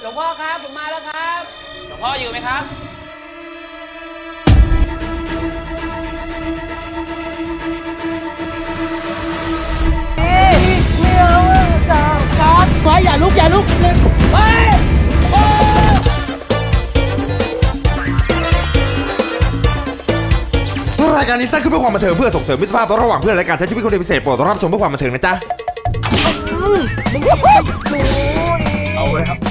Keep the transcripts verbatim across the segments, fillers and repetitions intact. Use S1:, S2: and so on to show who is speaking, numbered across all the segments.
S1: หลวงพ่อครับผมมาแล้วครับหลวงพ่ออยู่ไหมครับ
S2: ไม่เอาจ้าครับไปอย่าลุกอย่าลุกเลยไป
S3: รายการนี้สร้างขึ้นเพื่อความบันเทิงเพื่อส่งเสริมมิตรภาพระหว่างเพื่อนและการใช้ชีวิตคนพิเศษโปรดรับชมเพื่อความบันเทิงนะจ๊ะ
S1: เอาเลยครับ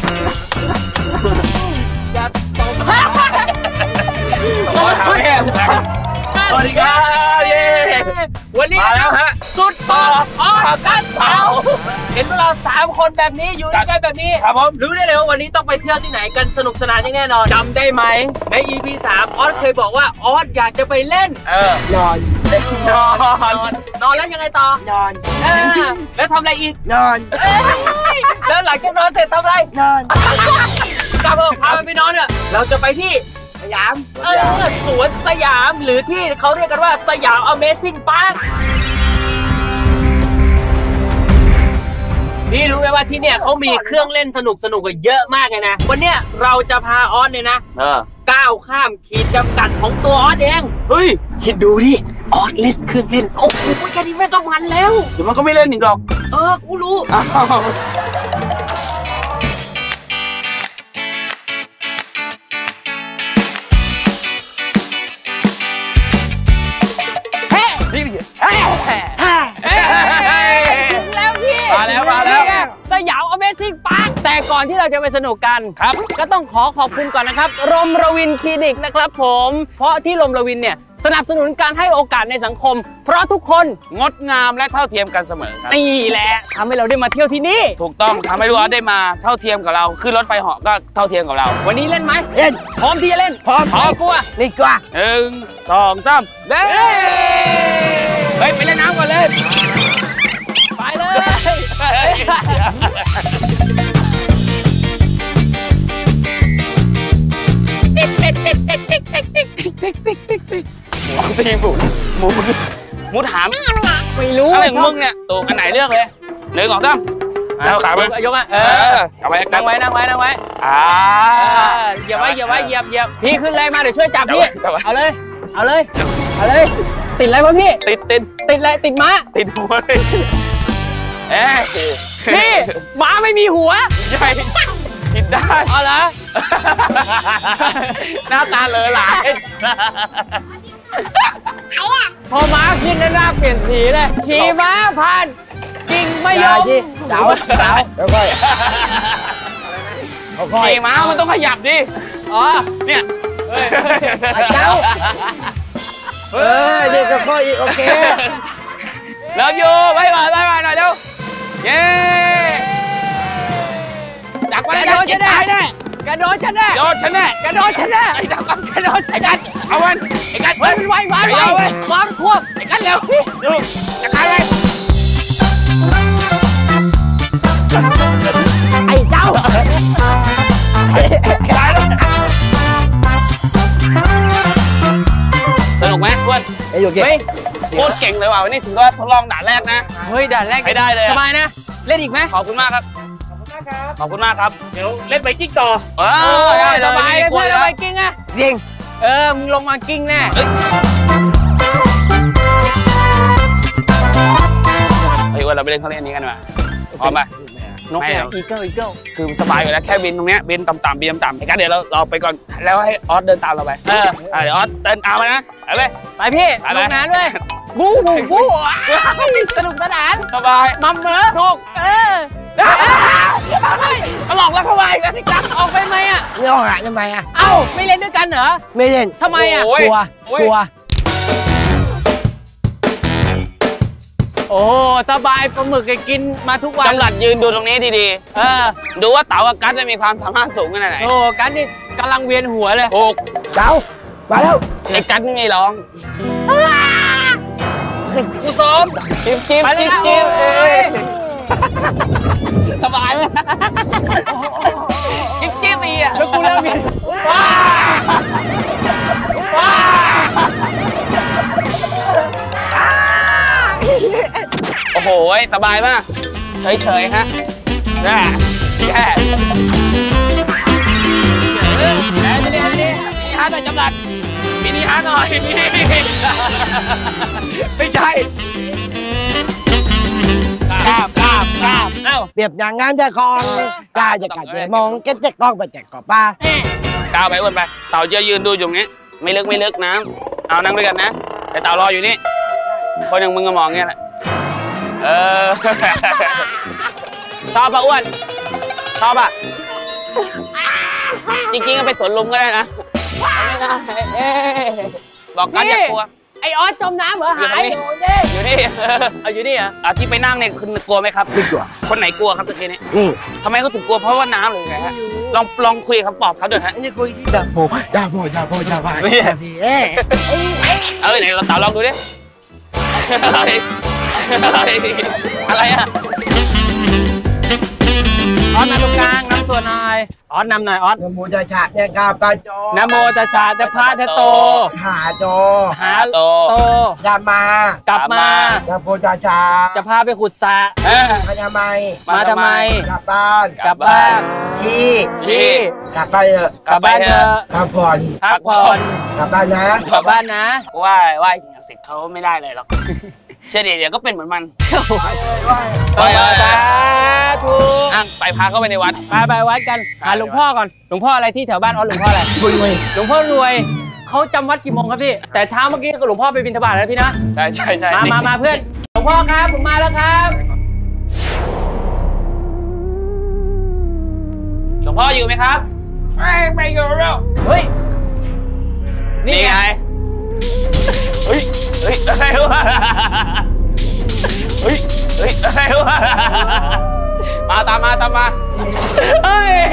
S1: อย่าตบขอถามแม่สวัสดีครับเย้วันนี้มาแล้วฮะสุดต่อออกันเผาเห็นเราสามคนแบบนี้อยู่ด้วยกันแบบนี้ครับผมรู้ได้เลยว่าวันนี้ต้องไปเที่ยวที่ไหนกันสนุกสนานแน่นอนจำได้ไหมใน อี พี สามออสเคยบอกว่าออสอยากจะไปเล่นเออนอนนอนนอนแล้วยังไงต่อนอนเออแล้วทำอะไรอีกนอนแล้วหลังจากนอนเสร็จทำอะไรนอนกลับมาพาไปนอนเนี่ยเราจะไปที่สยามเออสวนสยามหรือที่เขาเรียกกันว่าสยาม Amazing Park พี่รู้ไหมว่าที่เนี่ยเขามีเครื่องเล่นสนุกสนุกกันเยอะมากเลยนะวันเนี้ยเราจะพาออสเนี่ยนะก้าวข้ามขีดจำกัดของตัวออสเองเฮ้ยคิดดูดิออสเล่นเครื่องเล่นโอ้โหแค่นี้แม่งก็มันแล้วเดี๋ยวมันก็ไม่เล่นอีกหรอกเออกูรู้ถึงแล้วพี่มาแล้วมาแล้วสยาม Amazing Park แต่ก่อนที่เราจะไปสนุกกันครับก็ต้องขอขอบคุณก่อนนะครับรมรวินคลินิกนะครับผมเพราะที่รมรวินเนี่ยสนับสนุนการให้โอกาสในสังคมเพราะทุกคน
S4: งดงามและเท่าเทียมกันเสมอครับ
S1: นี่แหละทำให้เราได้มาเที่ยวที่นี่
S4: ถูกต้องทำให้ลูกออสได้มาเท่าเทียมกับเราขึ้นรถไฟเหาะก็เท่าเทียมกับเรา
S1: วันนี้เล่นไหม
S2: เล่น
S1: พร้อมที่จะเล่น
S2: พร้อม
S1: พร้อมกลัว
S2: ไม่กลัว
S4: หนึ่งสองสามเล่นเฮ้ยไปเล่นน้ำก่อนเลย
S1: ไปเลย
S4: หมูตีหมูหมูหมูถาม
S1: ไม่รู้
S4: อะไรมึงเนี่ยตัวอันไหนเลือกเลยหนึ่งสองสามเอาขาไป
S1: ยกอ่ะเออ
S4: เอาไว้
S1: นั่งไว้นั่งไว้นั่งไว้
S4: อ่า
S1: เหยียบไว้เหยียบไว้เหยียบเหยียบพี่ขึ้นเลยมาเดี๋ยวช่วยจับพี่เอาเลยเอาเลยเอาเลยติดอะไรวะพี่
S4: ติดติด
S1: ติดอะไรติดม้า
S4: ติดหัวเลยเอ้
S1: พี่ม้าไม่มีหัว
S4: ใช่ติดได้
S1: เอาละ
S4: หน้าตาเลอะหลาย
S1: พอม้าขึ้นหน้าเปลี่ยนสีเลยขี่ม้าผ่านกิ่งมะยม
S2: เสาเสาแล้วค่อย
S4: ขี่ม้ามันต้องขยับดิ
S1: อ๋อ
S4: เนี่ย
S2: เจ้าเออเด็กก็ค่อยโอเค
S4: แล้วอยู่บายบายบายบายหน่อยเร็วเย้ดักไว้ได้กินตายแน่
S1: กระโดดฉันแน่
S4: โดดฉันแน่
S1: กระโดดฉันแน่
S4: ไอ้ดัก
S1: กระโดดฉัน
S4: กันเอาวันไอ้กัน
S1: เฮ้ยมันไวไวไววางควบ
S4: ไอ้กันเร็วดูจะตายเลย
S2: ไอ้เจ้า
S4: สนุกไหมเพื่อน
S2: ไอ้โยเกะ
S4: โคตรเก่งเลยว่ะวันนี้ถือว่าทดลองด่านแรกนะ
S1: เฮ้ยด่านแรก
S4: ไม่ได้เลย
S1: สบายนะเล่นอีกไหม
S4: ขอบคุณมากครับขอบคุณมากครับ
S1: เดี๋ยวเล่นไปกิ้งต่อ
S4: เออ
S1: สบายเพื่อนไปกิ้งอะ
S2: จริง
S1: เออมึงลงมากิ้งแน่
S4: เฮ้ยวันเราไปเล่นเขาเล่นนี้กันไหมพร้อมไหม
S1: นกเนี่ยอีเกิลอีเกิล
S4: คือสบายอยู่แล้วแค่บินตรงเนี้ยบินต่ำๆบินต่ำๆไอ้กันเดี๋ยวเราเราไปก่อนแล้วให้ออสเดินตามเราไปเออเดี๋ยวออสเดินตามไปนะไปเลย
S1: ไปพี่ลงน้ำเลยบู๊บู๊บู๊สนุกสนาน
S4: สบาย
S1: มัมเหรอ
S4: ถูก
S1: เออ
S4: หลอกแล้วเข้าไปแล้วที่กัน
S1: ออกไปไหมอ่ะ
S2: ไม่ออกอ่ะทำไมอ่ะ
S1: เอ้าไม่เล่นด้วยกันเหรอ
S2: ไม่เล่น
S1: ทำไมอ่ะ
S2: กลัวกลัว
S1: โอ้สบายปลาหมึกกินมาทุกวัน
S4: จำหลัดยืนดูตรงนี้ดี
S1: ๆเออ
S4: ดูว่าเต๋ากับกัสจะมีความสามารถสูงขนาดไหน
S1: โอ้กัสนี่กำลังเวียนหัวเลย
S4: ถูก
S2: เต๋ามาแล้ว
S4: ไอ้กัสไม่ร้อง
S1: กูซ้อม
S4: จิ๊บจิ๊บจิ๊บจิ๊บสบายไหมจิ๊บจิ๊บอีอ่ะ
S1: แล้วกูเริ่มมีว้าว้า
S4: โอ้โหสบายมากเฉยๆฮะแย่แย่จำรัดมินิฮาร์ดหน่อยไม่ใช่กราบกราบกราบเอ้า
S2: เปรียบอย่างงานจะคองกาจะกัดจะมองแกจะกล้องไปแจกกอบป้า
S4: ก้าวไปอ้วนไปเต่าจะยืนดูอยู่นี้ไม่ลึกไม่ลึกนะเอานั่งด้วยกันนะแต่เต่ารออยู่นี่คนอย่างมึงก็มองเงี้ยแหละเออชอบปะอ้วนชอบปะจริงๆก็ไปสวนลุมก็ได้นะบอกกันอย่ากลัว
S1: ไอออสจมน้ำเหรอหายอยู่นี่
S4: อยู่นี่
S1: เอาอยู่นี่เหรอ
S4: อ่ะที่ไปนั่งเนี่ยคุณกลัวไหมครับไม่กลัวคนไหนกลัวครับตะกี้นี้ทำไมเขาถึงกลัวเพราะว่าน้ำหรือไงฮะลองลองคุยคำปอบเขาด้วยฮะ
S2: นี่คุยที่ดาโมดาโมดาโมดาโมไม่ใช่พี่เอ้
S4: เอ้ยไหนเราเต่าลองดูดิอะไรอะ
S1: ออสมาตรงกลางนำตัวหน่อยออสนำหน่อยออส
S2: นโมจะฉะเนี่ยกาปาโจ
S1: นโมจะฉะจะพระจะโต
S2: หาโจ
S1: หาโต
S2: ยามาก
S1: ลับมา
S2: จะโพจะชา
S1: จะพาไปขุดสระ
S2: มาทำไม
S1: มาทำไม
S2: กลับบ้าน
S1: กลับบ้าน
S2: ที่
S1: ที่
S2: กลับไปเถอะ
S1: กลับบ้านเถอะ
S2: พักผ่อน
S1: พักผ่อน
S2: กลับบ้านนะ
S1: กลับบ้านนะ
S4: ว่าว่าสิ่งศักดิ์สิทธิ์เขาไม่ได้เลยหรอกเชื่อดิเดี๋ยวก็เป็นเหมือนมัน
S1: ไปไปถูก
S4: อ่ะไปพาเข้าไปในวัด
S1: ไปไปวัดกันหาหลวงพ่อก่อนหลวงพ่ออะไรที่แถวบ้านอ๋อหลวงพ่ออะไรรวยหลวงพ่อรวยเขาจำวัดกี่โมงครับพี่แต่เช้าเมื่อกี้ก็หลวงพ่อไปบิณฑบาตแล้วพี่นะ
S4: ใช่ใช่ใช่
S1: มามามาเพื่อนหลวงพ่อครับผมมาแล้วครับ
S4: หลวงพ่ออยู่ไหมครับ
S1: ไม่ไม่อยู่แล้วเฮ้ย
S4: นี่ไงเฮ้ยเฮ้ยอะไรวะเฮ้ยเฮ้ยอะไรวะมาตามมาตามมาเฮ้ย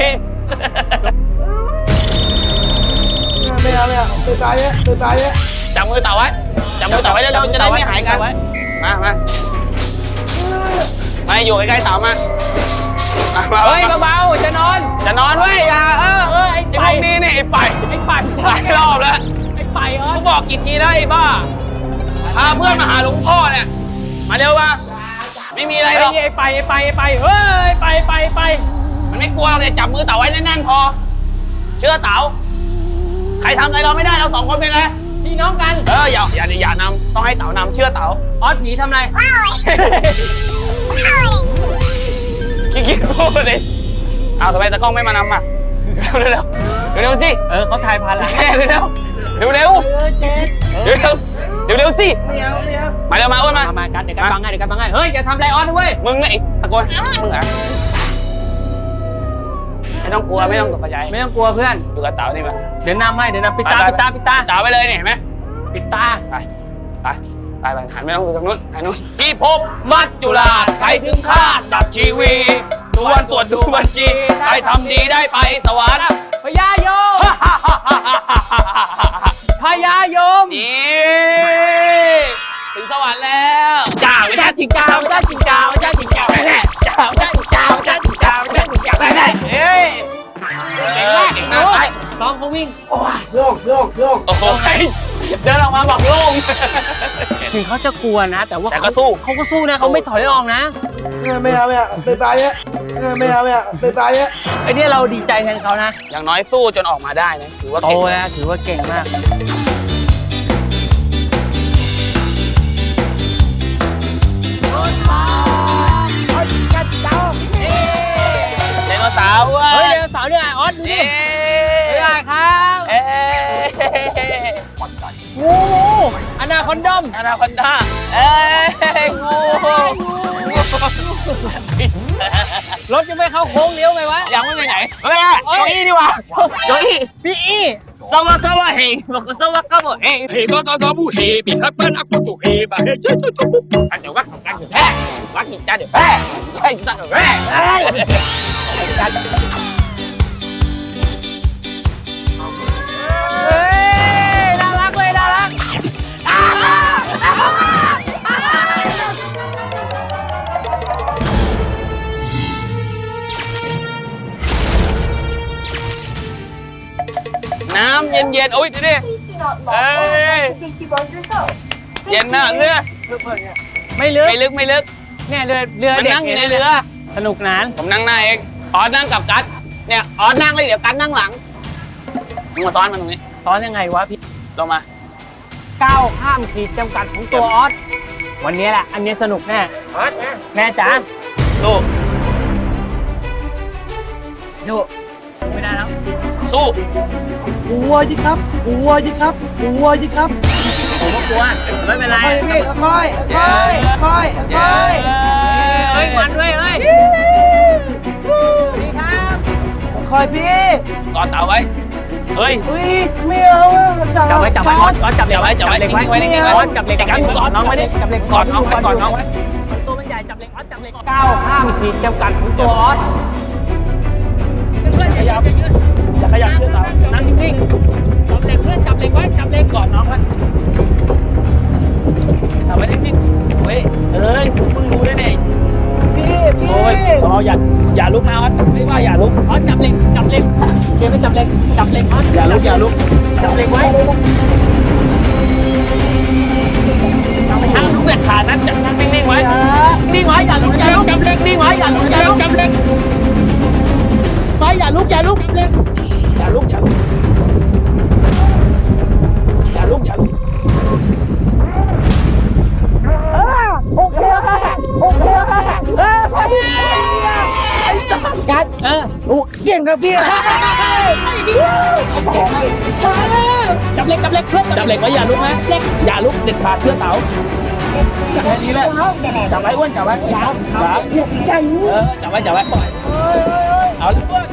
S2: ไม่เอาไม่เอาตื่นตายเยอะตื่นตายเยอะ
S4: จับมือเต่าไว้จับมือเต่าไว้แล้วเราจะได้ไม่หายกันมามามาอยู่ใกล้ๆเต่ามา
S1: เฮ้ยเบาๆจะนอน
S4: จะนอนเว้ยอย่าเออไอ้พวกนี้นี่ไอ้ไป
S1: ไอ้ไป
S4: หลายรอบแล้ว
S1: ไอ้ไปเออ
S4: กูบอกกี่ทีแล้วไอ้บ้าพาเพื่อนมาหาหลวงพ่อเนี่ยมาเร็วมาไม่มีอะไรหรอก
S1: ไอ้ไปไอ้ไปไอ้ไปเฮ้ยไปไปไป
S4: มันไม่กลัวเลยจับมือเต่าไว้แน่นๆพอเชื่อเต่าใครทำอะไรเราไม่ได้เราสองคนเป็นไร
S1: พี่น้องกัน
S4: เอออย่าอย่าอย่านำต้องให้เต่านำเชื่อเต่า
S1: ออสหนีทำอะไร
S4: ขี้เกียจพูดเลยเอาทำไมตะกล้องไม่มานำอ่ะเร็วเร็วเร็วเร็วสิ
S1: เออเขาถ่ายผ่านหลัง
S4: แค่เร็วเร็วเร็วเร็วเร็วเร็วเร็วเร็วสิ
S2: ไม่เอาไม่เอา
S4: มาเร็วมาอ้วนมา
S1: มากันเดี๋ยวกันบังให้เดี๋ยวกันบังให้เฮ้ยอย่าทำไรออสด้วย
S4: มึงไอ้ตะโกนมึงอ่ะไม่ต้องกลัวไม่ต้องตกใจ
S1: ไม่ต้องกลัวเพื่อน
S4: อยู่กับเต่านี่มา
S1: เดี๋ยวนำให้เดี๋ยวนำปิดตาปิดตาปิดตา
S4: เต่าไปเลยนี่เห็นไหม
S1: ปิดตา
S4: ไปไปไปไปหันไม่ต้องดูทางนู้นหันนู้นพี่พบมัจจุราชใครถึงคาดดับชีวีตรวจตรวจดูบัญชีใครทำดีได้ไปสวรรค์
S1: พญายมพญายม
S4: นี่ถึงสวรรค์แล้วจ้าไม่ได้จริงจ้าไม่ได้จริงจ้าไม่ได้จริงจ้าไม่ได้จ้าไม่ได้จริงจ้าไม่ได้จริงจ้าไม่ได้จริงจ้าไม่ได้เฮ้ยเก่งมากเก่งมากไป
S1: น้องเขาวิ่ง
S2: โอ้ยโล่งโล่งโล่ง
S4: โอ้โหเดินออกมาบอกโล่ง
S1: ถึงเขาจะกลัวนะแต่ว่า
S4: แต่ก็สู้
S1: เขาก็สู้นะเขาไม่ถอยออกนะ
S2: ไม่เอาไม่เอาไปไปเยอะไม่เอาไม่เอาไปไปเยอะ
S1: ไอ้นี่เราดีใจแทนเขานะ
S4: อย่างน้อยสู้จนออกมาได้นะถือว่า
S1: โตแล้วถือว่าเก่งมาก
S4: ไดโนเสาร์เว้ย
S1: เฮ้ยไดโนเสาร์เนี่ยออสดูดิไม่ได้ครับเอ๊งูอนาคอนดอม
S4: อนาคอนด้าเอ้ยงู
S1: รถจะไม่เข้าโค้งเลี้ยวไหมวะ
S4: ยังไม่ไปไหนเฮ้ยโจอี้ดีกว่าโจอี้
S1: พี่อี้
S4: สวัสดีว่าเฮ้ยบอกสวัสดีว่าเฮ้ยเฮ้ยบอกสวัสดีเฮ้ยพี่ฮับเป็นอักบุกเฮ้ยบ้าเฮ้ยจุ๊บจุ๊บจุ๊บกันเดี๋ยววักกันเดี๋ยวแพ้วักกินกันเดี๋ยวแพ้ไอ้สัตว์แพ้เฮ้ย
S1: น่ารักเลยน่ารัก
S4: น้ำเย็นเย็นโอ้ยดิเอ้ยเย็นนะเรือ
S1: ไม่ลึก
S4: ไม่ลึกไม่ลึก
S1: เนี่ยเรือเรือ
S4: มันนั่งอยู่ในเรือ
S1: สนุกนาน
S4: ผมนั่งหน้าเองออสนั่งกับกัสเนี่ยออสนั่งเลยเดี๋ยวกัสนั่งหลังมึงมาซ้อนมันตรงนี้
S1: ซ้อนยังไงวะพี่
S4: ลงมา
S1: ก้าวข้ามขีดจำกัดของตัวออสวันนี้แหละอันนี้สนุกแน่ออสแม่จ๋า
S4: สู้
S2: โย
S1: ไม่ได้แล้ว
S4: สู้
S2: กลัวดิครับกลัวดิครับกลัวดิครับ
S1: ผมก็กลัวไม่เป็นไร
S2: ค่อยพี่ค่อยค่อยค่อยค่อย
S1: เฮ้ยมันด้วยเฮ้ยดีครับ
S2: ค่อยพี่
S4: กอดเต่าไว้เฮ้ย
S2: อุ้ยไม่เอาจับ
S1: จับไว้จับไว้ออสออสจับเหล็กไว้
S4: จับไว้
S1: เหล็กไว้
S4: ไว้นิ่งๆไว้
S1: ออสจับเหล็ก
S4: จับกันกอดน้องไว้ดิ
S1: จับเหล็ก
S4: กอดน้องไว้กอดน้องไว้
S1: ตัวมันใหญ่จับเหล็กออสจับเหล็กก้าวข้ามขีดจำกัดของตัวออสเพื่อนอย่าอย่าอย่าขยับเชือกเรานั่งนิ่งๆจับเหล็กเพื่อนจับเหล็กไว้จับเหล็กกอดน้องไว้จับไว้นิ่งๆเฮ้ยเอ้ยมึงรู้ได้ไง
S2: พี่พี่
S1: โอ้ยอ๋ออย่าอย่าลุกนะออสไม่ว่าอย่าลุกออสจับเหล็กจับเหล็กเกมไม่จับเหล็กจับเหล็กออสอย่าลุกอย่าลุกจับเหล็กไว้ทางลุกเด็ดขาดนั้นจับนั่งนิ่งๆไว้นิ่งไว้อย่าลุกอย่าลุกจับเหล็กนิ่งไว้อย่าลุกอย่าลุกจับเหล็กไว้อย่าลุกอย่าลุกจับเหล็กอย่าลุกอย่าลุกอย่าลุกอย่าลุกโอเคโอเคเออไปไอ้สัส
S2: กัด
S1: เออ
S2: โอ้เก่งครับพี่
S1: จับเหล็กจับเหล็กเพื่อนจับเหล็กไว้อย่าลุกนะเหล็กอย่าลุกเด็ดขาดเพื่อนเต๋าแค่นี้แหละจับไว้อ้วนจับไว้จับจับ
S2: ใหญ่
S1: เออจับไว้จับไว้ปล่อยเอาเลยอ้วน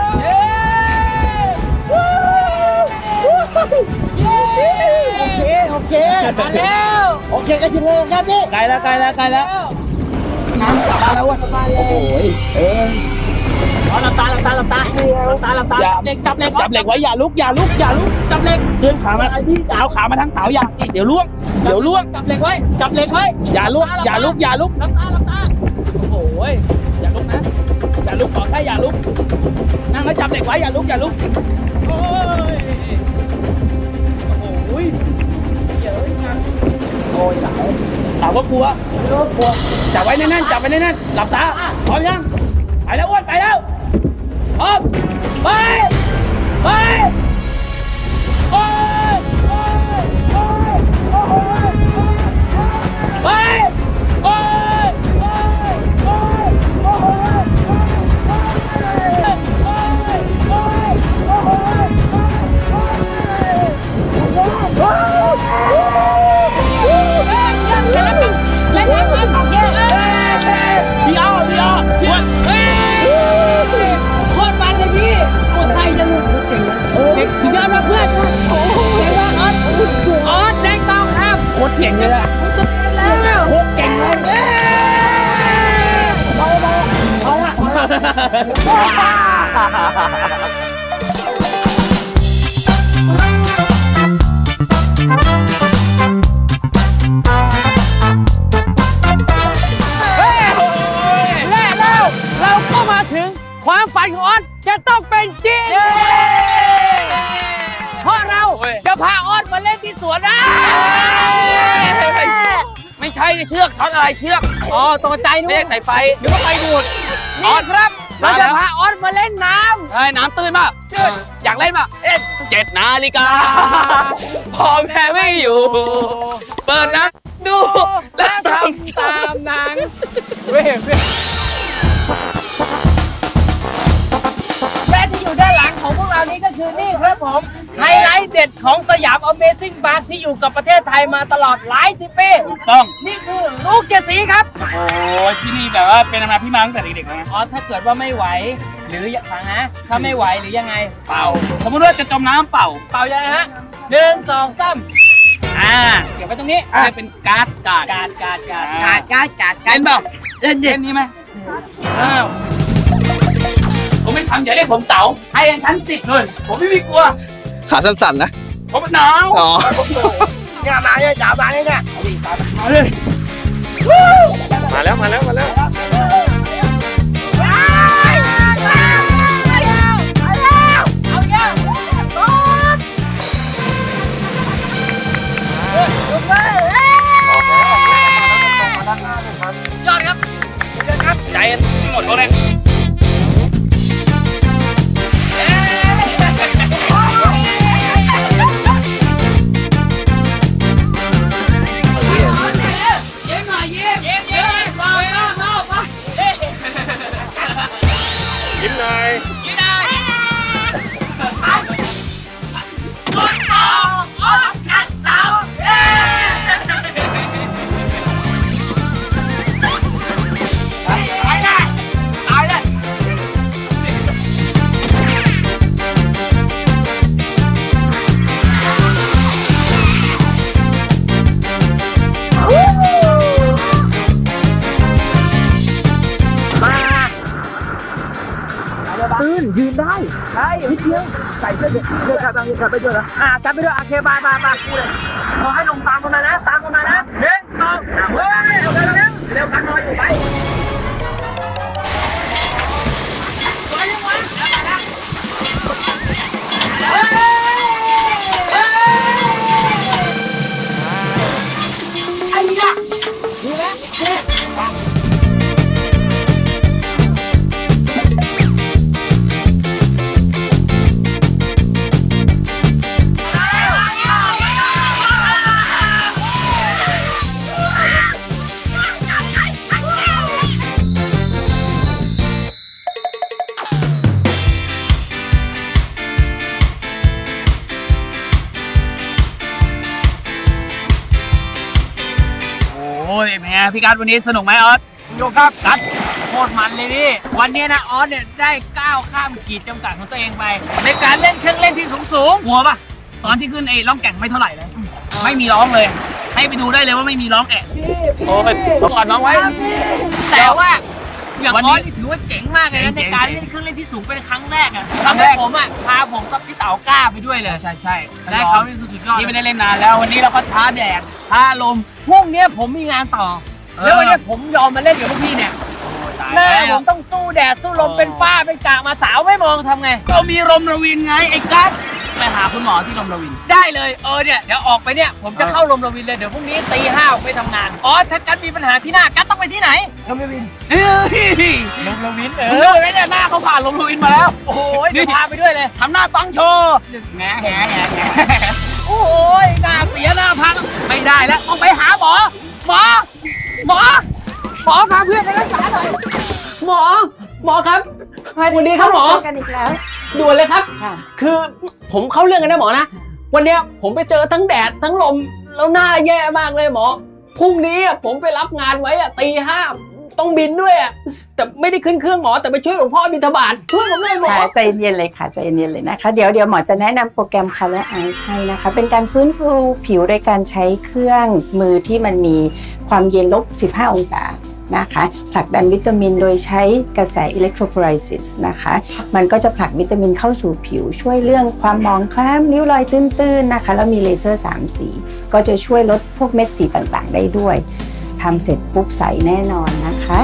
S2: โอเคโอเค
S1: มาแล้ว
S2: โอเคก็ถึงแล้วครับพี่
S1: ไกลแล้วไกลแล้วไกลแล้วน้ำกลับมาแล้วอ้วนโอ้โหเออหลับตาหลับตาหลับตาหลับตาหลับตาจับเหล็กจับเหล็กจับเหล็กไว้อย่าลุกอย่าลุกอย่าลุกจับเหล็กเดินขามาเอาขามาทั้งเต๋าอย่าเดี๋ยวล่วงเดี๋ยวล่วงจับเหล็กไว้จับเหล็กไว้อย่าลุกอย่าลุกอย่าลุกหลับตาหลับตาโอ้โหอย่าลุกนะอย่าลุกขอแค่อย่าลุกนั่งแล้วจับเหล็กไว้อย่าลุกอย่าลุกโอ้ยโอ้โหเยอะจังโอ้ยเต๋าเต๋าก็กลัวกลัวจับไว้แน่นๆจับไว้แน่นๆหลับตาพร้อมยังไปแล้วอ้วนไปแล้วพร้อมไปไปโอ้ยโอ้ยโอ้ยโอ้ยไปโอ้ยโอ้ยโอ้ยโอ้ยโอ้ยโอ้ยโอ้ยเล่นน้ำกันเย้พี่อ้อพี่อ้อพี่อ้อเฮ้ยโคตรมันเลยพี่คนไทยจะรู้เก่งนะเก่งสุดยอดมากเพื่อนโอ้โหออสออสแดงต้องครับโคตรเก่งเลยอะโคตรเก่งเลยเอาละเอาละความฝันของออสจะต้องเป็นจริงเพราะเราจะพาออสมาเล่นที่สวนนะไม่ใช่เชือกช็อตอะไรเชือกอ๋อตกใจนึกว่าสายไฟนึกว่าไฟดูดนี่ครับเราจะพาออสมาเล่นน้ำเฮ้ยน้ำตื้นป่ะอยากเล่นป่ะเอ๊ะเจ็ดนาฬิกาพ่อแม่ไม่อยู่เปิดนักดูและทำตามนางเว้ยและที่อยู่ด้านหลังของพวกเรานี้ก็คือนี่ครับผมไฮไลท์เด็ดของสยาม Amazing Park ที่อยู่กับประเทศไทยมาตลอดหลายสิบปีต้องนี่คือลูกเกดสีครับโอ้ที่นี่แบบว่าเป็นมาพี่มาตั้งแต่เด็กๆแล้วนะอ๋อถ้าเกิดว่าไม่ไหวหรือฟังนะถ้าไม่ไหวหรือยังไงเป่าสมมติว่าจะจมน้ำเป่าเป่ายังไงฮะหนึ่งสองสามอ่าเก็บไว้ตรงนี้จะเป็นการ์ดการ์ดการ์ดการ์ดการ์ด
S2: การการการ
S1: เล่นเปล่า
S2: เล่นเย็
S1: เล่
S2: น
S1: นนี้ไหมอ้าวผมไม่ทำอย่าเรียกผมเต๋าให้ชั้นสิบเลยผมไม่มีกลัว
S3: ขาสั้นๆนะ
S1: ผมหนาว
S3: อ๋อ
S2: เนี่ยมาเนี่ยจ๋ามาเนี่ย
S1: มาเลย
S3: มาแล้ว มาแล้ว มาแล้ว
S1: เอาเยอะยอดครับใจหมดตัวเลยนี่ได้สุดต่อออกกันเต่าเย้ตายได้ตายได้ปืนยืนได้ใช่นิดเดียวใส่เสื้อเด็กที่เลยครับบางทีครับไปด้วยนะอ่าจับไปด้วยโอเคบายบายบายกูเลยขอให้ลงตามกันมานะตามกันมานะหนึ่งสองสามเฮ้ยเร็วเร็วเร็วเร็วกันหน่อยอยู่ไปสวยยังวะเฮ้ยเฮ้ยไอ้เนี่ยดูนะเนี่ยโอ้ยแม่พี่กัสวันนี้สนุกไหมออสสนุกครับกัสโคตรมันเลยนี่วันนี้นะออสเนี่ยได้ก้าวข้ามขีดจำกัดของตัวเองไปในการเล่นเครื่องเล่นที่สูงสูงกลัวปะตอนที่ขึ้นไอ้ร้องแก่งไม่เท่าไหร่เลยไม่มีร้องเลยให้ไปดูได้เลยว่าไม่มีร้องแอะโอ้ยต้องกอดน้องไว้แต่ว่าอย่างออสนี่ถือว่าเจ๋งมากเลยนะในการเล่นเครื่องเล่นที่สูงเป็นครั้งแรกอะทำให้ผมอะพาผมกับพี่เต๋ากล้าไปด้วยเลยใช่ใช่ได้เขานี่สุดยอดนี่ไม่ได้เล่นนานแล้ววันนี้เราก็ท้าแดดท้าลมพรุ่งนี้ผมมีงานต่อแล้ววันนี้ผมยอมมาเล่นกับพวกพี่เนี่ยแม่ผมต้องสู้แดดสู้ลมเป็นฝ้าเป็นกะมาสาวไม่มองทำไงเรามีลมระวินไงไอ้กัสไปหาคุณหมอที่ลมระวินได้เลยเออเนี่ยเดี๋ยวออกไปเนี่ยผมจะเข้าลมระวินเลยเดี๋ยวพรุ่งนี้ตีห้าออกไปทำงานอ๋อถ้ากัสมีปัญหาที่หน้ากัสต้องไปที่ไหนลมระวินเฮ้ยลมระวินเออไม่ได้หน้าเขาผ่านลมระวินมาแล้วโอ้ยเดี๋ยวพาไปด้วยเลยทำหน้าต้องโชว์แง่แง่แง่โอ้ยหน้าเสียหน้าพังไม่ได้แล้วต้องไปหาหมอหมอหมอหมอพาเพื่อนไปรักษาหน่อยหมอหมอครับวันนี้ครับหมอกันอีกแล้วด่วนเลยครับคือผมเข้าเรื่องกันนะหมอนะวันนี้ผมไปเจอทั้งแดดทั้งลมแล้วหน้าแย่มากเลยหมอพรุ่งนี้ผมไปรับงานไว้อะตีห้าต้องบินด้วยอะแต่ไม่ได้ขึ้นเครื่องหมอแต่ไปช่วยหลวงพ่อบิณฑบาตช่วยผมเลยหมอ
S2: ใจเย็นเลยค่ะใจเย็นเลยนะคะเดี๋ยวเดี๋ยวหมอจะแนะนำโปรแกรม Color Eyes ให้นะคะเป็นการฟื้นฟูผิวโดยการใช้เครื่องมือที่มันมีความเย็นลบสิบห้าองศานะคะผลักดันวิตามินโดยใช้กระแสอิเล็กโทรโพไรซิสนะคะมันก็จะผลักวิตามินเข้าสู่ผิวช่วยเรื่องความหมองคล้ำริ้วรอยตื้นๆนะคะแล้วมีเลเซอร์สามสีก็จะช่วยลดพวกเม็ดสีต่างๆได้ด้วยทำเสร็จปุ๊บใสแน่นอนนะคะ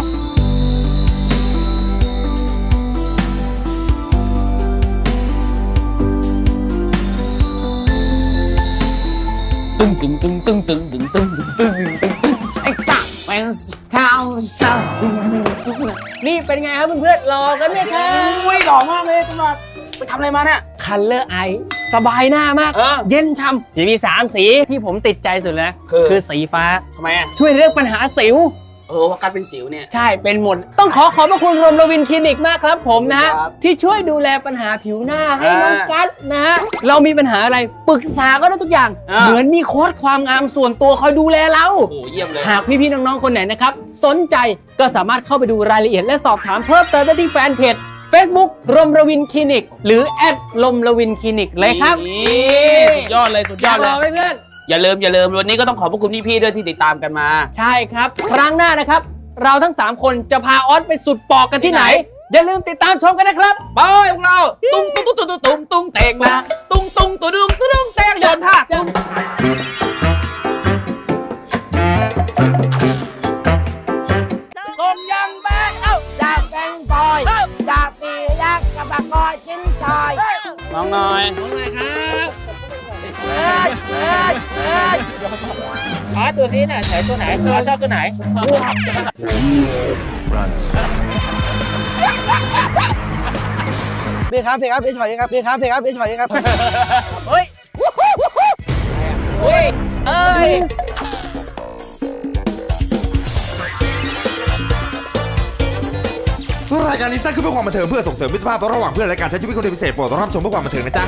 S4: ตึ้งตึ้งตึ้งตึ้งตึ้งตึ้งตึ้งตึ้งตึ้งไอ้สักเป็นข้าวสักนี่เป็นไงครับเพื่อนๆรอกันไหมครับอุ้ยหล่อมากเลยตำรวจไปทำอะไรมาเนี่ย
S1: Color Eyes สบายหน้ามากเย็นช่ำจะมีสามสีที่ผมติดใจสุดเลยคือสีฟ้า
S4: ทำไมอ่ะ
S1: ช่วยเรื่องปัญหาสิว
S4: เออว่าการเป็นสิวเนี่ย
S1: ใช่เป็นหมดต้องขอขอบพระคุณรมระวินคลินิกมากครับผมนะฮะที่ช่วยดูแลปัญหาผิวหน้าให้น้องกัสนะฮะเรามีปัญหาอะไรปรึกษาก็ได้ทุกอย่างเหมือนมีโค้ชความงามส่วนตัวคอยดูแลเรา
S4: โอ้เยี่ยมเลย
S1: หากพี่ๆน้องๆคนไหนนะครับสนใจก็สามารถเข้าไปดูรายละเอียดและสอบถามเพิ่มเติมได้ที่แฟนเพจ Facebook รมระวินคลินิกหรือแอดรมระวินคลินิกเลยครับ
S4: สุดยอดเลยสุดยอดเลย
S1: เพื่อน
S4: อย่าลืมอย่าลืมวันนี้ก็ต้องขอบพระคุณพี่ๆด้วยที่ติดตามกันมา
S1: ใช่ครับครั้งหน้านะครับเราทั้งสามคนจะพาออสไปสุดปอกกันที่ไหนอย่าลืมติดตามชมกันนะครับ
S4: ไปพวกเราตุ้งตุ้งตุ้งตุ้งตุ้งตุ้งเตงมาตุ้งตุ้งตุ้งตุ้งตุ้งเตงโยนท่าส้มยำแบงเอ้าจากแบงปอยจากปียักษ์กับปากกอยชิ้นซอยมองหน่อย
S1: มองหน่อยครับ
S4: เอ้ยเอ้ยเอ้ย
S1: อ๋อตัวนี้น่ะใช้ตัวไหนชอบชอบตัวไหน
S2: พี่ครับพี่ครับพี่ถอยครับพี่ครับพี่ครับพี่ถอยครับ
S1: เฮ้ยเฮ้ยเอ้ย
S3: รายการนี้สร้างขึ้นเพื่อความบันเทิงเพื่อส่งเสริมมิตรภาพระหว่างเพื่อนและการใช้ชีวิตคนเดียวพิเศษโปรดรับชมเพื่อความบันเทิงนะจ๊ะ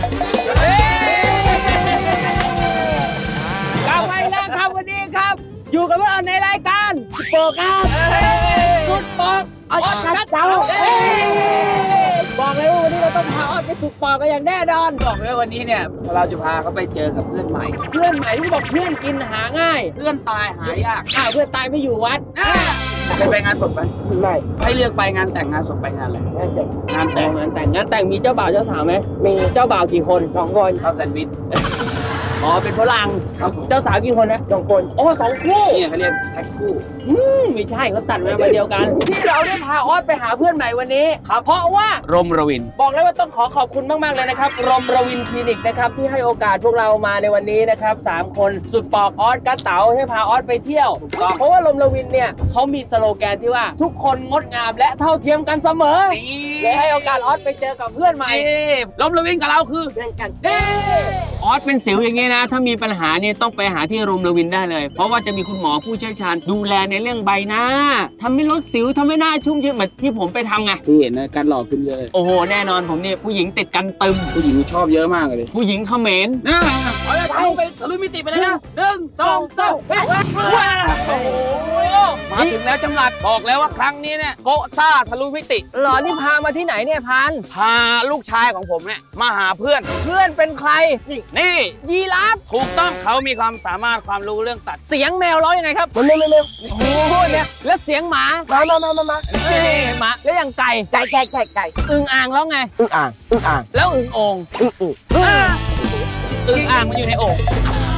S1: กลับมาแล้วครับวันนี้ครับอยู่กับพวกเราในรายการโปรครับสุดโปรออดกัดเต่าบอกเลยว่าวันนี้เราต้องพาออดไปสุดปอกกันอย่างแน่นอนบอกเลยวันนี้เนี่ยเราจะพาเขาไปเจอกับเพื่อนใหม่เพื่อนใหม่ที่บอกเพื่อนกินหาง่ายเพื่อนตายหายากอ้าวเพื่อนตายไม่อยู่วัดเคยไปงานศพไหมไม่ให้เลือกไปงานแต่งงานศพไปงานอะไรงานแต่งงานแต่งงานแต่งมีเจ้าบ่าวเจ้าสาวไหมมีเจ้าบ่าวกี่คนสองคนเข้าแซนด์วิชอ๋อเป็นฝรั่งเจ้าสาวกี่คนนะสองคนโอ้สองคู่เนี่ยเขาเรียกแพ็คคู่อืมไม่ใช่เขาตัดมามาเดียวกันที่เราได้พาออสไปหาเพื่อนใหม่วันนี้ครับเพราะว่ารมรวินบอกเลยว่าต้องขอขอบคุณมากๆเลยนะครับรมรวินคลินิกนะครับที่ให้โอกาสพวกเรามาในวันนี้นะครับสามคนสุดปอกออสกัดเต๋าให้พาออสไปเที่ยวเพราะว่ารมรวินเนี่ยเขามีสโลแกนที่ว่าทุกคนงดงามและเท่าเทียมกันเสมอเลยให้โอกาสออสไปเจอกับเพื่อนใหม่รมรวินกับเราคือเพื่อนกันออสเป็นสิวอย่างนี้นะถ้ามีปัญหาเนี่ยต้องไปหาที่รมรวินได้เลยเพราะว่าจะมีคุณหมอผู้เชี่ยวชาญดูแลในเรื่องใบหน้าทำให้ลดสิวทำให้หน้าชุ่มชื้นเหมือนที่ผมไปทำไงที่เห็นนะการหล่อขึ้นเยอะโอ้โหแน่นอนผมเนี่ยผู้หญิงติดกันตึมผู้หญิงชอบเยอะมากเลยผู้หญิงเขมรนะเอาเลยทะลุไปทะลุมิติไปเลยนะหนึ่งสองสามเฮ้ยโอ้โหมาถึงแล้วจำหลัดบอกแล้วว่าครั้งนี้เนี่ยโกซ่าทะลุมิติหล่อนี่พามาที่ไหนเนี่ยพานพาลูกชายของผมเนี่ยมาหาเพื่อนเพื่อนเป็นใครนี่นี่ยีราฟถูกต้องเขามีความสามารถความรู้เรื่องสัตว์เสียงแมวร้องยังไงครับมันเร็วเร็วโอ้โหเนี่ยแล้วเสียงหมามามามามามาหมาแล้วอย่างไก่ไก่ไก่ไก่ไก่อึ่งอ่างร้องไงอึ่งอ่างอึ่งอ่างแล้วอึ่งโอ่งอึ่งอึ่งอึ่งอ่างมันอยู่ในโอ่ง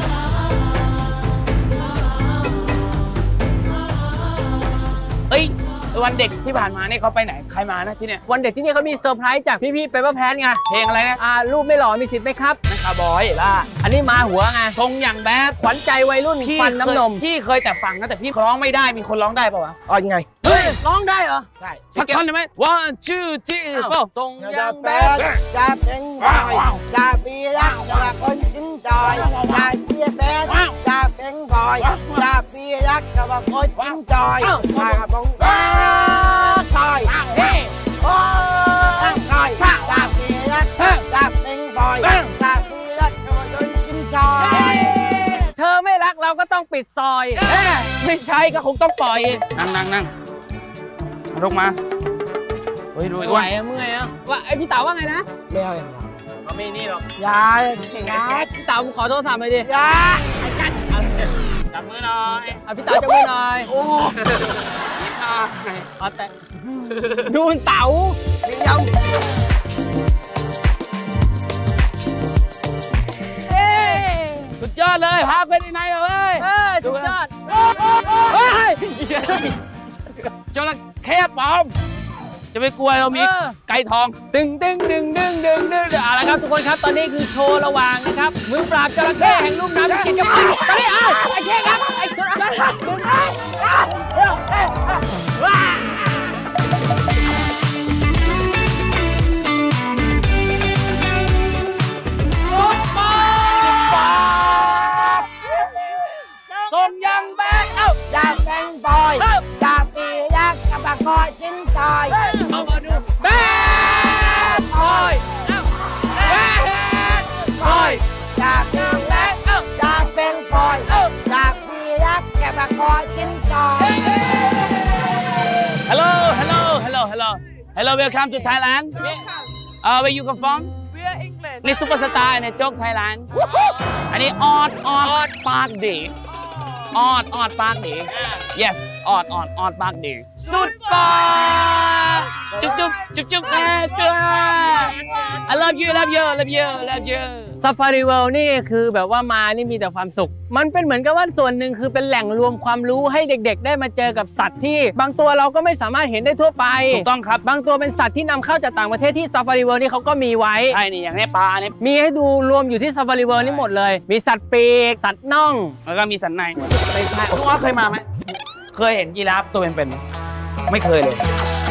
S1: เอ้ยวันเด็กที่ผ่านมาเนี่ยเขาไปไหนใครมานะที่เนี่ยวันเด็กที่นี่เขามีเซอร์ไพรส์จากพี่ๆเปเปอร์แพนไงเพลงอะไรนะอ่ารูปไม่หล่อมีสิทธิ์ไหมครับนะคาร์บอยล่ะอันนี้มาหัวไงทรงอย่างแบดขวัญใจวัยรุ่นฟันน้ำนมพี่เคยแต่ฟังนะแต่พี่ร้องไม่ได้มีคนร้องได้ป่าวะอ๋อยังไงเฮ้ยร้องได้เหรอได้สักท่อนได้ไหม one two three four ทรงอย่างแบดจะเป็นบอยจะมีรักจะคนจิ้นจอยจะเสียแบดจะเป็นบอยจะมีรักกับคนจิ้นจอยมาบงตายเฮ้โอ้ตายจับมีรักจับเป็นบอยจับมีรักกับคนจิ้นจอยเธอไม่รักเราก็ต้องปิดซอยไม่ใช่ก็คงต้องปล่อยนั่งนั่งนั่งลงมาเฮ้ยรู้ไหวอะเมื่อยอะว่าไอพี่เต๋าว่าไงนะไม่เอาอย่างเขาไม่นี่หรอกยาอยาพี่เต๋าผมขอโทรศัพท์ไปดิยาจับมือหน่อยอ่ะพี่เต๋าจับมือหน่อยโอ้ยิ้มหน่อยเอาแต่ดูเต๋าเดียวสุดยอดเลยพาไปที่ไหนเลยเฮ้ยสุดยอดเฮ้ยจระเข้ปลอมจะไปกลัวเรามีไก่ทองดึงดึงดึงดึงดึงดึงเอาละครับทุกคนครับตอนนี้คือโชว์ระหว่างนะครับมือปราบจระเข้แห่งลุ่มน้ำกินกับตอนนี้เอาไอ้เข้ครับไอ้จระเข้ดึงว้าส่งยังแบงเอ้าอยากแบงบอยอยากปีรักกับปากคอยชิ้นจอยเอามาดูแบงบอยเอ้าแบงบอยอยากปีรักเอ้าอยากแบงบอยเอ้าอยากปีรักกับปากคอยชิ้นจอย Hello Hello Hello Hello Hello Welcome to Thailand uh where you come from We are England นี่ซุปเปอร์สตาร์ในโจ๊กไทยแลนด์อันนี้ออดออดปาร์คดีออดออดปากดี yes ออดออดออดปากดีสุดปาจุ๊บจุ๊บจุ๊บจุ๊บแม่จุ๊บ I love you love you love you love you Safari World นี่คือแบบว่ามานี่มีแต่ความสุขมันเป็นเหมือนกับว่าส่วนหนึ่งคือเป็นแหล่งรวมความรู้ให้เด็กๆได้มาเจอกับสัตว์ที่บางตัวเราก็ไม่สามารถเห็นได้ทั่วไปถูกต้องครับบางตัวเป็นสัตว์ที่นำเข้าจากต่างประเทศที่ Safari World นี่เขาก็มีไว้ใช่นี่อย่างนี้ปลาเนี่ยมีให้ดูรวมอยู่ที่ Safari World นี่หมดเลยมีสัตว์ปีกสัตว์น่องแล้วก็มีสัตว์ในไม่ใช่ลุงอ้อเคยมาไหมเคยเห็นยีราฟตัวเป็นๆไหมไม่เคยเลย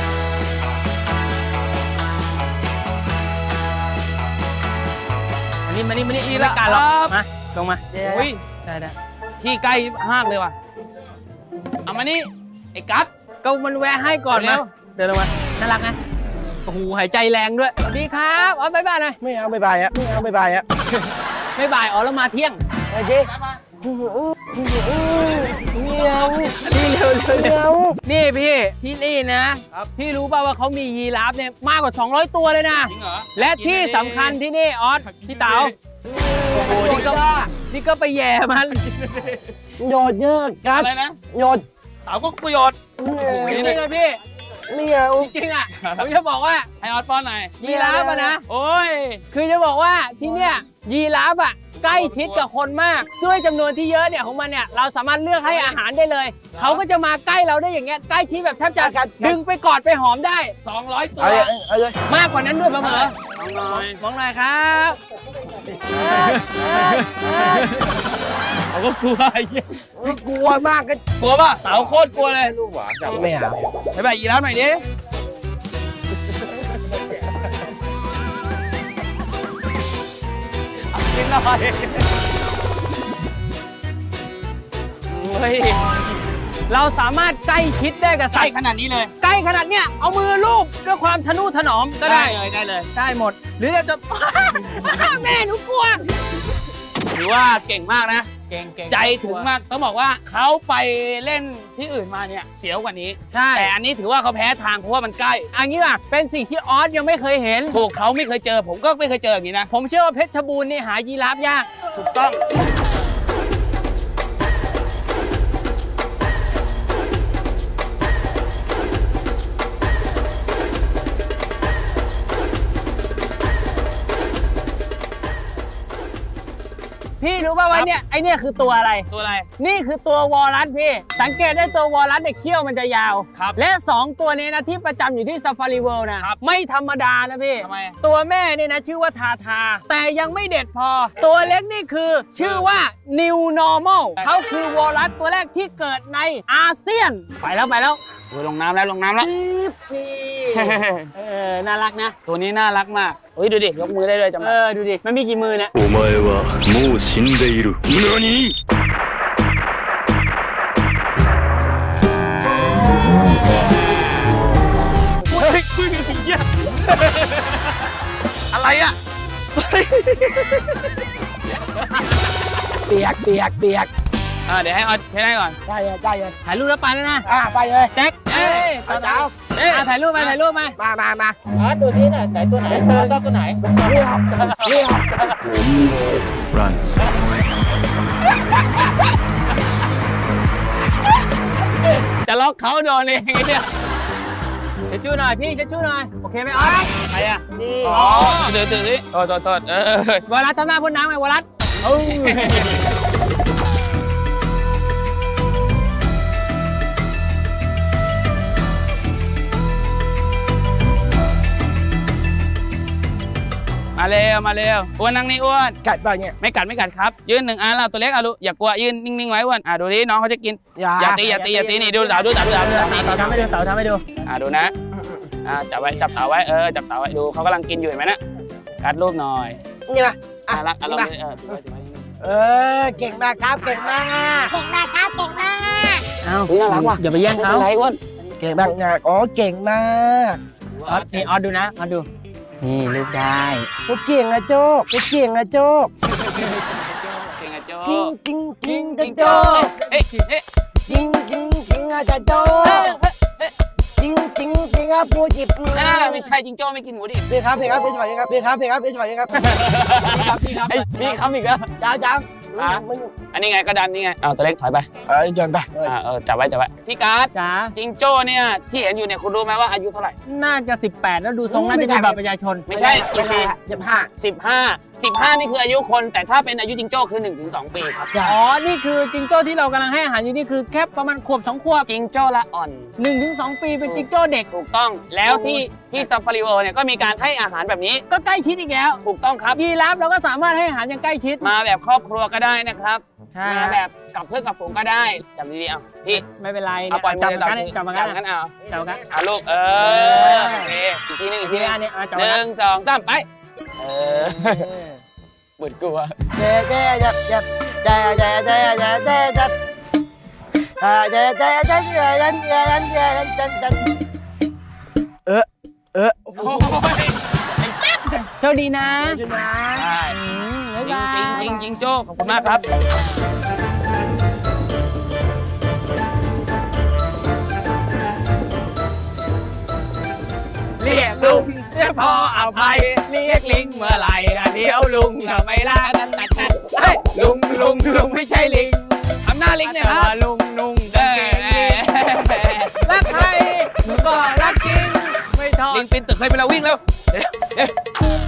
S1: อันนี้มานี่มานี่อีละกันหรอมาลงมาอุ้ยได้ได้พี่ใกล้มากเลยว่ะเอามานี่ไอ้กั๊ดก็มันแวะให้ก่อนแล้วเดินลงมาน่ารักนะโอ้โหหายใจแรงด้วยสวัสดีครับอ๋อบ๊ายบายหน่อย
S4: ไม่เอาบ๊ายบายอะไม่เอาบ๊ายบายอะ
S1: บ๊ายบายอ๋อแล้วมาเที่ยง
S4: ไอ้เจ๊เมียว
S1: นี่เร็วเร็ว
S4: เมี
S1: เร็
S4: ยว ว
S1: นี่พี่ที่นี่นะพี่รู้ป่าวว่าเขามียีราฟเนี่ยมากกว่าสองร้อยตัวเลยนะและที่สำคัญที่นี่ออสพี่เต๋าโอ้โหนี่ก็นี่ก็ไปแย่มัน
S4: โยดเยอะกัด
S1: อะไรนะ
S4: โยด
S1: เต๋าก็ประโยชน์จริงๆเลยพี่
S4: เมียว
S1: จริงๆอ่ะผมจะบอกว่า
S5: ให้ออดป้อนหน่อย
S1: ยีราฟอะนะ
S5: โอ้ย
S1: คือจะบอกว่าที่เนี่ยยีราฟอ่ะใกล้ชิดกับคนมากด้วยจำนวนที่เยอะเนี่ยของมันเนี่ยเราสามารถเลือกให้อาหารได้เลยเขาก็จะมาใกล้เราได้อย่างเงี้ยใกล้ชิดแบบแทบจะดึงไปกอดไปหอมได้สองร้อยตัว
S4: เอาเลยเอาเลย
S1: มากกว่านั้นด้วยเผลอ
S5: มองหน่อย
S1: ๆมองหน่อยครับ
S5: เขาก็กลัวไอ้เหี้ย
S4: กลัวมากก็
S5: กลัวป่ะเต๋าโคตรกลัวเลย
S4: ไม่เอา
S5: ไปแบบยีราฟหน่อยดิกินหน่อยเฮ้ย
S1: เราสามารถใกล้ชิดได้กับ
S5: ใก
S1: สั
S5: ล้
S1: ตว์
S5: ขนาดนี้เลย
S1: ใกล้ขนาดเนี้ยเอามือลูบด้วยความทนุถนอมก็ได้
S5: เลยได้เลย
S1: ได้หมด หรือจะ แม่หนูกลัว
S5: ถือว่าเก่งมากนะ
S1: เก่งเก่ง
S5: ใจถึงมากต้องบอกว่าเขาไปเล่นที่อื่นมาเนี่ยเสียวกว่านี้
S1: ใช่
S5: แต่อันนี้ถือว่าเขาแพ้ทางเพราะว่ามันใกล้
S1: อันนี้ล่ะเป็นสิ่งที่ออสยังไม่เคยเห็น
S5: ถูกเขาไม่เคยเจอ ผมก็ไม่เคยเจออย่างนี้นะ
S1: ผมเชื่อว่าเพชรบูรณ์นี่หายีราฟยาก
S5: ถูกต้อง
S1: พี่รู้ป่าวว่าเนี่ยไอเนี่ยคือตัวอะไร
S5: ตัวอะไร
S1: นี่คือตัววอลลัสพี่ สังเกตได้ตัววอลลัสเนี่ยเขี้ยวมันจะยาว
S5: ครับ
S1: และ สอง ตัวนี้นะที่ประจำอยู่ที่ซาฟารีเวิลด์นะครับ ไม่ธรรมดานะพี่
S5: ทำไม
S1: ตัวแม่เนี่ยนะชื่อว่าทาทา แต่ยังไม่เด็ดพอ ตัวเล็กนี่คือชื่อว่า New Normal เขาคือวอลลัสตัวแรกที่เกิดในอาเซียน ไปแล้วไปแล้ว
S5: โอ้ยลงน้ำแล้วลงน้ำแล้ว
S1: เออ น่ารักนะ
S5: ตัวนี้น่ารักมากเฮ้ยดูดิยกมือได้ด้วยจำ
S1: เอ
S5: ได้
S1: อ ดูดิ มันมีกี่มือเนี่ย
S6: お前はもう死んでいる。何？
S5: เฮ้ยคุยกันเหี้ยอะไรอ่ะ
S4: เปียกเปียกเปียก
S5: อ่าเดี๋ยวให้ออดใช้ได้ก่อน
S4: ได้เลยได้เลย
S1: ถ่ายรูปแล้วไปแล้วนะ
S4: อ่ะไปเลย
S1: แจ็คเอ้ย
S4: เอาเจ้า
S1: เอ้ยอ่ะถ่ายรูปมาถ่ายรูปมา
S4: มามามา
S1: อ๋อตัวนี้น่ะไหนตัวไหนเธอชอบตัวไหน
S4: เรียกเรียก
S6: Run。
S5: จะล็อกเขาโดนเองไอ้เนี่ย
S1: เช็ดชู้หน่อยพี่เช็ดชู้หน่อย โอเคไหมอ๋อ
S5: ใครอ่ะ
S4: นี่
S5: อ๋อถือถือสิโทษโทษโทษเออ
S1: วอลลัสทำหน้าพ่นน้ำไงวอลลัสเอ้ย
S5: มาเร็วมาเร็วอ้วนนั่งนี่อ้วน
S4: กัดเปล่าเนี่ย
S5: ไม่กัดไม่กัดครับ ยืนหนึ่งอันเราตัวเล็กอ่ะลูกอย่ากลัวยืนนิ่งๆไว้อ้วนอ่ะดูดิน้องเขาจะกิน
S4: อย่า
S5: อย่าตีอย่าตีอย่าตีนี่ดูเต่าดูเต่าดูเต่าดูเต่านี่
S1: เต่าทำให้ดูเต่าทำให้ดู
S5: อ่ะดูนะอ่ะจับไว้จับเต่าไว้เออจับเต่าไว้ดูเขากำลังกินอยู่เห็นไหมนะกัดลูกหน่อย
S4: นี่มาอ่ะ
S5: น่ารักอ่ะ
S4: นี่
S5: เรา
S4: มา
S5: เออถือไว้ถือไว้
S4: เออเก่งมากครับเก่งมาก
S7: เก่งมากครับ เก่งมาก
S1: เอ้า
S5: เฮ้ยน่ารักว่ะ
S1: อย่าไปแย่งเขา
S5: ไม่เป็นไรอ้วน
S4: เก่งมากนะอ๋อเก่งมาก
S1: ออสนี่ออสดูนะออสดู นี่ลูกได้
S4: กูเก่งอะโจ๊กกูเก่งอะโจ๊ก
S5: เก่งอะโจ้
S4: จริงจริงจริง
S5: จริ
S4: จะ
S5: ง
S4: โจ๊
S5: โจ้
S4: ก
S5: เอ๊ะเอ๊ะ
S4: จริงจริงจริงอะจะโจ๊กจริงจริงจริงอะปูจิบ
S5: อ่าไม่ใช่จิงโจ้ไม่กินหมูดิบ
S4: พี่ครับพี่ครับพี่สวัสดีครับพี่ครับพี่ครับพี่สวัสดีครับ
S1: ครับพี่ครับ
S5: ไอ้มีคำอีกแล้ว
S4: จ้าจ้า
S5: อ่ะ อันนี้ไงกระดานนี่ไงเอาตัวเล็กถอยไป
S4: เอ้ยจนไป
S5: อ่าเออจับไว้จับไว้พี่การ์ด
S1: จ๋า
S5: จิงโจ้เนี่ยที่เห็นอยู่เนี่ยคุณรู้ไหมว่าอายุเท่าไหร่
S1: น่าจะสิบแปดแล้วดูทรงน่าจะมีบัตรประชาชน
S5: ไม่ใช่กี่ปี
S4: ยี่สิบห้า
S5: สิบห้าสิบห้านี่คืออายุคนแต่ถ้าเป็นอายุจิงโจ้คือหนึ่งถึงสองปีครับ
S1: อ๋อ นี่คือจิงโจ้ที่เรากำลังให้อาหารอยู่นี่คือแค่ประมาณขวบสองขวบ
S5: จิงโจ้ละอ่อน
S1: หนึ่งถึงสองปีเป็นจิงโจ้เด็ก
S5: ถูกต้องแล้วที่ที่ซัฟฟารีเวิลด์เนี่ยก็มีการให้อาหารแบบนี้
S1: ก็ใกล้ชิดอีกแล้ว
S5: ถูกต้องครับ
S1: ยีราฟเราก็สามารถให้อาหารอย่างใกล้ชิด
S5: มาแบบครอบครัวก็ได้นะครับ
S1: ใช่
S5: มาแบบกับเพื่อนกับฝูงก็ได้จับดีๆเอาพี่
S1: ไม่เป็นไร
S5: เอา
S1: เนี่ย
S5: ปล่อย
S1: จับ
S5: มือ
S1: กันเนี่ยจับกัน
S5: กันเอา
S1: จับกัน
S5: เอาลูกเออโอเคอีกทีหนึงอีกที
S1: ที
S5: หนึ
S1: นี้
S5: ง
S1: อันนี้อ่ะจับ
S5: ห
S1: กัน
S5: นึ่งสองสามไปเออเบิดกลัว
S4: เจ๊เจ๊ยับยับเจ๊เจ๊เจ๊เจ๊เจ๊เจ๊เจ๊เจ๊เจ๊เจ๊เจ๊เจ๊เจ๊เจ๊เจ๊เจ๊เจ๊เออเออ
S1: โชคดีนะ
S5: ใช่จริงจริงจริงจริงโจ้ขอบคุณมากครับ
S1: เรียกลุงเรียกพ่ออภัยเรียกลิงเมื่อไหร่เดี๋ยวลุงไม่ละตัดตัดตัดเฮ้ยลุงลุงลุงไม่ใช่ลิง
S5: ทำหน้าลิงเนี่ยครับ
S1: ลุงลุงเด้รักใครก็รักจริงไม่ทอด
S5: ลิงปีนตึกเคยไปแล้ววิ่งแล้วเอ๊ะ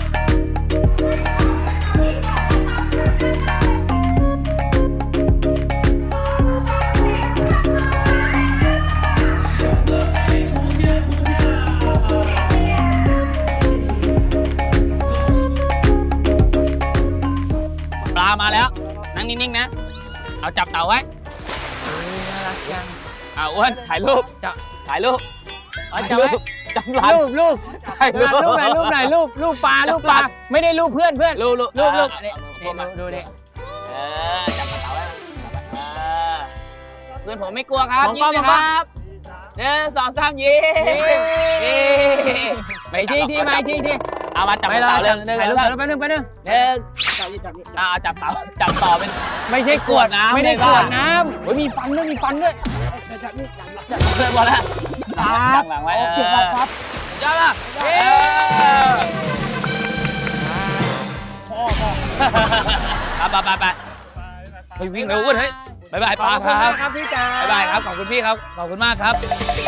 S5: ปลามาแล้วนั่งนิ่งๆนะเอาจับเต่าไว้
S1: น่ารักจัง
S5: เอาอ้วนถ่ายรูปจะถ่ายรูป
S1: จับไว้
S5: จับหลาน
S1: รูปรูปถ่ายรูปรูปไหนรูปไหนรูปรูปปลารูปปลาไม่ได้รูปเพื่อนเพื่อน
S5: รูปรูป
S1: รูปรูปนี่ดูดิ
S5: เออจับเต่าไว้เพื่อนผมไม่กลัวครับยิ้มเลยครับหนึ่งสองสามยิ้ม
S1: ไปที่ที่ไปที่ที่
S5: เอามาจับเต่าเลย
S1: ถ่ายรูปไปหนึ่งไปหนึ่ง
S5: หนึ่งอ่าจับเต่าจับต่อเป็น
S1: ไม่ใช่กวดน้ำไม่ได้กวดน้ำโอ้ยมีฟันด้วยมีฟันด้วย
S5: จับนี่จับจับเลยพอแล้วจับหลังไว้เก็บไว้ครับยอดละพ่อพ่อไปไปไปไปวิ่งเร็วเฮ้ยบายบายปลาครับ
S1: ครับพี่จ๋า
S5: บายบายครับขอบคุณพี่ครับขอบคุณมากครับ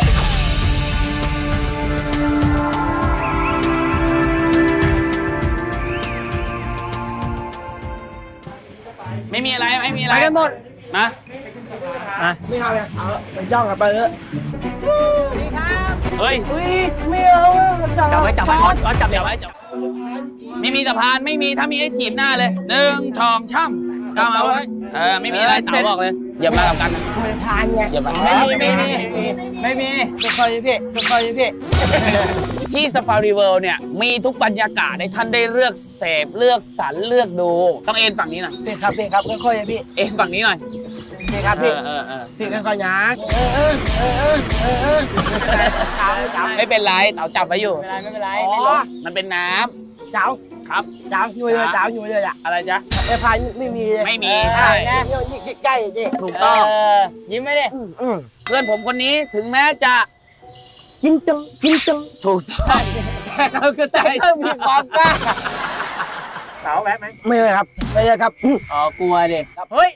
S5: ไม่มีอะไรไม่มีอะไร
S1: ไปกันหมด
S5: นะ
S4: ไม่เอาเลยเอาไปจ้องกันไปเลย
S1: ดีครับ
S5: เฮ้ย
S4: ไม่เอา
S1: จับไว้จับไว้ก็จับเดี๋ยวไว้จับ
S5: ไม่มีสะพานไม่มีถ้ามีไอ้ถีบหน้าเลยหนึ่งช่องช่ำก้าวมาไว้เออไม่มีอะไรเต่าบอกเลยอย่ามากับกัน
S4: ไม่พานไง
S5: อย่ามา
S1: ไม่มีไม่มีไม่มี
S4: ไม่ค่อยพี่ไม่ค่อยพี่
S5: ที่ Safari World เนี่ยมีทุกบรรยากาศให้ท่านได้เลือกเสพเลือกสรรเลือกดูต้องเอ็นฝั่งนี้หน่อย
S4: พี่ครับพี่ครับค่อยๆพี่
S5: เอ็นฝั่งนี้หน่อย
S4: พี่ครับพี่พี่ค่อยๆนะเออเออเออเออเออ
S5: ไม่เป็นไรเต่าจับไว้อยู่
S1: ไม่เป็นไร
S5: ไม่เป็นไรมันเป็นน้
S4: ำเต่า
S5: ครับ
S4: เต่าอยู่เลยเต่าอยู่เลยอะ
S5: อะไรจ๊ะ
S4: ไอ้พายไม่มี
S5: ไม่มีใช่
S4: ใกล้ๆดิ
S5: ถูกต้อง
S1: ยิ้มไหมดิ
S5: เพื่อนผมคนนี้ถึงแม้จะ
S4: ยิงจังยิงจัง
S5: ถูกต้อง
S1: เราก็ใจเพิ่มมีความกล้าเต่าแวะไหม
S4: ไม่เลยครับไม่เลยครับ
S1: อ๋อกลัวดิเฮ้ย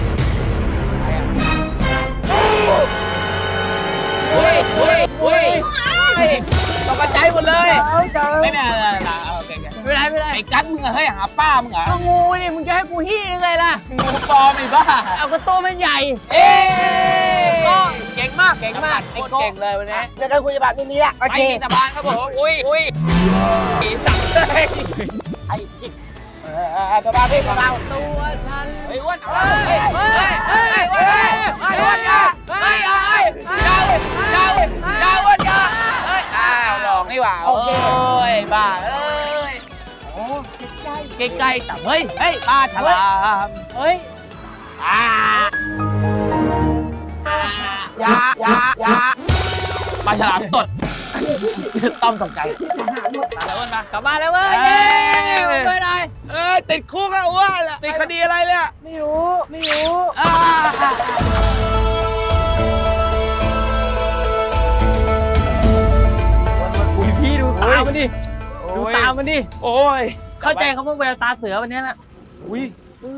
S5: เฮ้ยเฮ้ยเฮ้ยตกใจหมดเลยไม่เป็นไรโอเค
S1: ไม่เป็นไรไม่เป็นไร
S5: ไอ้กั๊ดมึงเฮ้ยหาป้ามึงเหรอ
S1: งูนี่มึงจะให้กูฮี้ยังไงล่ะ
S5: งูปลอมไอ้บ้า
S1: เอากระตัวมันใหญ่
S5: เอ๊เก่งมาก
S1: เก่งมาก
S5: เก่งเลยวันนี้
S4: ในการคุยแบบนี้อะ
S5: โอเคสบายครับผมอุ้ยอุ้ยสั่งเลย
S4: ไอ้จิ๊กเออสบายพี่สบาย
S1: ตัวฉัน
S5: ไอ้อ้วนเฮ้ยเฮ้ยเฮ้ยเฮ้ยไอ้อ้วนอย่าเฮ้ยเฮ้ยเจ้าเจ้าเจ้าอ้วนอย่าเฮ้ยอ้าวหลอกนี่หว่าโอ้ยบ้าเอ้ย
S1: โอ้ใกล้ๆแต่เฮ้ย
S5: เฮ้ยปลาฉลาม
S1: เฮ้ย
S5: อ่า
S4: อย่าอย่าอย่า
S5: ปลาฉลามตดต้อมตกใจแล้วอ้วนมาก
S1: ลับมาแล้วเว้ยเฮ้ยหน่อย
S5: เอ้ยติดคุกอะอ้วนติดคดีอะไรเลย
S4: ไม่รู้ไม่รู้
S1: พี่ดูตามันดิดูตามันดิ
S5: โอ้ย
S1: เข้าใจเขาว่าแววตาเสือวันนี้น่ะ
S5: อุ้ย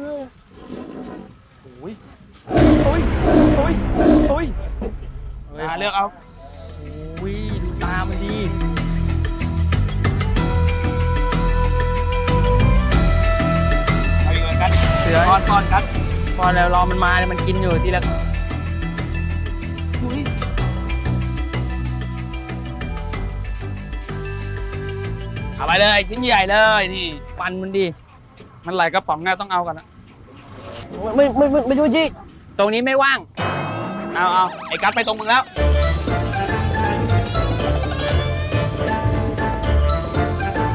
S1: อุ้ยอุ้ยอุ้ยอุ้ย
S5: เลือกเอา
S1: อุ้ยดูตามันดิ
S5: เอาอีกเหมือนกันเสือก้อนก้อนครับ
S1: พอแล้วรอมันมามันกินอยู่ทีละ
S5: เอาไปเลยชิ้นใหญ่เลยนี่
S1: ฟันมันดี
S5: มันไหลกระป๋องไงต้องเอากันนะ
S4: ไม่ไม่ไม่ไม่ดูจี
S1: ตรงนี้ไม่ว่าง
S5: เอาเอาไอ้กั๊ดไปตรงมึงแล้ว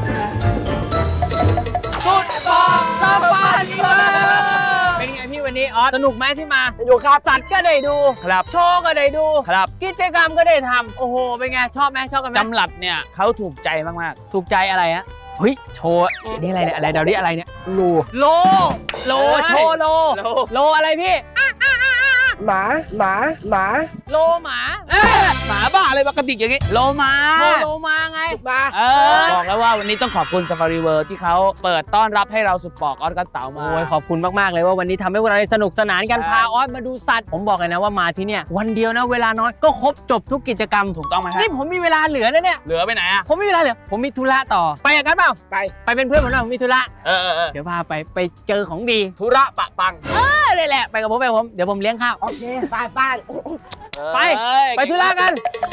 S1: สุดปองซาฟารีเวิลด์เป็นไงพี่วันนี้อ
S4: ออสสนุกไหมที่มา
S5: อยู่ครับ
S4: สัตว์ก็ได้ดู
S5: ครับ
S4: โชว์ก็ได้ดู
S5: ครับ
S4: กิจกรรมก็ได้ทำโอ้โหเป็นไงชอบไหมชอบกันไหม
S5: จำหลัดเนี่ยเขาถูกใจมาก
S4: ถูกใจอะไรฮะเฮ้ยโชว์นี่อะไรเนี่ยอะไรเดี๋ยวนี้อะไรเนี่ย
S5: ๆรู
S4: โลโลโชว์โล
S5: โล
S4: โลอะไรพี่
S5: หมาหมาหมา
S4: โลหมา
S5: หมาบ้าอะไรปกติอย่างงี้โลมา
S4: โชว์โลมาไง
S5: มา เออบอกแล้วว่าวันนี้ต้องขอบคุณ Safari World ที่เขาเปิดต้อนรับให้เราสุดปอกออสกัสเต๋ามา
S4: โอ้ยขอบคุณมากๆเลยว่าวันนี้ทำให้พวกเราได้สนุกสนานกัน
S5: ใช่
S4: พาออสมาดูสัตว์ผมบอกเลยนะว่ามาที่เนี่ยวันเดียวนะเวลาน้อยก็ครบจบทุกกิจกรรม
S5: ถูกต้องไหมฮะ
S4: นี่ผมมีเวลาเหลือนะเนี่ย
S5: เหลือไปไหนอ่ะ
S4: ผมมีเวลาเหลือผมมีธุระต่อไปกันเปล่า
S5: ไป
S4: ไปเป็นเพื่อนผมหน่อยผมมีธุระ
S5: เออเออเออ
S4: เดี๋ยวพาไปไปเจอของดี
S5: ธุระปะปัง
S4: เออเลยแหละไปกับผมไปกับผมเดี๋ยวผมเลี้ยงข้าว
S5: โอเคไปไป
S4: ไปไปธุระกัน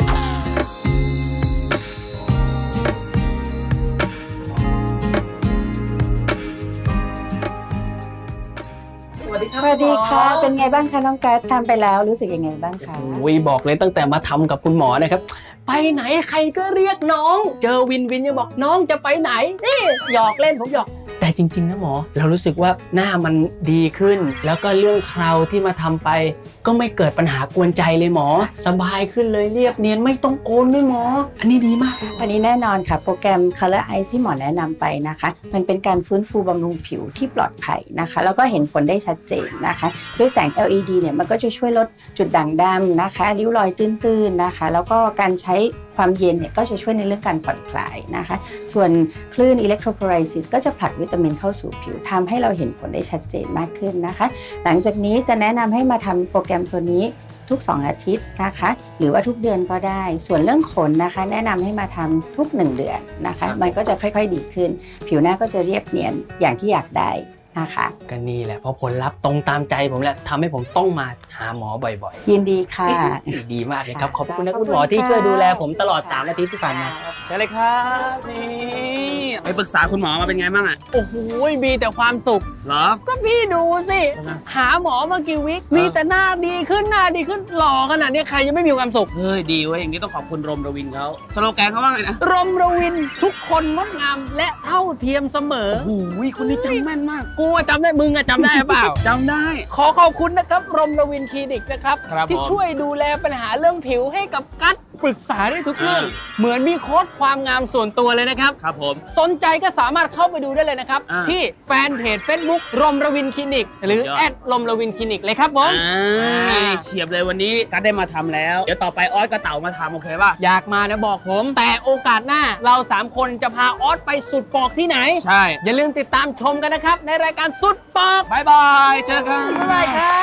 S2: สวัสดีค่ะเป็นไงบ้างคะน้องการ์ดทำไปแล้วรู้สึกยังไงบ้างคะ
S4: วีบอกเลยตั้งแต่มาทำกับคุณหมอนะครับไปไหนใครก็เรียกน้อง เจอวินวินยังบอกน้องจะไปไหนนี่หยอกเล่นผมหยอกแต่จริงๆนะหมอเรารู้สึกว่าหน้ามันดีขึ้น แล้วก็เรื่องเคราที่มาทำไปก็ไม่เกิดปัญหากวนใจเลยหมอสบายขึ้นเลยเรียบเนียนไม่ต้องโกนด้วยหมออันนี้ดีมาก
S2: อันนี้แน่นอนค่ะโปรแกรม Color Ice ที่หมอแนะนำไปนะคะมันเป็นการฟื้นฟูบำรุงผิวที่ปลอดภัยนะคะแล้วก็เห็นผลได้ชัดเจนนะคะด้วยแสง แอล อี ดี เนี่ยมันก็จะช่วยลดจุดด่างดำนะคะริ้วรอยตื้นๆนะคะแล้วก็การใช้ความเย็นเนี่ยก็จะช่วยในเรื่องการผ่อนคลายนะคะส่วนคลื่น electrophoresis ก็จะผลักวิตามินเข้าสู่ผิวทำให้เราเห็นผลได้ชัดเจนมากขึ้นนะคะหลังจากนี้จะแนะนำให้มาทำโปรแกรมตัวนี้ทุกสองอาทิตย์นะคะหรือว่าทุกเดือนก็ได้ส่วนเรื่องขนนะคะแนะนำให้มาทำทุกหนึ่งเดือนนะคะมันก็จะค่อยๆดีขึ้นผิวหน้าก็จะเรียบเนียนอย่างที่อยากได้นะคะ
S4: ก็นี่แหละเพราะผลลัพธ์ตรงตามใจผมแหละทำให้ผมต้องมาหาหมอบ่อย
S2: ยินดีค่ะ
S4: ๆ ดีมากเลยครับขอบคุณนะคุณหมอที่ช่วยดูแลผมตลอดสามอาทิตย์ที่ผ่านมา
S5: เชิญเลยครับนี่ไปปรึกษาคุณหมอมาเป็นไงบ้างอ่ะ
S4: โอ้โหมีแต่ความสุข
S5: เหรอ
S4: ก็พี่ดูสิหาหมอมากี่วิคมีแต่หน้าดีขึ้นหน้าดีขึ้นหล่อขนาดนี้ใครยังไม่มีความสุข
S5: เฮ้ยดีเว้ยอย่างนี้ต้องขอบคุณรมระวินเขาสโลแกนเขาว่าไงนะ
S4: รมระวินทุกคนงดงามและเท่าเทียมเสมอ
S5: โอ้โหคนนี้จำแม่นมาก
S4: กูอะจำได้มึงอะจำได้เปล่า
S5: จำได้
S4: ขอขอบคุณนะครับรมระวินคลินิกนะครับ
S5: ครับ
S4: ที่
S5: ผม
S4: ช่วยดูแลปัญหาเรื่องผิวให้กับกั๊ดปรึกษาได้ทุกเรื่อง
S5: อ่
S4: เหมือนมีโค้ดความงามส่วนตัวเลยนะครับ
S5: ครับผม
S4: สนใจก็สามารถเข้าไปดูได้เลยนะครับ
S5: อ่า
S4: ที่แฟนเพจ Facebook รมระวินคลินิก หรือ
S5: สุดยอด
S4: แอดรมระวินคลินิกเลยครับผม
S5: อ่าเฉียบเลยวันนี้กัดได้มาทำแล้ว เดี๋ยวต่อไปออสกับเต๋ามาทำโอเคป่ะ
S4: อยากมานะบอกผม แต่โอกาสหน้าเราสามคนจะพาออสไปสุดปอกที่ไหน
S5: ใช่
S4: อย่าลืมติดตามชมกันนะครับ ในรายการสุดปอก
S5: บายบาย เจอกัน
S4: บ๊ายบายครับ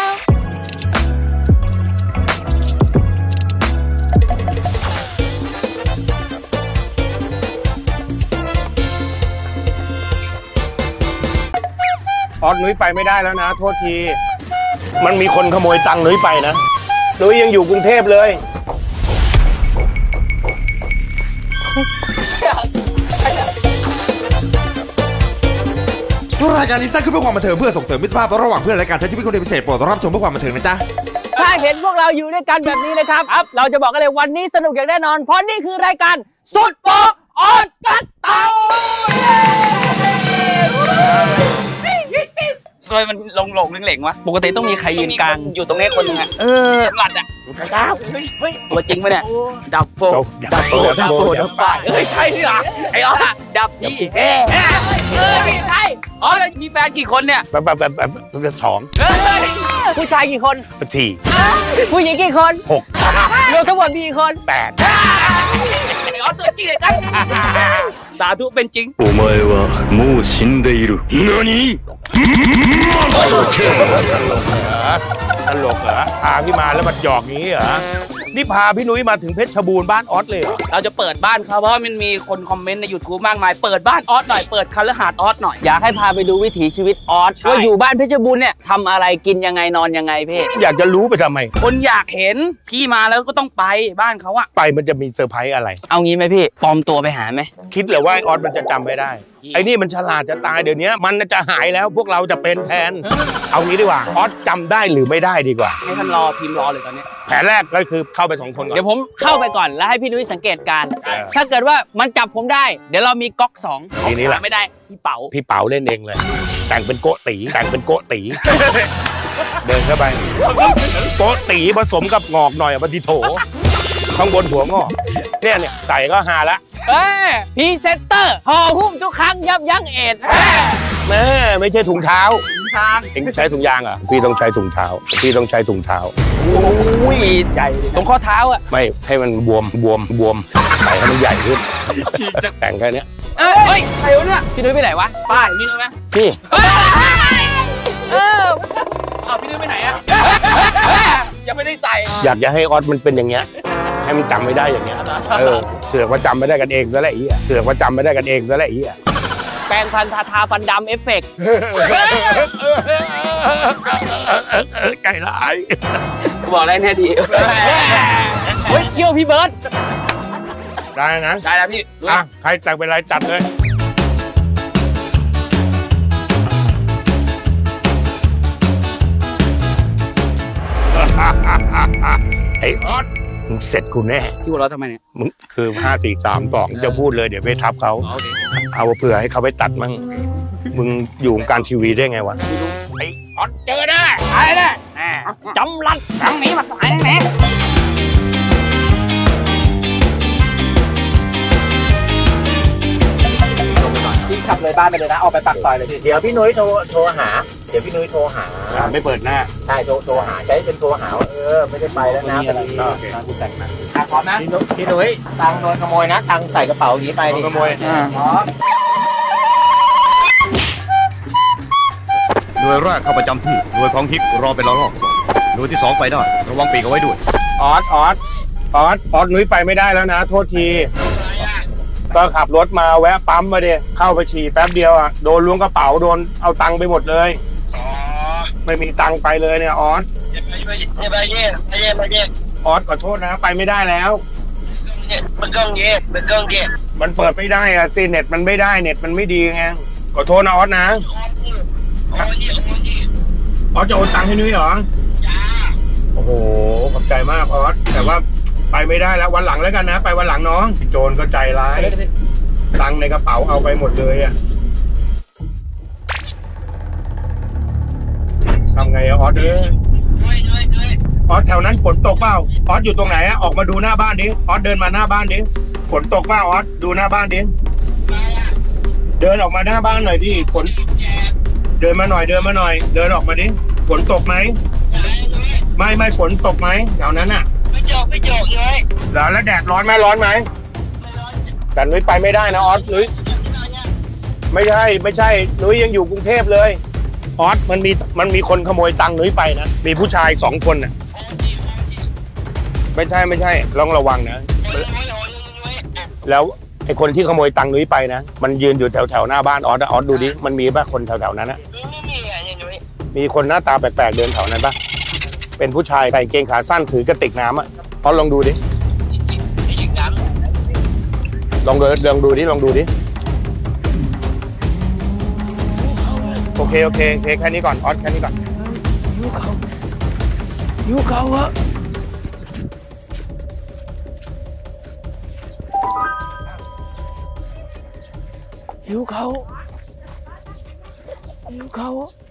S8: ออสนุ้ยไปไม่ได้แล้วนะ โทษที มันมีคนขโมยตังค์นุ้ยไปนะนุ้ยยังอยู่กรุงเทพเลย
S3: รายการนี้สร้างขึ้นเพื่อความบันเทิงเพื่อส่งเสริมมิตรภาพระหว่างเพื่อนและการใช้ชีวิตคนพิเศษโปรดรับชมเพื่อความบันเทิงนะจ๊ะ
S4: ถ้าเห็นพวกเราอยู่ด้วยกันแบบนี้นะครับ เราจะบอกกันเลยวันนี้สนุกอย่างแน่นอน เพราะนี่คือรายการสุดปอกออดกัดเตา
S5: โดยมันลงหลงเหล่งๆวะ ปกติต้องมีใครยืนกลางอยู่ตรงนี้คนหนึงอะเออหลัดอะครับเฮ้ยเฮ้ยตัวจริงปะเนี่ย ดับโฟ
S8: ดับโฟดับโฟดับไฟ
S5: เฮ้ยใช่นี่เหรอไอ้ออสดับพี่เฮ้เฮ้เฮ้ยใช่อ๋อแล้วมีแฟนกี่คนเนี่ย
S8: แบบแบบแบบแบบสอง
S5: เฮ้ย
S4: ผู้ชายกี่คน
S8: ที
S4: ผู้หญิงกี่คน
S8: หก
S4: รวมทั้งหมดมีกี่คน
S8: แปด
S5: ไอ้ออสตัวจริงเลยกันสาธุเป็นจริง
S6: お前はもう死んでいる何
S8: ตลกเหรอพาพี่มาแล้วมาหยอกงี้เหรอนี่พาพี่นุ้ยมาถึงเพชรบูรณ์บ้านออสเลยเหรอ
S5: เราจะเปิดบ้านเขาเพราะว่ามันมีคนคอมเมนต์ใน YouTube มากมายเปิดบ้านออสหน่อยเปิดคฤหาสน์ออสหน่อย
S4: อยากให้พาไปดูวิถีชีวิตออส
S5: ใช่
S4: ว่าอยู่บ้านเพชรบูรณ์เนี่ยทำอะไรกินยังไงนอนยังไงพี่
S8: อยากจะรู้ไปทำไม
S5: คนอยากเห็นพี่มาแล้วก็ต้องไปบ้านเขาอะ
S8: ไปมันจะมีเซอร์ไพรส์อะไร
S4: เอางี้ไหมพี่ปลอมตัวไปหาไหม
S8: คิดเลยว่าไอ้ออสมันจะจำไม่ได้ ไอ้นี่มันฉลาดจะตายเดี๋ยวนี้มันจะหายแล้วพวกเราจะเป็นแทน เอางี้ดีกว่าออสจำได้หรือไม่ได้ดีกว่า
S5: ให้ท่านรอทีมรอเลยตอนนี้
S8: แผนแรกก็คือเข้าไปสองคนก่อน
S4: เดี๋ยวผมเข้าไปก่อนแล้วให้พี่นุ้ยสังเกตการณ์
S8: เออ
S4: ถ้าเกิดว่ามันจับผมได้ เดี๋ยวเรามีก๊อกสอง
S8: ทีนี้แหละ
S5: ไม่ได้พี่เป๋า
S8: พี่เป๋าเล่นเองเลย แต่งเป็นโกตีแต่งเป็นโกตีเดินเข้าไปโป๊ะตีผสมกับงอกหน่อยบันทีโถข้างบนหัวงอกเนี่ยเนี่ยใส่ก็หาละ
S4: เอ้ยพรีเซนเตอร์ห่อหุ้มทุกครั้งยับยั้งเอดส์
S8: แม่ไม่ใช่ถุงเท้า
S1: ทาง
S8: เองใช้ถุงยางเหรอ่ะพี่ต้องใช้ถุงเท้าพี่ต้องใช้ถุงเท้า
S4: อุ้ยใหญ่ตรงข้อเท้าอ่ะ
S8: ไม่ให้มันบวมบวมบวมใส่ให้มันใหญ่ขึ้นแต่งแค่นี้
S4: เอ้ยใครวะเนี่ยพี่นุ้ยไปไหนวะป้ายพี่นุ้ยไหม
S8: นี่
S4: เออเอาพี่นุ้ยไปไหนอ่ะยังไม่ได้ใส่
S8: อยากจะให้ออสมันเป็นอย่างเงี้ยให้มันจำไม่ได้อย่างเงี้ยเออเสือกว่าจำไม่ได้กันเองซะแหละไอ้เหี้ยเสือกว่าจำไม่ได้กันเองซะแหละไอ้เหี้ย
S4: แปรงฟันทาทาฟันดำเอฟเฟกต์
S8: ไก่ร้าย
S1: บอกแล้วแน่ดี
S4: เฮ้ยเคี้ยวพี่เบิร์ด
S8: ได้นะ
S1: ได้แล้วพี่
S8: อ่ะใครแต่งเป็นไรจัดเลยไอ้ออสมึงเสร็จกูแน่
S1: พี่หัวเราะทำไมเนี่ย
S8: มึงคือห้าสี่สามสองจะพูดเลยเดี๋ยวไปทับเขาเอาเผื่อให้เขาไปตัดมั่งมึงอยู่วงการทีวีได้ไงวะไอ้ออสเจอได้ตายแน่จำรัดครั้งนี้มาตายแน่
S1: พี่ขับเลยบ้านไปเลยนะออกไปปากซอยเลยพี่เดี๋ยวพี่นุ้ยโทรโทรหาเดี๋ยวพี่นุ้ยโทรหา
S8: ไม่เปิดหน้า
S1: ใช่โทรโทรหาใช้เป็นโทรหาว่าเออไม่ได้ไปแล้วนะพอดี
S8: โอเค
S1: กูแต่งนะพร้อมนะพี่นุ้ยตังโดนขโมยนะตังใส่กระเป๋าอย่างนี้ไปดิ
S8: ขโมย
S1: พร้อม
S6: หน่วยแรกเข้าประจำที่หน่วยของฮิกรอเป็นระลอกหน่วยที่สองไปได้ระวังปีกเอาไว้ด้วย
S8: ออสออสออสออสนุ้ยไปไม่ได้แล้วนะโทษทีก็ขับรถมาแวะปั๊มมาดิเข้าไปฉี่แป๊บเดียวอ่ะโดนล้วงกระเป๋าโดนเอาตังค์ไปหมดเลยไม่มีตังค์ไปเลยเนี่ยออสออสขอโทษนะไปไม่ได้แล้วมันเครื่องเย็บมันเครื่องเย็บมันเปิดไม่ได้อะสิเน็ตมันไม่ได้เน็ตมันไม่ดีไงขอโทษนะออสนะออสจะโอนตังค์ให้นุ้ยเหรอโอ้โหขอบใจมากออสแต่ว่าไปไม่ได้แล้ววันหลังแล้วกันนะไปวันหลังน้องโจรก็ใจร้ายตังค์ในกระเป๋าเอาไปหมดเลยอะทำไงอะออสเอ้ยออสแถวนั้นฝนตกเปล่าออสอยู่ตรงไหนอะออกมาดูหน้าบ้านดิออสเดินมาหน้าบ้านดิฝนตกเปล่าออสดูหน้าบ้านดิเดินออกมาหน้าบ้านหน่อยดิฝนเดินมาหน่อยเดินมาหน่อยเดินออกมาดิฝนตกไหมไม่ไม่ฝนตกไหมแถวนั้นอะไม่จกไม่จกเลยแล้วแล้วแดดร้อนไหมร้อนไหมแต่นุ้ยไปไม่ได้นะออสนุ้ยไม่ใช่ไม่ใช่นุ้ยยังอยู่กรุงเทพเลยออสมันมีมันมีคนขโมยตังค์นุ้ยไปนะมีผู้ชายสองคนน่ะไม่ใช่ไม่ใช่ลองระวังนะแล้วไอ้คนที่ขโมยตังค์นุ้ยไปนะมันยืนอยู่แถวแถวหน้าบ้านออสออสดูดิมันมีป่ะคนแถวแถวนั้นนะมีคนหน้าตาแปลกๆเดินแถวนั้นป่ะเป็นผู้ชายใส่กางเกงขาสั้นถือกระติกน้ำอ่ะออสลองดูดิลองดูลองดูดิลองดูดิโอเคโอเคโอเคแค่นี้ก่อนออสแค่นี้ก่อนยูเขายูเขาอะยูเขายูเขา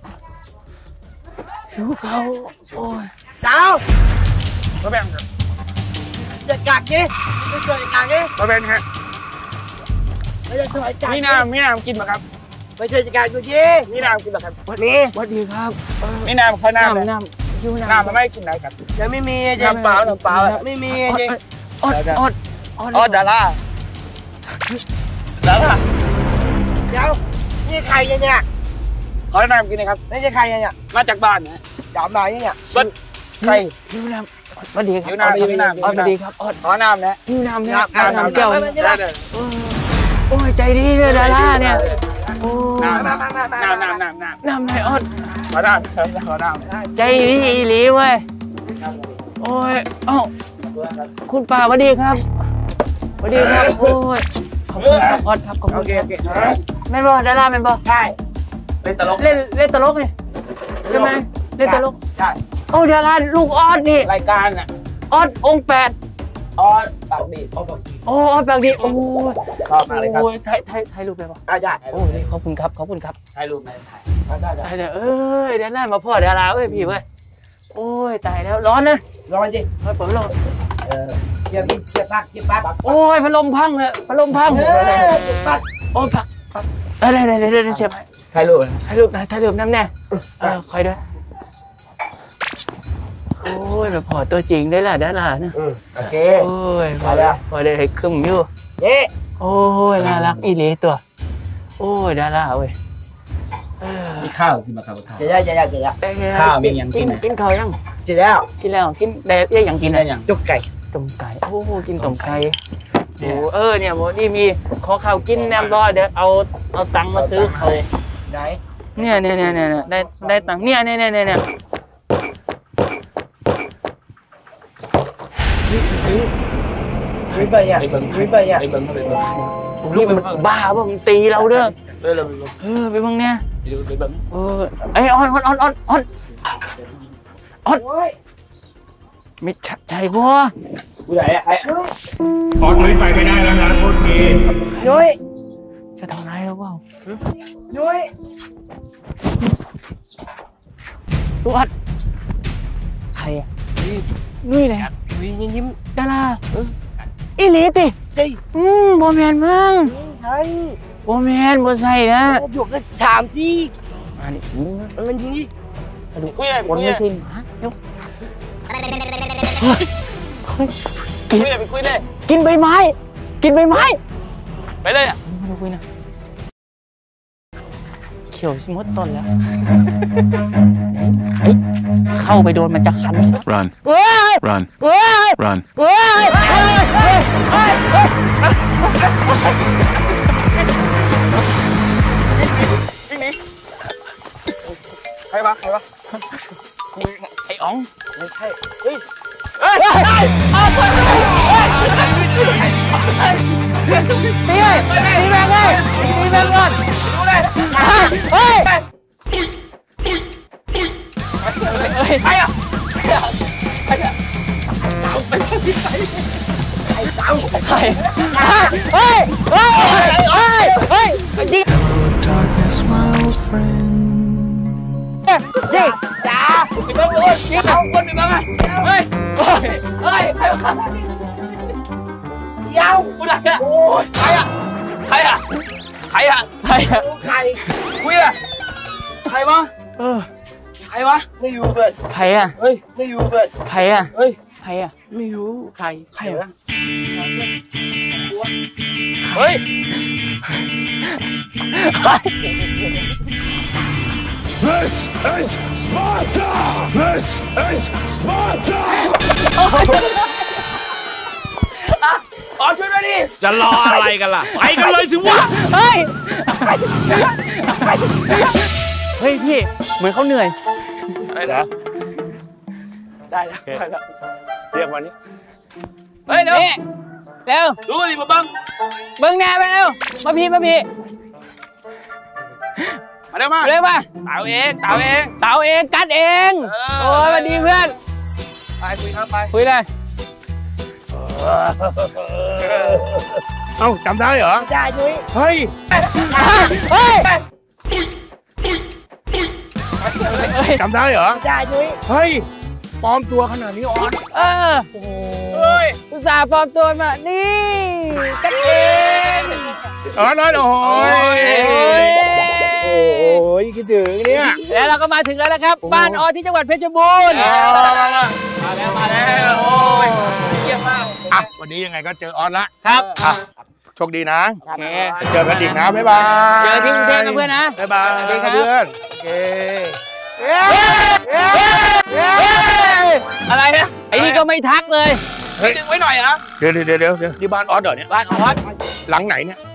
S8: ยูเขาโอ้ย
S5: เจ้า
S8: มาแบ่ง
S5: จะกักดิไม่ช่วยกักดิ
S8: มาแบ่งฮะ
S5: ไม่ได้ช่วยกัก
S1: มีน้ำมีน้ำกินไหมครับ
S5: ไม่ช่วยกักกูดิ
S1: มีน้ำกินเหรอครับ
S5: นี่
S1: สวัสดีครับมีน้ำข้าวน้ำน้ำยูน้ำมันไม่กินไหนครับ
S5: ยังไม่มียัง
S1: น้ำเปล่าน้ำเปล่า
S5: ไม่มียัง
S1: อดอดอดดาราดารา
S5: เดี๋ยวนี่ใครเนี่ย
S1: ขอน้ำกินนะครับ
S5: นี่จะใครเนี่ย
S1: มาจากบ้านนะ
S5: ดำหน่อยเนี่ย
S1: บัดใคร
S4: ยูน้ำสวัสดีครับ
S1: ยูน้ำยูน้ำ
S4: สวัสดีครับอด
S1: ขอน้ำนะ
S4: ยูน้ำเนี่ย
S5: น้ำน้ำเจ้า
S4: โอ้ยใจดีเลยดาราเนี่ยโอ้
S1: น้ำน้ำน้ำน้ำน้ำน้ำน้ำ
S4: น้ำไหนอด
S1: ขอน้ำขอน้ำ
S4: ใจดีอีหลีเว้ยโอ้ยเอ้าคุณป่าสวัสดีครับสวัสดีครับโอ้ยขอบคุณครับอดครับขอบ
S1: โอ
S4: คุณ
S1: เค
S4: ครั
S1: โอบ เค
S4: แม่นบ่ดาราแม่นบ่
S1: ใช่เล่นตลก
S4: เล่นเล่นตลกนี่ใช่ไหมเล่นตลก
S1: ใช่
S4: โอ้ดาราลูกออดนี่
S1: รายการอ่ะ
S4: ออดองค์แปด
S1: ออดปากดีออสปากดี
S4: โอ้ออสปากดีโอ้ย
S1: ชอบมากเลยครับ
S4: โอ้ยถ่ายถ่ายถ่ายรูปได้ปะ
S1: ได้ได้
S4: โอ้ยขอบคุณครับขอบคุณครับ
S1: ถ่ายรูปไหนถ่ายได้ได้
S4: ตายแล้วเอ้ยเดี๋ยวหน้ามาพ่อดาราเอ้ยพี่เว้ยโอ้ยตายแล้วร้อนนะ
S1: ร้อนจริง
S4: เฮ้ยผมลง
S1: เออเกียร์พี่เกียร์ปักเกียร์ปัก
S4: โอ้ยพัดลมพังเลยพัดลมพัง
S1: เออเกียร์ปัก
S4: โอ้ยพักได้ได้ได้ได้ได้เสียบ
S1: ถ่ายรูป
S4: ถ่ายรูปหน่อยถ่ายรูปน้ำแน่เออคอยด้วยโอ้ยแบบพอตัวจริงได้ละดารานะ
S1: โอเค
S4: โอ้ยพอได้พอได้ให้คึมอยู่
S1: เย้
S4: โอ้ยน่ารักอีหลีตัวโอ้ยดาราเว้ย
S1: มีข้าวกินมาครับข้าวจะได้จะได้จะได้ข้าวมีอย่างกิน
S4: กินข้าวยัง
S1: จะแล้ว
S4: กินแล้วกินได้เอ๊ยยังกิน
S1: ได้อย่างจุกไก่
S4: ต้มไก่โอ้กินต้มไก่โอ้เออเนี่ยโมนี่มีขอข้าวกินแนมรอเดี๋ยวเอาเอาตังค์มาซื้อเขา
S1: ไหน
S4: เนี่ยเนี่ยเนี่ยเนี่ยได้ได้ตังค์เนี่ยเนี่ยเนี่ยเนี่ย
S1: ไม่ไปอ่ะไม่ไปอ่ะ
S4: ไปเบิ่งไปเบิ่งลูกมันบ้าบ่มึงตีเราเด้อ
S1: เออเราไปเบิ่ง
S4: เออไปเบิ่งเนี่ย
S1: ไปเบิ่ง
S4: เออไอ้ออนออนออนออนออนออนไม่ชัดใจบ่
S1: ผู้ใหญ่ไอ้
S8: ออสนุ้ยไปไม่ได้แล้วนะโทษที
S1: ยุ้ย
S4: จะทำร้ายเราเปล่า
S1: ยุ้ย
S4: ลูกอัดใครอ่ะนุ้ยเลย
S1: ยุ้ยยิ้มยิ้ม
S4: ดาราอีหลีติ
S1: จริง
S4: อืมบ่แม่นมึง
S1: ใช่
S4: บ่แม่นบ่ใช่นะ
S1: หยกก็สามที่
S4: อันนี้
S1: มันยิงดิ
S4: คุยเลยคนไม่ใช่หมาเดี๋ยวกินเลยไปคุยเลยกินใบไม้กินใบไม้ไปเลยอ่ะมาดูคุยนะเขียวชิมดต้นแล้วเฮ้ยเข้าไปโดนมันจะคัน
S6: run
S4: เฮ้ย
S6: run
S4: เฮ้ย
S6: run
S4: เฮ้ยเฮ้ยเฮ้ยเฮ้ยเฮ้ยใครวะใครวะไอ้อ๋องไม่ใช่เฮ้ยเฮ้ยเฮ้ยเอาไปตีเลยตีแบงเลยตีแบงก่อนดูเลยเฮ้ยใครอ่ะใครอ่ะใครเฮ้ยเฮ้ยเฮ้ยเฮ้ยยิงยิงจ้าไปบ้างเลยยิงเอาคนไปบ้างไหมเฮ้ยเฮ้ยเฮ้ยใครวะยาวกูไหนอ่ะโอ้ยใครอ่ะใครอ่ะใครอ่ะใครอ่ะใครคุยอ่ะใครวะเออใครวะไม่รู้เบิร์ดใครอ่ะเฮ้ยไม่รู้เบิร์ดใครอ่ะเฮ้ยใครอ่ะไม่รู้ใครใครวะเฮ้ย
S8: This is Sparta This is Sparta
S4: อ๋อช่วยด้วยดิ
S6: จะรออะไรกันล่ะ ไปกันเลยสิวะ
S4: เฮ้ยเฮ้ยพี่เหมือนเขาเหนื่อย
S8: อะไรนะ
S1: ได้แล้วได้แล้ว
S8: เรียกวันนี้
S4: เฮ้ยเร็วเร็ว
S1: ดูดิมาบัง
S4: เบิ้งแน่ไปเร็วมาพี่มาพี่
S1: มาเร็วมา
S4: เร็วมา
S1: เต่าเองเต่าเอง
S4: เต่าเองกัดเองโอ้ยสวัสดีเพื่อน
S1: ไปคุยครับไป
S4: คุยเลย
S8: เอ้าจำได้เหรอ
S1: จ้ายุ้ย
S8: เฮ้ย
S4: เฮ้ย
S8: จำได้เหรอ
S1: จ้ายุ้ย
S8: เฮ้ยปลอมตัวขนาดนี้ออน
S4: เออ
S1: เฮ้ย
S4: อุตส่าห์ปลอมตัวมานี่กัดเอง
S8: ออนออนโอ้ยโอ้ยคิดถึงเนี่ย
S4: แล้วเราก็มาถึงแล้วนะครับบ้านออที่จังหวัดเพชรบูรณ์
S1: มาแล้วมาแล้วโอ้ยเยี่ยมมาก
S8: อ่ะวันนี้ยังไงก็เจอออนละ
S4: ครับ
S8: อ่ะโชคดีนะ
S4: โอเค
S8: เจอกันอีกนะบ๊ายบาย
S4: เจอที่กรุงเทพนะเพื่อนนะ
S8: บ๊ายบาย
S4: สวัสดีครับ
S8: เพื่อนโอเค
S4: อะไรนะไอ้นี่ก็ไม่ทักเลย
S1: ดึงไว้หน่อยนะ
S8: เดี๋ยวเดี๋ยวเดี๋ยวเดี๋ยวที่บ้านออสเหรอเนี่ย
S4: บ้านออส
S8: หลังไหนเนี่ย
S1: เ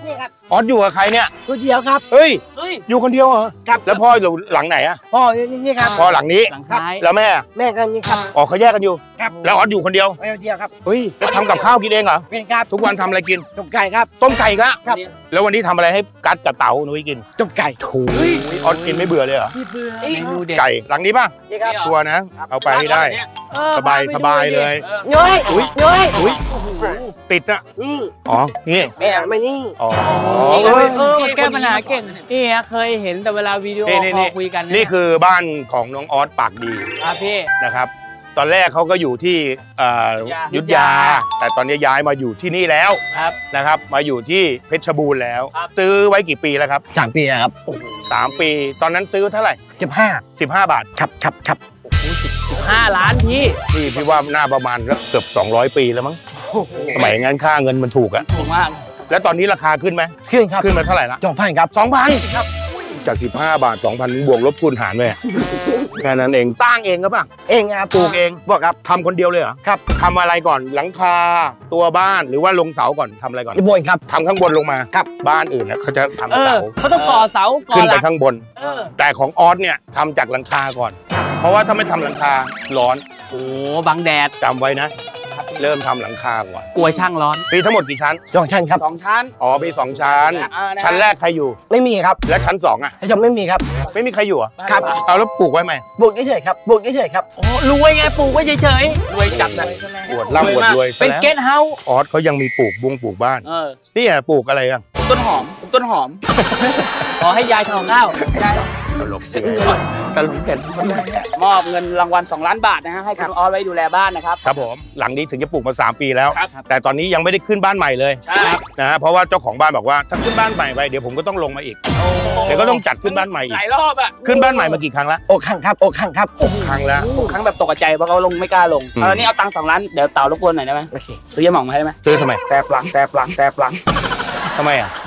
S5: นี่ครับ
S8: ออสอยู่กับใครเนี่ย
S5: คนเดียวครับ
S8: เฮ้ย
S1: เฮ้ย
S8: อยู่คนเดียวเหรอ
S5: ครับ
S8: แล้วพ่ออยู่หลังไหนอะ
S5: พ่อนี่นี่ครับ
S8: พ่อหลังนี้
S1: หลังซ้าย
S8: แล้วแม่อะ
S5: แม่กันนี่ครับ
S8: อ๋อเขาแยกกันอยู่
S5: ครับ
S8: แล้วออสอยู่คนเดียว
S5: คนเดียวครับ
S8: เฮ้ยแล้วทำกับข้าวกินเองเหรอ
S5: เป็นครับ
S8: ทุกวันทำอะไรกิน
S5: ต้มไก่ครับ
S8: ต้มไก่อีกละ
S5: ครับ
S8: แล้ววันนี้ทำอะไรให้กัดกับเต๋าหนุ่ยกิน
S5: ต้มไก่
S8: โถูออสกินไม่เบื่อเลยเหรอ
S1: เมนูเด็ด
S8: ไก่หลังนี้ป่ะ
S5: นี่ครับ
S8: ชัวร์นะ เอาไปให้ได้ สบายสบายเลย
S5: ย้อย
S8: อุ๊ย
S5: ย้อย
S8: อุ้ยติดอะ
S5: นี่
S8: อ๋อ นี่
S5: แม่ไม่นี่
S8: อ๋อ
S1: เอ
S8: เอ้
S1: อย เออแก้ปัญหาเก่งนี่ฮะเคยเห็นแต่เวลาวิดีโอ
S8: นี่
S1: ค
S8: นี่
S1: อ
S8: นี่
S1: ลคุยกัน
S8: นี่คือบ้านของน้องออสปากดี
S1: ครับพี่
S8: นะครับ ตอนแรกเขาก็อยู่ที่เอ่อ
S1: ยุ
S8: ยุ
S1: ธ
S8: ทธ
S1: ยาย
S8: า แต่ตอนนี้ย้ายมาอยู่ที่นี่แล้ว
S1: ครับ
S8: นะครับ มาอยู่ที่เพชรบูรณ์แล้ว
S1: ครับ
S8: ซื้อไว้กี่ปีแล้วครับ
S5: สามปีครับ
S8: สามปี ตอนนั้นซื้อเท่าไหร่
S5: สิบห้า
S8: สิบห้าบาท
S5: ครับครับครับ
S1: ห้าล้านพี่
S8: พี่พี่ว่าน่าประมาณเกือบสองร้อยปีแล้วมั้ง สมัยงั้นค่าเงินมันถูกอะ
S1: ถูกมาก
S8: แล้วตอนนี้ราคาขึ้นไหม
S5: ขึ้นครับ
S8: ขึ้นมาเท่าไหร่ละ
S5: สองพันครับ
S8: สองพันจากสิบห้าบาทสองพันบวกลบคูณหารไปแค่นั้นเองตั้งเองก็ป่ะ
S5: เองครับ
S8: ปลูกเอง
S5: บอกครับ
S8: ทำคนเดียวเลยเหรอ
S5: ครับ
S8: ทำอะไรก่อนหลังคาตัวบ้านหรือว่าลงเสาก่อนทำอะไรก่อน
S5: จะบนครับ
S8: ทำข้างบนลงมา
S5: ครับ
S8: บ้านอื่นนะเขาจะทำ
S1: เออ
S8: เสา
S1: เขาต้องก่อเสาก่อ
S8: ขึ้น
S1: ห
S8: ไป
S1: ลัก
S8: ข้างบน
S1: เออ
S8: แต่ของออสเนี่ยทำจากหลังคาก่อน เพราะว่าถ้าไม่ทำหลังคาร้อน
S1: โอ้บังแดด
S8: จำไว้นะ เริ่มทำหลังคาก่อน
S1: กลัวช่างร้อน
S8: มีทั้งหมดกี่ชั้น
S5: สองชั้นครับ
S1: สองชั้น
S8: อ๋อมีสองชั้น
S1: อ่านะ
S8: ชั้นแรกใครอยู่
S5: ไม่มีครับ
S8: และชั้นสองอ่ะ
S5: ถ้าจะไม่มีครับ
S8: ไม่มีใครอยู่เหรอ่ะ
S5: ครับ
S8: เอาแล้วปลูกไว้ไหม
S5: ปลูกเฉยๆครับปลูกเฉยๆครับ
S1: โอ้รวยไงปลูกไว้เฉยๆรวยจัดนะ
S8: อวดร่ำอวดรวยซะ
S1: เป็น
S8: แล้ว
S1: เกสต์เฮาส์
S8: ออสเขายังมีปลูกบุ้งปลูกบ้าน
S1: เออ
S8: นี่อ่ะปลูกอะไรอ่ะ
S1: ต้นหอมต้นหอม ขอให้ยายทองข้าว
S8: ตลกเสียตลกเด่น
S1: มอบเงินรางวัลสองล้านบาทนะฮะให้คุณออสไว้ดูแลบ้านนะครับ
S8: ครับผมหลังนี้ถึงจะปลูกมาสามปีแล้ว
S1: ครับ
S8: แต่ตอนนี้ยังไม่ได้ขึ้นบ้านใหม่เลย
S1: ใช่
S8: นะฮะเพราะว่าเจ้าของบ้านบอกว่าถ้าขึ้นบ้านใหม่ไปเดี๋ยวผมก็ต้องลงมาอีกเดี๋ยวก็ต้องจัดขึ้นบ้านใหม่อี
S1: ห
S8: ก
S1: ลายรอบอะ
S8: ขึ้นบ้านใหม่มากี่ครั้งละ
S5: โอกขังครับโอกขังครับ
S8: ครั้งแล้ว
S1: ครั้งแบบตกใจเพราะเขาลงไม่กล้าลง
S8: อืม
S1: เออนี่เอาตังค์สองล้านเดี๋ยวเต่ารบกวนหน่อยได้ไหม
S5: โอเค
S1: ซื้อยาหม่องมาให้ได้ไหม
S8: ซื้อทำไม
S1: แต่ปลังแต่ปลังแต่ปลัง
S8: ทำไมอ่ะ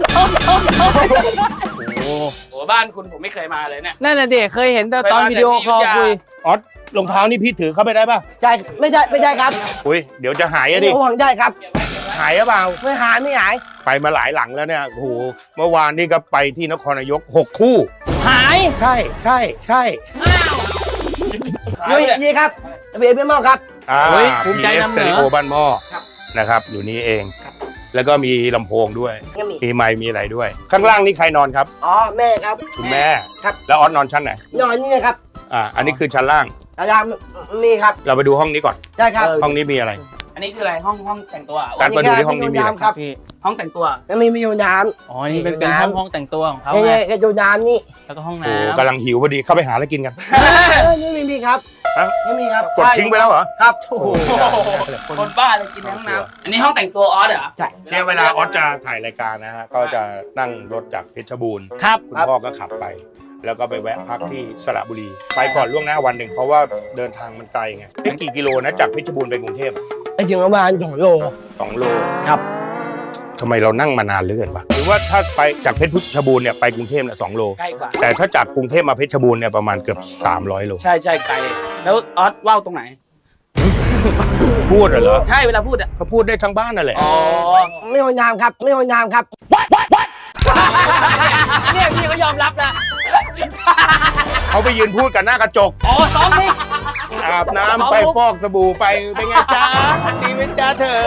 S1: โอ้โหบ้านคุณผมไม่เคยมาเลยเนี่ยนั่นน่ะเด็กเคยเห็นแต่ตอนเคยมาวิดีโอคอลแต่ที่คุย
S8: ออสรองเท้านี่พี่ถือเข้าไปได้ป่ะ
S5: ใช่ไม่ใช่ไม่ใช่ครับ
S8: อุ้ยเดี๋ยวจะหายอะดิ
S5: ไม่ห่วงได้ครับ
S8: หายหรือเปล่า
S5: ไม่หายไม่หาย
S8: ไปมาหลายหลังแล้วเนี่ยโอ้โหเมื่อวานนี่ก็ไปที่นครนายกหกคู่
S1: หาย
S8: ใช่ใช่ใช่
S5: นี่นี่ครับเบียร์พี่มอครับ
S8: อ่า
S1: เฮ้ยภูมิใจนำเหนอ
S8: พี เอส Stereo บ้านหม้อนะครับ อยู่นี่เอง แล้วก็มีลำโพงด้วย
S5: ยังมี
S8: มีไมค์มีอะไรด้วย ข้างล่างนี่ใครนอนครับ
S5: อ๋อแม่ครับ
S8: คุณแม่
S5: ครับ
S8: แล้วออสนอนชั้นไหน
S5: นอนนี่นะครับ
S8: อ่าอันนี้คือชั้นล่าง
S5: อาจารย์มีครับ
S8: เราไปดูห้องนี้ก่อน
S5: ได้ครับ
S8: ห้องนี้มีอะไร
S1: อันนี้คืออะไรห้องห้องแต่งตัวเหรอ
S8: การมาดูที่ห้องนี้มีอะไร
S5: ครับ
S1: พี่ห้องแต่งตัว
S5: ยังมีมีอยู่น้
S1: อ๋อนี่เป็นเป็นห้องห้องแต่งตัวของเขา
S5: ำนี่
S1: ไง
S5: นี่ดูน้ำนี่
S1: แล้วก็ห้อง
S8: โอ้
S1: น้ำ
S8: กำลังหิวพอดีเข้าไปหาอะไรกินกัน
S5: เออนี่มีมีครับ
S8: ฮะ
S5: นี่มีครับ
S8: กดทิ้งไปแล้วเหรอ
S5: ครับ
S1: โอ้โหคนบ้าเลยกินในห้องน้ำอันนี้ห้องแต่งตัวออสเหรอ
S5: ใช่
S8: เนี่ยเวลาออสจะถ่ายรายการนะฮะก็จะนั่งรถจากเพชรบูรณ์
S1: ครับ
S8: คุณพ่อก็ขับไป แล้วก็ไปแวะพักที่สระบุรี ไปก่อนล่วงหน้าวันหนึ่งเพราะว่าเดินทางมันไกลไงไม่กี่กิโลนะจากเพชรบูรณ์ไปกรุงเทพ
S5: ไปถึงประมาณสองโล
S8: สองโล
S5: ครับ
S8: ทำไมเรานั่งมานานเหลือเกินวะหรือว่าถ้าไปจากเพชรบูรณ์เนี่ยไปกรุงเทพเนี่ยสองโล
S1: ใกล้กว่า
S8: แต่ถ้าจากกรุงเทพมาเพชรบูรณ์เนี่ยประมาณเกือบสามร้อยโล
S1: ใช่ใช่ไกลแล้วออสว่าวตรงไหน
S8: พูดเหรอ
S1: ใช่เวลาพูดอ่ะ
S8: เขาพูดได้ทั้งบ้านนั่นแหละ
S1: อ๋อ
S5: ไม่ห้องน้ำครับ ไม่ห้องน้ำครับ
S1: เนี่ยพี่เขายอมรับนะ
S8: เขาไปยืนพูดกันหน้ากระจก
S1: อ๋อซ้อมนี่
S8: อาบน้ำไปฟอกสบู่ไปเป็นไงจ้าดีไหมจ้าเธอ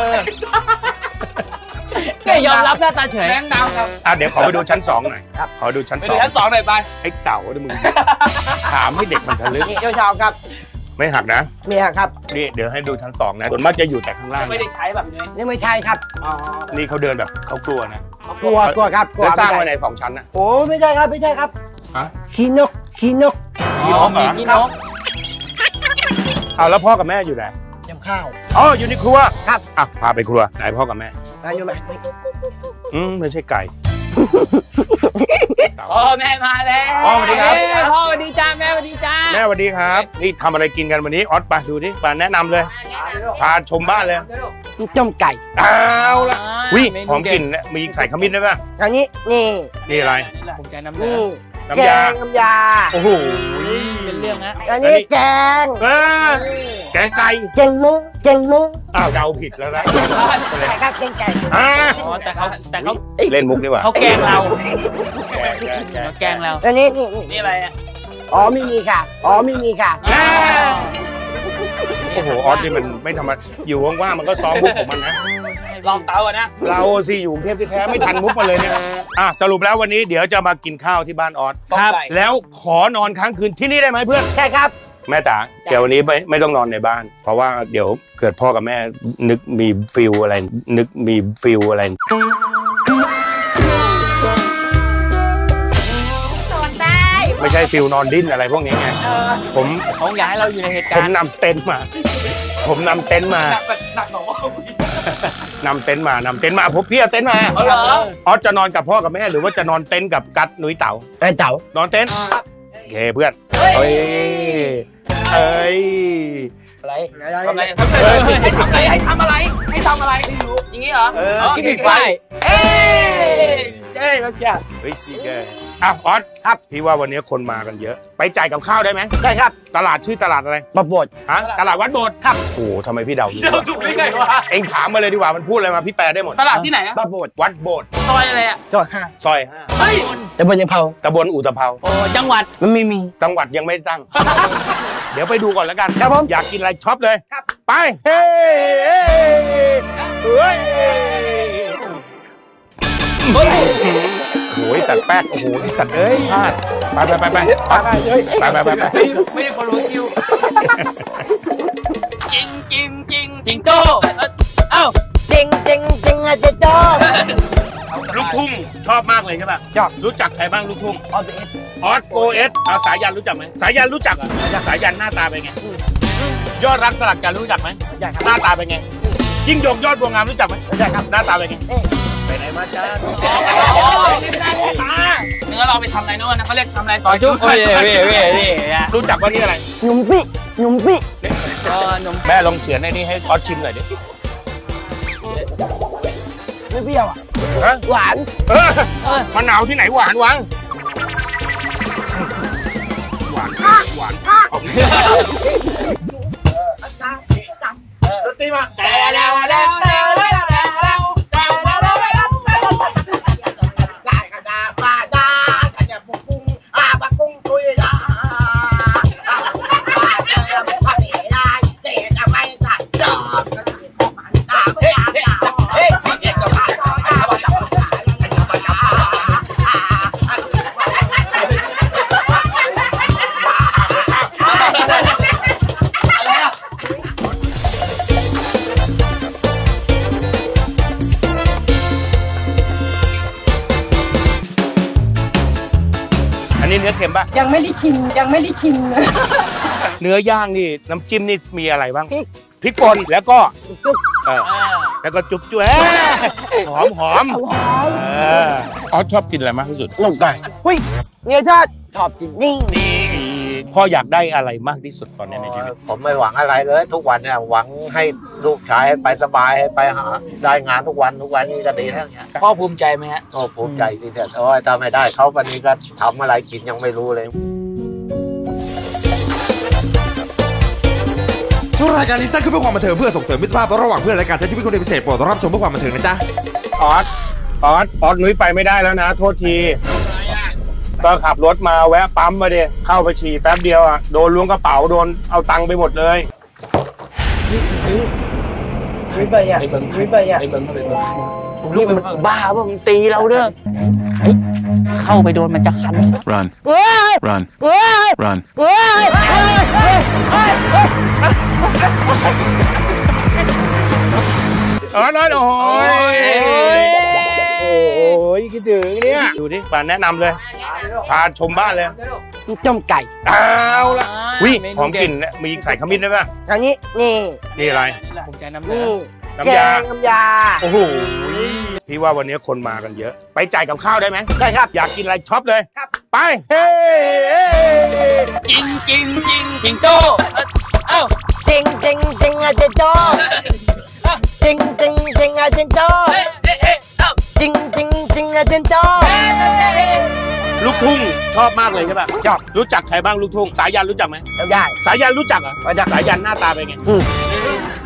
S1: เนี่ยยอมรับหน้าตาเฉยแรงดาวครับ
S8: อ่ะเดี๋ยวขอไปดูชั้นสองหน่อย
S5: ครับ
S8: ขอดูชั้น
S1: ไป
S8: ส
S1: ดู
S8: อง
S1: ชั้นสองหน่อยไป
S8: ไอ้เต่าดิมึงถามให้เด็กมันทะลึ่ง
S5: นี่เจ้าชาวครับ
S8: ไม่หักนะ
S5: มีครับ
S8: นี่เดี๋ยวให้ดูชั้นสองนะส่วนมากจะอยู่แต่ข้างล่าง
S1: ไม่ได้ใช้แบบนี้
S5: นี่ไม่ใช่ครับ
S1: อ๋อ
S8: นี่เขาเดินแบบเขากลัวนะ
S5: กลัวกลัวครับกลัว
S8: จะสร้าง
S5: ไม่
S8: ไว้
S5: ใช่
S8: ในสองชั้นนะ
S5: โอ้ไม่ใช่ครับไม่ใช่ครับ
S8: ฮะ
S5: ขี้นกขี้นก
S8: ขี้นกเหรอ
S1: มีขี้นก
S8: เอาแล้วพ่อกับแม่อยู่ไหน
S5: เตรียมข้าว
S8: อ๋ออยู่ในครัว
S5: ครับ
S8: อ่ะพาไปครัวไหนพ่อกับแม่
S5: อายุไหม
S8: อืมไม่ใช่ไก่
S1: พ่อแม่มาแล้ว
S8: พ่อสวัสดีครับ
S1: เอ้ยพ่อสวัสดีจ้าแม่สวัสดีจ้า
S8: แม่สวัสดีครับ นี่ทำอะไรกินกันวันนี้ออสไปดูดิมาแนะนำเลย พาชมบ้านเลย
S5: ต้มไก่
S8: เอาละวิ
S1: เมนู
S8: หอมกลิ่น
S1: เด็ด
S8: เนี่ยมีใส่ขมิ้นด้วยป่ะ
S5: อันนี้นี่
S8: นี่อะไร
S1: ภูมิใจนำเหนื
S5: นี่
S1: อ
S5: แก
S8: น้ำยา
S5: งน้ำยา
S8: โอ้โห
S1: เป็นเรื่องนะ
S5: อันนี้แกง
S8: เออแกงไก่
S5: แกงหมูแกงหมู
S8: อ้าวเดาผิดแล้วนะ
S7: ไก่ครับเป็นไก่
S8: อ่า
S1: อ๋อแต่เขาแต่เขา
S8: เล่นมุกดีกว่า
S1: เขาแกล้งเรา
S8: แกแกแก
S1: เขาแกล้งเรา
S7: อันนี้นี่
S1: นี่อะไรอ่ะ
S7: อ๋อไม่มีค่ะอ๋อไม่มีค่ะ
S8: โอ้โหออสนี่มันไม่ธรรมดาอยู่ว่างๆมันก็ซ้อมมุกของมันนะ
S1: ลองเตาอ่ะนะ
S8: เราสิอยู่กรุงเทพที่แท้ไม่ทันมุกมาเลยเนี่ยอ่ะสรุปแล้ววันนี้เดี๋ยวจะมากินข้าวที่บ้านออส
S1: ครับ
S8: แล้วขอนอนค้างคืนที่นี่ได้ไหมเพื่อน
S7: ใช่ครับ
S8: แม่จ๋าเดี๋ยววันนี้ไม่ไม่ต้องนอนในบ้าน เพราะว่าเดี๋ยวเกิดพ่อกับแม่นึกมีฟิลอะไร นึกมีฟิลอะไร
S7: นอนได้
S8: ไม่ใช่ฟิลนอนดิ้นอะไรพวกนี้ไงผม
S1: เขาอยากให้เราอยู่ในเหตุ
S8: ผ
S1: การ
S8: ม
S1: ณ์
S8: นำเต็นท์มา ผมนำเต็นท์มา
S1: หนักแบบหนักสองรอบ
S8: นำเต็นท์มานำเต็นท์มาผมพี่เอาเต็นท์มา
S1: เอาเหรอ
S8: ออสจะนอนกับพ่อกับแม่หรือว่าจะนอนเต็นท์กับกัดหนุ่ยเต๋า
S7: ไก่เต่าน
S8: อนเต็นท์โอเคเพื่อนเฮ้ยเอ้ย
S1: อะไรทำอะไรทำอะไรให้ทำอะไรให้ทำอะไรให้รู้อย่างงี้เหรอ
S8: เออ
S1: กินไฟเอ้ยเอ้ยเราเชียร์
S8: เฮ้ยชีแกอ้าวออสครับพี่ว่าวันนี้คนมากันเยอะ ไปจ่ายกับข้าวได้ไหม
S7: ได้ครับ
S8: ตลาดชื่อตลาดอะไร
S7: ปะบด
S8: ฮะตลาดวัดโบสถ์ครับโอ้โหทำไมพี่เดา
S1: เราถูกได้ไงวะ
S8: เอ็งถามมาเลยดีกว่ามันพูดอะไรมาพี่แปลได้หมด
S1: ตลาดที่ไหนอะ
S7: ปะบด
S8: วัดโบสถ์
S1: ซอยอะไรอะ
S7: จอดห้า
S8: ซอยห้า
S1: เฮ้ย
S7: แต่บนยังเผา
S8: ตำบลอุตภเปา
S1: โอ้จังหวัด
S7: มันไม่มี
S8: จังหวัดยังไม่ตั้ง เดี๋ยวไปดูก่อนแล้วกัน
S7: ครับผม
S8: อยากกินอะไรช็อปเลย
S7: ครับ
S8: ไปเฮ้เฮ้ยโอ้ยตัดแป๊กโอ้โหสัตว์เอ้ยพลาดไปไปไปไปไปไปไปไป
S1: ไม่ได้คนรู้คิวจริงจริงจริงจริงโจ้เอ้า
S7: จริงจริงจริงอะเจ๊โจ้
S8: ลูกทุ่งชอบมากเลยใช่ป่ะชอบรู้จักใครบ้างลูกทุ่ง
S7: ออเบส
S8: ออสโอเอสเอาสายันรู้จักไหมสายันรู้จักเหรอ่ะสายันหน้าตาเป็นไงยอดรักสลักกันรู้จักไหม
S7: อยากครับ
S8: หน้าตาเป็นไงยิ่งยงยอดบัวงามรู้จักไหม
S7: อยากครับ
S8: หน้าตาเป็นไงไปไหนมาจ้า
S1: เนื้อเราไปทำอะไรนู่นนะเขาเรียกทำอะไรซอยจุ๊บเว้ยเว้ยเว้ยนี่
S8: รู้จักว่านี่อะไร
S7: หนุ่มปี้หนุ่มปี้
S1: เออนม
S8: แม่ลองเฉือนไอ้นี่ให้ออสชิมหน่อยดิ
S7: ไม่เปรี้ยวอ่ะ
S8: ฮะ
S7: หวาน
S8: เออมะนาวที่ไหนหวานวังหวานหวานของดนตรีมา
S1: แต่แล้วแล้วแล้วแล้วแล้วแล้วแล้วแล้วแล้ว
S7: กายกระดาปาดากระดาปุกุ้งอาปะกุ้งตุยลาเจอพอดีได้เด็กจะไม่ตัดจอบมันตาไม่ตาเฮ้ยเด็กจะไม่ตัดจอบ
S8: อันนี้เนื้อเค็มป่ะ
S2: ยังไม่ได้ชิมยังไม่ได้ชิมเลย
S8: เนื้อย่างนี่น้ำจิ้มนี่มีอะไรบ้างพริกป่นแล้วก็จุ๊บเออแล้วก็จุ๊บจุ๊บหอมหอมเออออสชอบกินอะไรมากที่สุด
S7: ลงไก่หุ้ยเนี่ยชาติชอบจริงนี่
S8: นี่พ่ออยากได้อะไรมากที่สุดตอนนี้ในชีวิต
S9: ผมไม่หวังอะไรเลย ทุกวันเนี่ยหวังให้ลูกชายไปสบายให้ไปหาได้งานทุกวันทุกวันนี่ก็ดีแล้วเนี่ย
S1: พ่อภูมิใจไหมฮะ
S9: โอ้ภูมิใจที่เด็ดโอ้ยถ้าไม่ได้เขาวันนี้ก็ทำอะไรกินยังไม่รู้เลย
S3: ทุกรายการนี้สร้างขึ้นเพื่อความบันเทิงเพื่อส่งเสริมมิตรภาพระหว่างเพื่อนและการใช้ชีวิตคนพิเศษโปรดรับชมเพื่อความบันเทิงนะจ๊ะ
S8: ออสออสออสนุ้ยไปไม่ได้แล้วนะ โทษที ก็ขับรถมาแวะปั๊มมาดิเข้าไปฉี่แป๊บเดียวอ่ะโดนล้วงกระเป๋าโดนเอาตังค์ไปหมดเลย
S7: ไม่ไปอ่ะไม่ไปอ่ะ
S1: ลูกมันบ้าป่ะมันตีเราเด้อเข้าไปโดนมันจะคัน
S10: Run. Run. Run.
S8: อ๋อน้อยโอ้ยโอ้ยคิดถึงเนี่ยดูดิป่านแนะนำเลยพาชมบ้านเลย
S7: ต้มไก่
S8: เอาละวิหอมกลิ่นเนี่ยมีใส่ขมิ้นได้ป่ะ
S7: อันนี้นี่
S8: นี่อะไร
S1: ภูมิใจน้ำ
S7: นี่
S8: น้ำ
S7: แก
S8: ยา
S7: งน้ำยา
S8: โอ้โหพี่ว่าวันนี้คนมากันเยอะ ไปจ่ายกับข้าวได้ไหม
S7: ได้ครับ
S8: อยากกินอะไรช็อปเลย
S7: ครับ
S8: ไปเฮ้
S1: จริงจริงจริงจริงโจ้เอ้า
S7: จริงจริงจริงอะเจ๊โจ้จริงจริงจริงอะเจ๊โจ้
S1: เฮ้เฮ้เฮ้เอ้า
S7: จริงจริงจริงอะเจ๊โจ้
S8: ลูกทุ่งชอบมากเลยใช่ป่ะชอบรู้จักใครบ้างลูกทุ่งสายันรู้จักไหม
S7: ได้
S8: สายันรู้จักเหรอ
S7: รู้จัก
S8: สายันหน้าตาเป็นไง
S7: อืม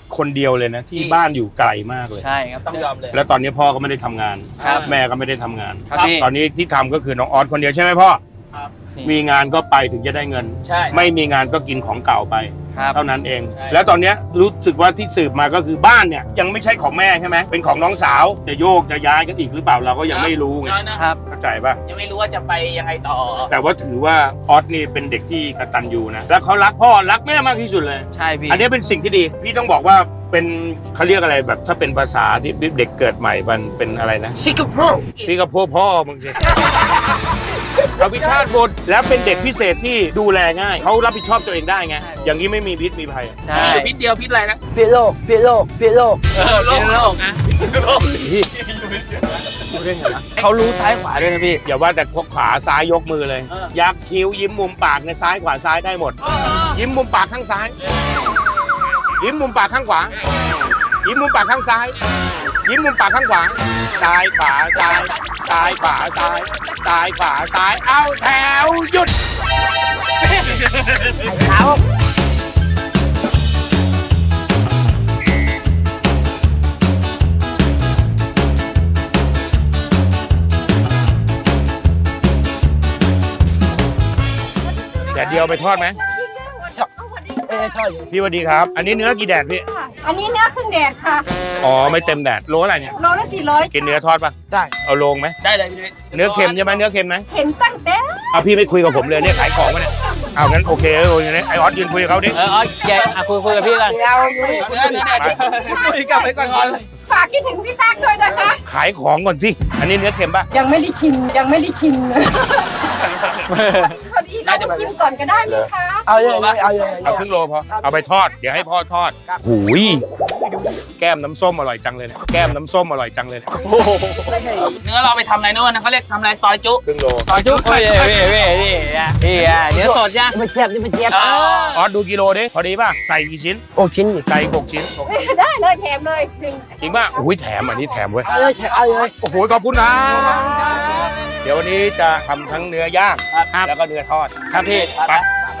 S8: คนเดียวเลยนะที่บ้านอยู่ไกลมากเลย
S1: ใช่ครับต้องยอมเลย
S8: แล้วตอนนี้พ่อก็ไม่ได้ทำงาน
S1: ครับ
S8: แม่ก็ไม่ได้ทำงาน
S1: ครับพี่
S8: ตอนนี้ที่ทำก็คือน้องออสคนเดียวใช่ไหมพ่อ
S1: ครับ
S8: มีงานก็ไปถึงจะได้เงิน
S1: ใช่
S8: ไม่มีงานก็กินของเก่าไป
S1: ครับ
S8: เท่านั้นเอง
S1: ใช่
S8: แล้วตอนนี้รู้สึกว่าที่สืบมาก็คือบ้านเนี่ยยังไม่ใช่ของแม่ใช่ไหมเป็นของน้องสาวจะโยกจะย้ายกันอีกหรือเปล่าเราก็ยังไม่รู้ไง
S1: ครับ
S8: เข้าใจป่ะ
S1: ยังไม่รู้ว่าจะไปยังไงต่อ
S8: แต่ว่าถือว่าออสนี่เป็นเด็กที่กตัญญูนะแล้วเขารักพ่อรักแม่มากที่สุดเลย
S1: ใช่พี่
S8: อันนี้เป็นสิ่งที่ดีพี่ต้องบอกว่าเป็นเขาเรียกอะไรแบบถ้าเป็นภาษาที่เด็กเกิดใหม่มันเป็นอะไรนะ
S1: ชิคกี้พาย
S8: พี่กับพ่อพ่อมึงสิ เราพิชาติบุตรแล้วเป็นเด็กพิเศษที่ดูแลง่ายเขารับผิดชอบตัวเองได้ไงอย่างนี้ไม่มีพิษมีภัย
S1: ใช่พิษเดียวพิษอะไรนะ
S5: พิษโลกพิษโลกพิษโลก
S1: เออโลกโลกนะโลกเขารู้ซ้ายขวาด้วยนะพี่
S8: อย่าว่าแต่พวกขวาซ้ายยกมือเลย
S1: เออ
S8: ยักคิ้วยิ้มมุมปากในซ้ายขวาซ้ายได้หมด ยิ้มมุมปากข้างซ้าย ยิ้มมุมปากข้างขวา ยิ้มมุมปากข้างซ้าย ยิ้มมุมปากข้างขวาซ้ายขวาซ้ายซ้ายขวาซ้ายซ้ายขวาซ้ายเอาแถวหยุด
S5: เขา
S8: แดดเดียวไปทอดไหม
S5: เออใช่
S8: พี่สวัสดีครับ อันนี้เนื้อกี่แดดพี่
S11: อันนี้เนื้อครึ่งแดดค่ะ
S8: อ๋อไม่เต็มแดดโลอะไรเนี่ย
S11: โลละสี่ร้อย
S8: กินเนื้อทอดปะ
S5: ได้
S8: เอาลงไหม
S1: ได้เลยพี่
S8: เนื้อเค็มใช่ไหมเนื้อเค็มไหม
S11: เห็นตั้งแต่
S8: เอาพี่ไม่คุยกับผมเลยเนี่ยขายของมาเนี่ยเอางั้นโอเคโอเคไอออสยืนคุยกับเขาดิ
S1: เออเอาแกอ่ะคุยคุยกับพี่กัน
S5: เราอยู่
S1: เนื้อเนื้อแดด
S5: คุยกลับไปก่อน
S11: ฝากคิดถึงพี่ตั๊กด้วยนะคะ
S8: ขายของก่อนสิอันนี้เนื้อเค็มปะ
S11: ยังไม่ได้ชิมยังไม่ได้ชิมเลยพอดีเราไปชิมก่อนก็ได้ไหมคะ
S5: เอาเลยเอาเลย
S8: เอาครึ่งโลพอเอาไปทอดเดี๋ยวให้พ่อทอดหูยแก้มน้ำส้มอร่อยจังเลยเนี่ยแก้มน้ำส้มอร่อยจังเลยเนี่ย
S1: เนื้อเราไปทำอะไรนู่นนะเขาเรียกทำอะไรซอยจุ
S8: ครึ่งโล
S1: ซอยจุเฮ้ยพี่พี่พี่พี่อ่ะเนื้อสดจ้ะ
S5: ไม่เจ็บไม่เจ็บ
S1: เออ
S8: ออสดูกิโลดิพอดีป่ะไก่กี่ชิ้น
S5: โอ้ชิ้น
S8: ไก่หกชิ้น
S11: ได้เลยแถมเลยหนึ่ง
S8: จริงป่ะอุ้ยแถมอันนี้แถมเว้ย
S5: เอาเลยเอาเลย
S8: โอ้โหขอบคุณนะเดี๋ยววันนี้จะทำทั้งเนื้อย่างแล้วก็เนื้อทอด
S1: ครับพี่
S8: ไปไป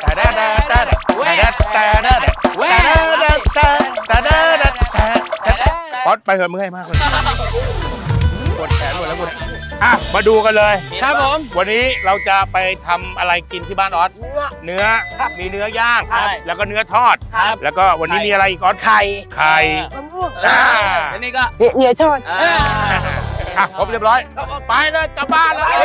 S8: ออสไปเถอะเมื่อยมากเลยปวดแขนหมดแล้วคุณอ่ะมาดูกันเลยครับผมวันนี้เราจะไปทำอะไรกินที่บ้านออสเนื้อมีเนื้อย่างแล้วก็เนื้อทอดแล้วก็วันนี้มีอะไรอีกออสไข่ไข่
S1: อันนี้ก็
S5: เนื้อทอด
S8: อ่ะครบเรียบร้อยไปเลยกลับบ้านแล้ว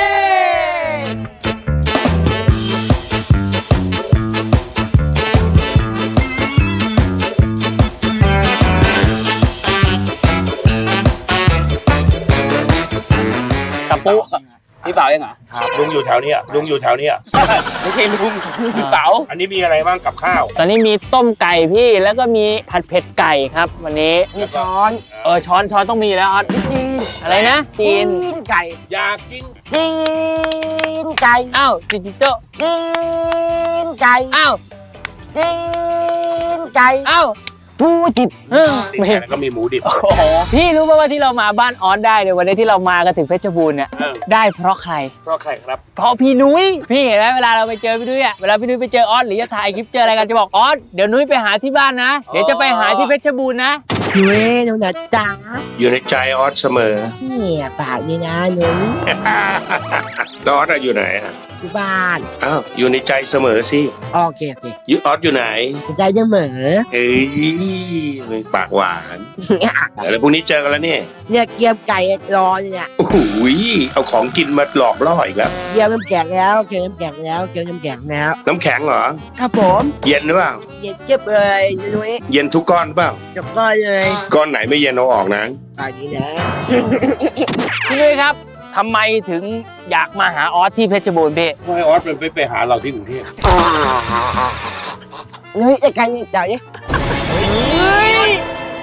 S1: ปุ๊พี่เป๋ายังเหรอ
S8: ลุงอยู่แถวนี้ลุงอยู่แถวนี้
S1: ไม่ใช่ลุงพี่เป๋า
S8: อันนี้มีอะไรบ้างกับข้าว
S1: ตอนนี้มีต้มไก่พี่แล้วก็มีผัดเผ็ดไก่ครับวันนี้
S5: มีช้อน
S1: เออช้อนช้อนต้องมีแล้วออส
S5: จีน
S1: อะไรนะจีน
S5: ไก่
S8: อยากกิน
S5: จีนไก่
S1: อ้าวจีนโจ๊
S5: จีนไก่
S1: อ้าว
S5: จีนไก่
S1: อ้าว
S5: หมูดิบ
S8: แล้วก็มีหมูดิบ
S1: โอ้โหพี่รู้ป่ะว่าที่เรามาบ้านออสได้เนี่ยวันนี้ที่เรามากันถึงเพชรบูรณ์เนี่ยได้เพราะใคร
S8: เพราะใครครับ
S1: เพราะพี่นุ้ยพี่เห็นไหมเวลาเราไปเจอพี่นุ้ยอ่ะเวลาพี่นุ้ยไปเจอออสหรือจะถ่ายคลิปเจออะไรกันจะบอกออสเดี๋ยวนุ้ยไปหาที่บ้านนะเดี๋ยวจะไปหาที่เพชรบูรณ์นะ
S5: นุ้ยหนูนะจ๊ะ
S8: อยู่ในใจออสเสมอ
S5: เนี่ยปากนี่นะนุ้ย
S8: แล้วออสอยู่ไหนอ่ะ
S5: ที่บ้าน
S8: อ้าวอยู่ในใจเสมอสิ
S5: โอเคโอเค
S8: ยูออสอยู่ไหน
S5: ใจเสมอ
S8: เฮ้ยมึงปากหวานเดี๋ยวพรุ่งนี้เจอกันแล้วนี่
S5: เนี่ยเกี๊ยวไก่รอเนี่ย
S8: โอ้โหเอาของกินมาหลอกล่ออีกแล้ว
S5: เกี๊ยวน้ำแข็งแล้วเกี๊ยวน้ำแข็งแล้วเกี๊ยวน้ำแข็งแล้ว
S8: น้ำแข็งเหรอ
S5: ครับผม
S8: เย็นหรือเปล่า
S5: เย็นเจ็บเลยนุ้ย
S8: เย็นทุกก้อนเปล่า
S5: ทุกก้อนเลย
S8: ก้อนไหนไม่เย็นเอาออกนะ
S5: ตอนนี้นะ
S1: พี่นุ้ยครับทำไมถึงอยากมาหาออสที่เพชรบูรณ์พี่
S8: ให้ออสเป็นไปไปหาเราที่กรุงเทพ
S5: นุ้ยไอ้การนี่เดี๋ยวนี้ไป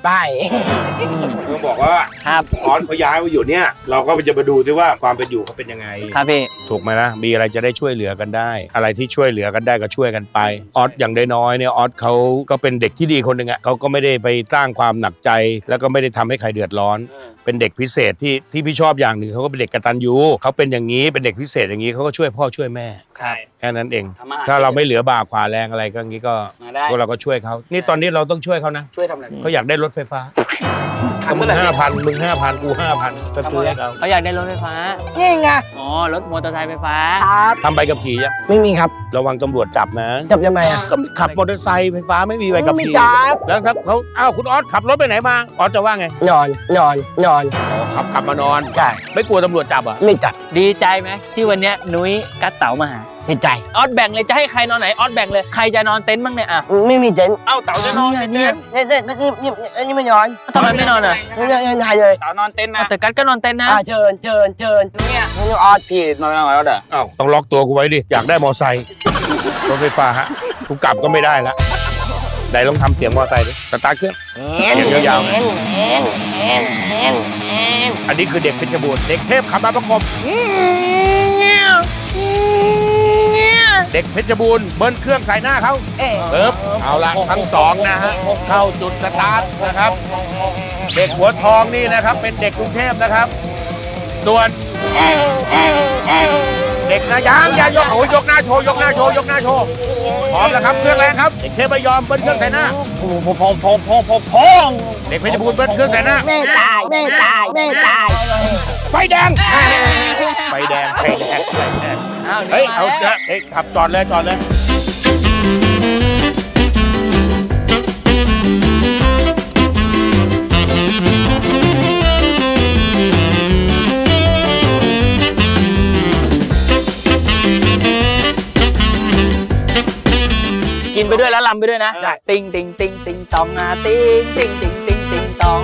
S5: ไป
S8: ต้องบอกว่า
S1: ครับ
S8: ออสเขาย้ายมาอยู่เนี่ยเราก็จะมาดูซิว่าความเป็นอยู่เขาเป็นยังไง
S1: ครับพี่
S8: ถูกไหมนะมีอะไรจะได้ช่วยเหลือกันได้ อะไรที่ช่วยเหลือกันได้ก็ช่วยกันไปออสอย่างน้อยเนี่ยออสเขาก็เป็นเด็กที่ดีคนหนึ่งอ่ะเขาก็ไม่ได้ไปสร้างความหนักใจแล้วก็ไม่ได้ทำให้ใครเดือดร้อนเป็นเด็กพิเศษที่ที่พี่ชอบอย่างหนึ่งเขาก็เป็นเด็กกตัญญูเขาเป็นอย่างนี้เป็นเด็กพิเศษอย่างนี้เขาก็ช่วยพ่อช่วยแม่แค่นั้นเองถ้าเราไม่เหลือบ่าขวาแรงอะไรก็งี้ก็พวกเราก็ช่วยเขานี่ตอนนี้เราต้องช่วยเขานะ
S1: ช่วยทำอะไร
S8: เขาอยากได้รถไฟฟ้ามึงห้าพันมึงห้าพันกูห้าพันก็ซื้อให้เขา
S1: เขาอยากได้รถไฟฟ้า
S5: นี่ไง
S1: อ๋อรถมอเตอร์ไซค์ไฟฟ้า
S5: ครับ
S8: ทำใบขับขี่ยัง
S5: ไม่มีครับ
S8: ระวังตำรวจจับนะ
S5: จับยังไงอ่ะ
S8: ก็ขับมอเตอร์ไซค์ไฟฟ้าไม่มีใบขับขี่แล้วถ้าเขาอ้าวคุณออสขับรถไปไหนมาออสจะว่าไง
S5: นอนนอนนอน
S8: ขับขับมานอน
S5: ใช่
S8: ไม่กลัวตำรวจจับอ่ะ
S5: ไม่จับ
S1: ดีใจไหมที่วันนี้นุ้ยกัดเต๋ามาหา
S5: ดีใจ
S1: ออสแบ่งเลยจะให้ใครนอนไหนออสแบ่งเลยใครจะนอนเต็นท์บ้างเนี่ยอ่ะ
S5: ไม่มีเต็นท์
S1: เอ้าเต๋าจะนอน
S5: เนี่ยเนี่ยเนี่ยนี่นี่นี่ไม่นอน
S1: ทำไมไม่นอนอ่ะ
S5: ไม่ไม่ไม่นอนเลย
S1: เต๋านอนเต็นท์นะแต่กัดก็นอนเต็นท์นะ
S5: เชิญเชิญเชิญ
S1: เนี่ย
S5: นี่ออส
S1: พี่นอนไม่นอนแล้วเด้อ
S8: เอ้าต้องล็อกตัวกูไว้ดิอยากได้มอไซค์รถไฟฟ้าฮะกูกลับก็ไม่ได้ละไหนลองทำเสียงมอไซค์ดิสตาร์ทเครื่องเสียงยาวๆอันนี้คือเด็กเพชรบูรณ์เด็กเทพขับมาประกบเด็กเพชรบูรณ์เบิ้ลเครื่องใส่หน้าเขาเอิบเอาละทั้งสองนะฮะเข้าจุดสตาร์ทนะครับเด็กหัวทองนี่นะครับเป็นเด็กกรุงเทพนะครับส่วนเด็กนะยังยังยกโอ้ยกหน้าโชว์ยกหน้าโชว์ยกหน้าโชว์พร้อมแล้วครับเครื่องแรงครับเด็กเทพไม่ยอมเบิ้ลเครื่องใส่หน้าพองพองพองพองพองพองเด็กเพชรบูรณ์เบิ้ลเครื่องใส่หน้า
S5: ไม่ตายไม่ตายไม่ตาย
S8: ไฟแดงไฟแดงไฟแดงไฟแดงเฮ้ยเอาเถอะเฮ้ยขับจอดเลยจอดเลย
S1: กินไปด้วยแล้วลำไปด้วยนะติงติงติงติงตองนะติงติงติงติงติงตอง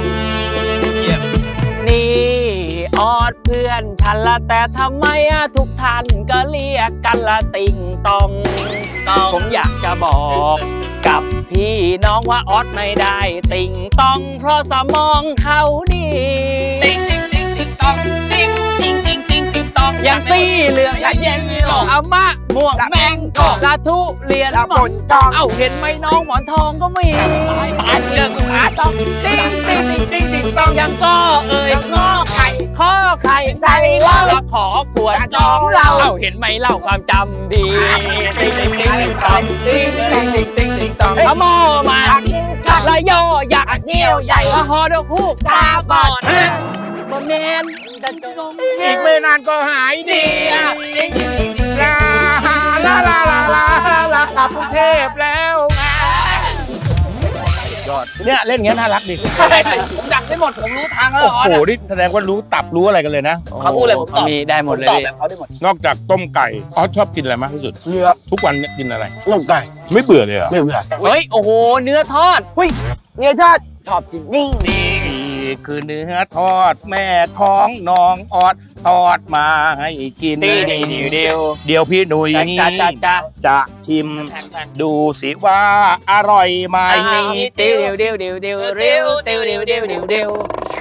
S1: นี่ออดเพื่อนฉันละแต่ทำไมทุกท่านก็เรียกกันละติงตองผมอยากจะบอกกับพี่น้องว่าออดไม่ได้ติงตองเพราะสมองเขาดีติงติงติงติงตองติงติงติงติงติงตองอย่างซี่เหลืองละเย็นเอามะม่วงแมงกอกละทุเรียนหมอนทองเอ้าเห็นไหมน้องหมอนทองก็มีตายเรื่องขาต้องติงติงติงติงตองยังก็เอ่ยงอไข่ข้อไข่ใจว่าขอขวดจองเราเอ้าเห็นไหมเล่าความจำดีติงติงติงติงตองติงติงติงติงติงตองเอาหม้อมาละย่ออยากเยี่ยวใหญ่ละฮอดคู่ตาบอดบ่แมน
S8: อีกไม่นานก็หายดีลาลาลาลาลาลากลับกรุงเทพแล้วยอดเนี่ยเล่นอย่างนี้น่ารักดิ
S1: ดักได้หมดผมรู้ทางแล้ว
S8: โอ้โหนี่แสดงว่ารู้ตับรู้อะไรกันเลยนะ
S1: เขาพูดอะไรผมตอบมีได้หมดเลยตอบแบบเขาได้หมด
S8: นอกจากต้มไก่ออสชอบกินอะไรมากที่สุด
S5: เนื้อ
S8: ทุกวันเนี่ยกินอะไร
S5: ต้มไก่
S8: ไม่เบื่อเลยเหรอ
S5: ไม่เบื่อ
S1: เฮ้ยโอ้โหเนื้อทอด
S5: เฮ้ยเนื้อทอดชอบกินนี่
S8: นี่คือเนื้อทอดแม่ของน้องออสทอดมาให้กิน
S1: เดียวเดียว
S8: เดี๋ยวพี่หนุ่ยจะชิมดูสิว่าอร่อยไหม
S1: เดียวเดียวเดียวเดียวเดียวเดียวเดียวเดียวเดียวเดียว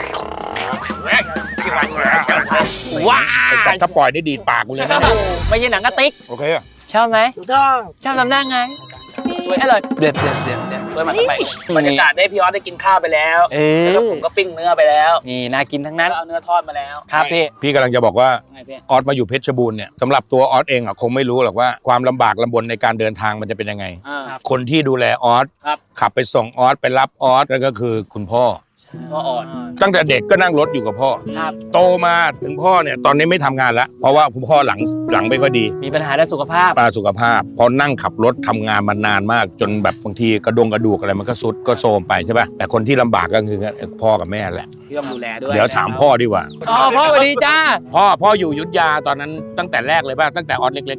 S1: ว้า
S8: ถ้าปล่อยได้ดีดปากกูเลยนะ
S1: ไม่ใช่หนังกระติก
S8: โอเค
S1: ชอบไหมชอบทำหน้าไงช่วยอร่อย
S4: เดือดเดือดเดือดเดือดด้วยมาทำไมบรรยากาศได้พี่ออสได้กินข้าวไปแล้วแล้วผมก็ปิ้งเนื้อไปแล้ว
S1: นี่น่ากินทั้งนั้น
S4: เอาเนื้อทอดมาแล้ว
S1: ครับพี่
S8: พี่กำลังจะบอกว่าออสมาอยู่เพชรบูรณ์เนี่ยสำหรับตัวออสเองอ่ะคงไม่รู้หรอกว่าความลำบากลำบนในการเดินทางมันจะเป็นยังไงคนที่ดูแลออสขับไปส่งออสไปรับออสก็คือคุณพ่อ
S4: พ่ออ่อน
S8: ตั้งแต่เด็กก็นั่งรถอยู่กับพ่อโตมาถึงพ่อเนี่ยตอนนี้ไม่ทำงานแล้วเพราะว่าคุณพ่อหลังหลังไม่ค่อยดี
S1: มีปัญหาด้านสุขภาพ
S8: ปัญหาสุขภาพพอนั่งขับรถทำงานมานานมากจนแบบบางทีกระดงกระดูกอะไรมันก็สุดก็โทรมไปใช่ป่ะแต่คนที่ลำบากก็คือพ่อกับแม่แหละ
S4: ที่ต้องดูแลด้วย
S8: เดี๋ยวถามพ่อดีกว่า
S1: อ๋อพ่อสวัสดีจ้า
S8: พ่อพ่ออยู่ยุทธยาตอนนั้นตั้งแต่แรกเลยป่ะตั้งแต่ออสเล็กๆเลยป่ะ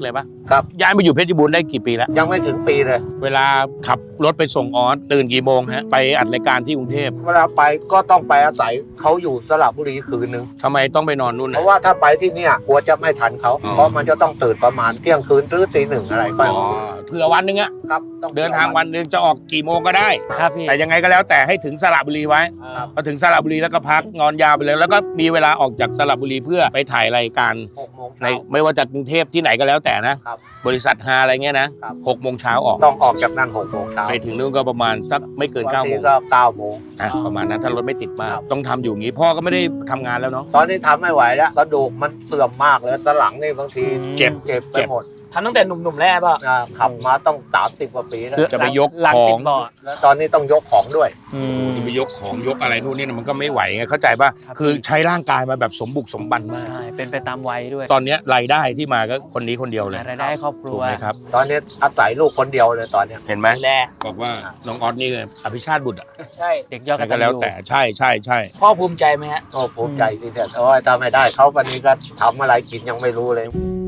S8: ครับย้ายมาอยู่เพชรบูรณ์ได้กี่ปีแล้ว
S9: ยังไม่ถึงปีเลย
S8: เวลาขับรถไปส่งออสตื่นกี่โมงฮะไปอัดรายการที่กรุงเทพ
S9: เวลาไปก็ต้องไปอาศัยเขาอยู่สระบุรีคืนนึง
S8: ทำไมต้องไปนอนนู่น
S9: เพราะว่าถ้าไปที่เนี่ยกลัวจะไม่ทันเขาเพราะมันจะต้องตื่นประมาณเที่ยงคืนหรือตีหนึ่งอะไรไป
S8: เผื่อวันนึงอะ
S9: ครับ
S8: เดินทางวันนึงจะออกกี่โมงก็ได้
S1: ครับพี่
S8: แต่ยังไงก็แล้วแต่ให้ถึงสระบุรีไว้พอถึงสระบุรีแล้วก็พักนอนยาวไปเลยแล้วก็มีเวลาออกจากสระบุรีเพื่อไปถ่ายรายการในไม่ว่าจะกรุงเทพที่ไหนก็แล้วแต่นะบริษัทฮาอะไรเงี้ยนะหกโมงเช้าออก
S9: ต้องออกจากนั่นหกโมงเช้า
S8: ไปถึงนู่นก็ประมาณสักไม่เกินเก้าโมง
S9: ก็เก้าโมง
S8: อ่ะประมาณนั้นถ้ารถไม่ติดมากต้องทำอยู่งี้พ่อก็ไม่ได้ทำงานแล้วเนาะ
S9: ตอนนี้ทำไม่ไหวแล้วกระดูกมันเสื่อมมากเลยสันหลังนี่บางที
S8: เจ็บ
S9: เจ็บไปหมด
S1: ทำตั้งแต่หนุ่มๆแล้วป่ะ
S9: ขับมาต้องสามสิบกว่าปีแล้ว
S8: จะไปยกของ
S9: แล้วตอนนี้ต้องยกของด้วย
S8: จะไปยกของยกอะไรนู่นนี่มันก็ไม่ไหวไงเข้าใจป่ะคือใช้ร่างกายมาแบบสมบุกสมบันมาก
S1: ใช่เป็นไปตามวัยด้วย
S8: ตอนนี้รายได้ที่มาก็คนนี้คนเดียวเลย
S1: รายได้ครอบครัว
S8: ครับ
S9: ตอนนี้อาศัยลูกคนเดียวเลยตอนนี้
S8: เห็นไหมบอกว่าน้องออสนี่อภิชาติบุตรอ่ะ
S1: ใช่เด็กยอดกตัญญู
S8: ก็แล้วแต่ใช่ใช่ใช่
S1: พ่อภูมิใจไหมฮะ
S9: ก็ภูมิใจที่เด็ดเพราะว่าถ้าไม่ได้เขาวันนี้ก็ทำอะไรกินยังไม่รู้เลย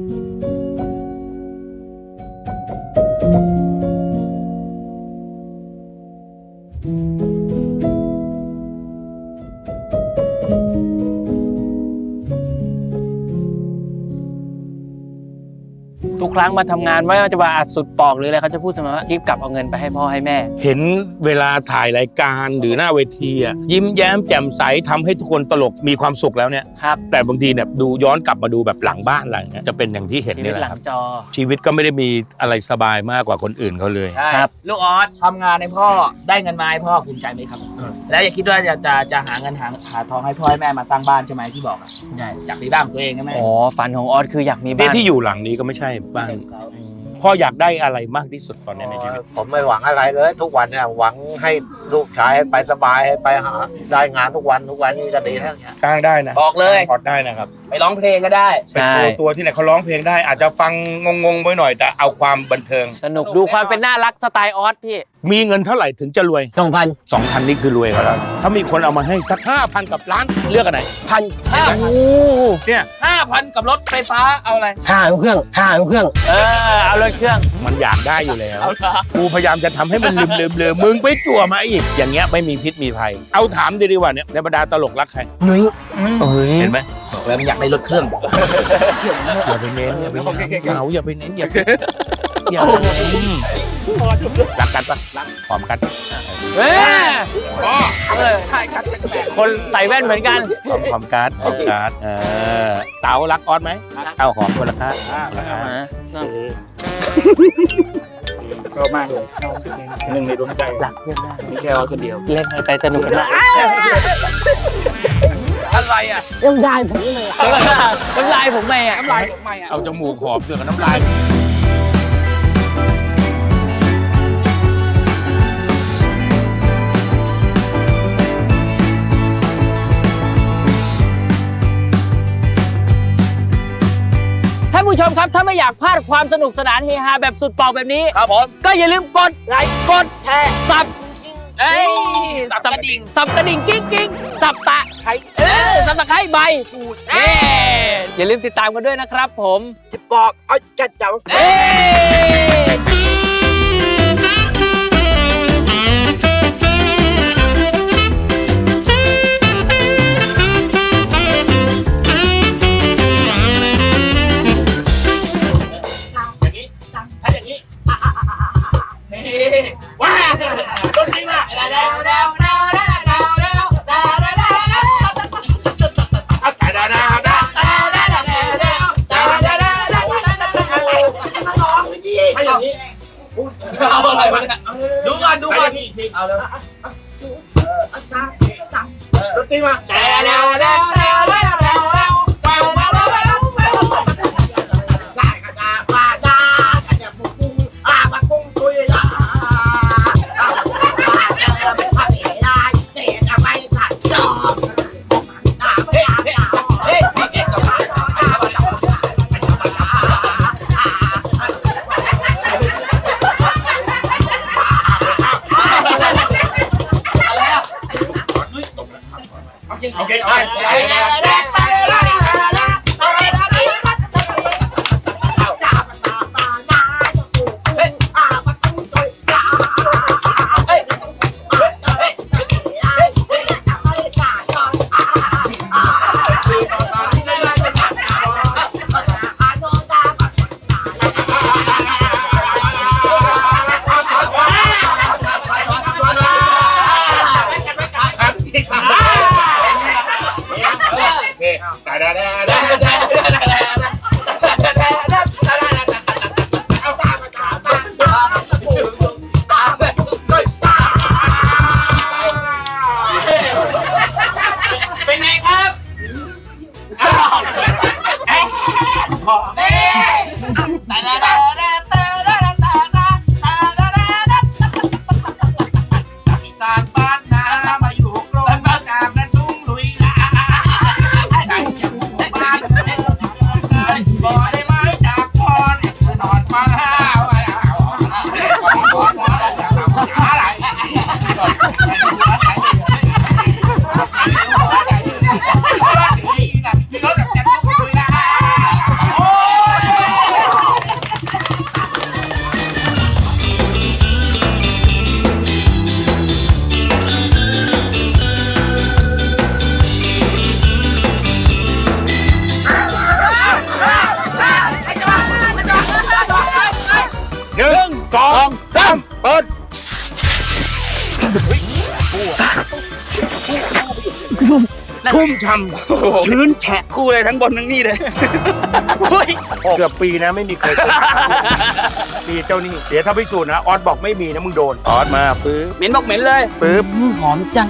S1: ทุกครั้งมาทำงานไม่ว่าจะว่าอัดสุดปอกหรืออะไรเขาจะพูดเสมอว่ารีบกลับเอาเงินไปให้พ่อให้แม่
S8: เห็นเวลาถ่ายรายการหรือหน้าเวทีอ่ะยิ้มแย้มแจ่มใสทำให้ทุกคนตลกมีความสุขแล้วเนี่ย
S1: ครับ
S8: แต่บางทีเนี่ยดูย้อนกลับมาดูแบบหลังบ้านอะไรเงี้ยจะเป็นอย่างที่เห็นนี่แหละครับชีวิตก็ไม่ได้มีอะไรสบายมากกว่าคนอื่นเขาเลย
S1: ครับลูกออสทำงานให้พ่อได้เงินมาให้พ่อภูมิใจไหมครับแล้วอย่าคิดว่าจะจะจะหาเงินหาหาทองให้พ่อให้แม่มาสร้างบ้านใช่ไหมที่บอกใช่อยากมีบ้านตัวเองใช่ไหมอ๋อฝันของออสคืออยากมีบ้าน
S8: ที่อยู่หลังนี้ก็ไม่ใช่บ้านพ่ออยากได้อะไรมากที่สุดตอนนี้ในชีวิต
S9: ผมไม่หวังอะไรเลยทุกวันเนี่ยหวังให้ลูกชายไปสบายให้ไปหาได้งานทุกวันทุกวันนี่ก็ดีแล้วเนี่ย
S8: จ้างได้นะ
S1: บอกเลย
S8: พอดได้นะครับ
S1: ไปร้องเพลงก็ได้
S8: ไปโชว์ตัวที่ไหนเขาร้องเพลงได้อาจจะฟังงงๆไปหน่อยแต่เอาความบันเทิง
S1: สนุกดูความเป็นน่ารักสไตล์ออสพี่
S8: มีเงินเท่าไหร่ถึงจะรวย
S1: สองพัน
S8: สองพันนี่คือรวยแล้วถ้ามีคนเอามาให้สักห้าพันกับล้านเลือกอันไหน
S1: พันห้าเนี่ยห้าพันกับรถไฟฟ้าเอาอะไร
S5: ห้าเครื่องห้าเครื่อง
S1: เออเอารถเครื่อง
S8: มันอยากได้อยู่แล้วกูพยายามจะทำให้มันลืมลืมเลยมึงไปจั่วมาอีกอย่างเงี้ยไม่มีพิษมีภัยเอาถามดีๆว่าเนี่ยในบรรดาตลกรักใคร
S5: นุ้ย
S8: เห็นไหม
S1: บอกแล้วมันอยากได้รถเครื่อง
S8: อย่าไปเน้นอย่าไปเน้นเหงาอย่าไปเน้นอย่าอย่ารักกันปะรักหอมกัน
S1: เฮ้ยคนใส่แว่นเหมือนกัน
S8: หอมหอมกันหอมกันเออเต๋ารักออสไหมเอาหอมคนละครับ
S1: ชอบมากเลยหนึ่งในดวงใจรักเพื่อนได้ไม่แค่ว่าคนเดียวเล่นไปสนุกกันนะอะไรอ่ะ
S5: น้ำลายผมเลย
S1: น้ำลายผมไม่อ่ะน้ำลายผมไม่อ่ะ
S8: เอาจมูกหอมเสือกับน้ำลาย
S1: ท่านผู้ชมครับถ้าไม่อยากพลาดความสนุกสนานเฮฮาแบบสุดปอกแบบนี้ครับผมก็อย่าลืมกดไลค์กดแชร์ซับเอ้ยสับกระดิ่งสับกระดิ่งกิ๊งกิ๊งสับตะไคร้เออสับตะไคร้ใบปูดเอ้อย่าลืมติดตามกันด้วยนะครับผม
S5: จะบอกเอาจัดจัง
S1: เอ้ว้าวต้นนี้มาแล้วแล้วแล้วแล้วแล้วแล้วแล้วเอาอะไรมาเนี่ยดูก่อนดูก่อนเอาเลยต้นนี้มาแล้วแล้วแล้วแล้วแล้วแล้วโอเคโอเคสารบ้านนามาอยู่กรงบ้านนานั้นทุ่งลุยนาใจจะมุ่งบ้านบ่ได้ไม้จากพรนอนฟังห้าวอะไรหนึ่งสองสามเปิดชุ่มฉ่ำชื้นแฉะคู่เลยทั้งบนทั้งนี่เลยเกือบปีนะไม่มีใครมีเจ้านี่เดี๋ยวถ้าพิสูจน์นะออสบอกไม่มีนะมึงโดนออสมาปื๊บเหม็นบอกเหม็นเลยปื๊บหอมจัง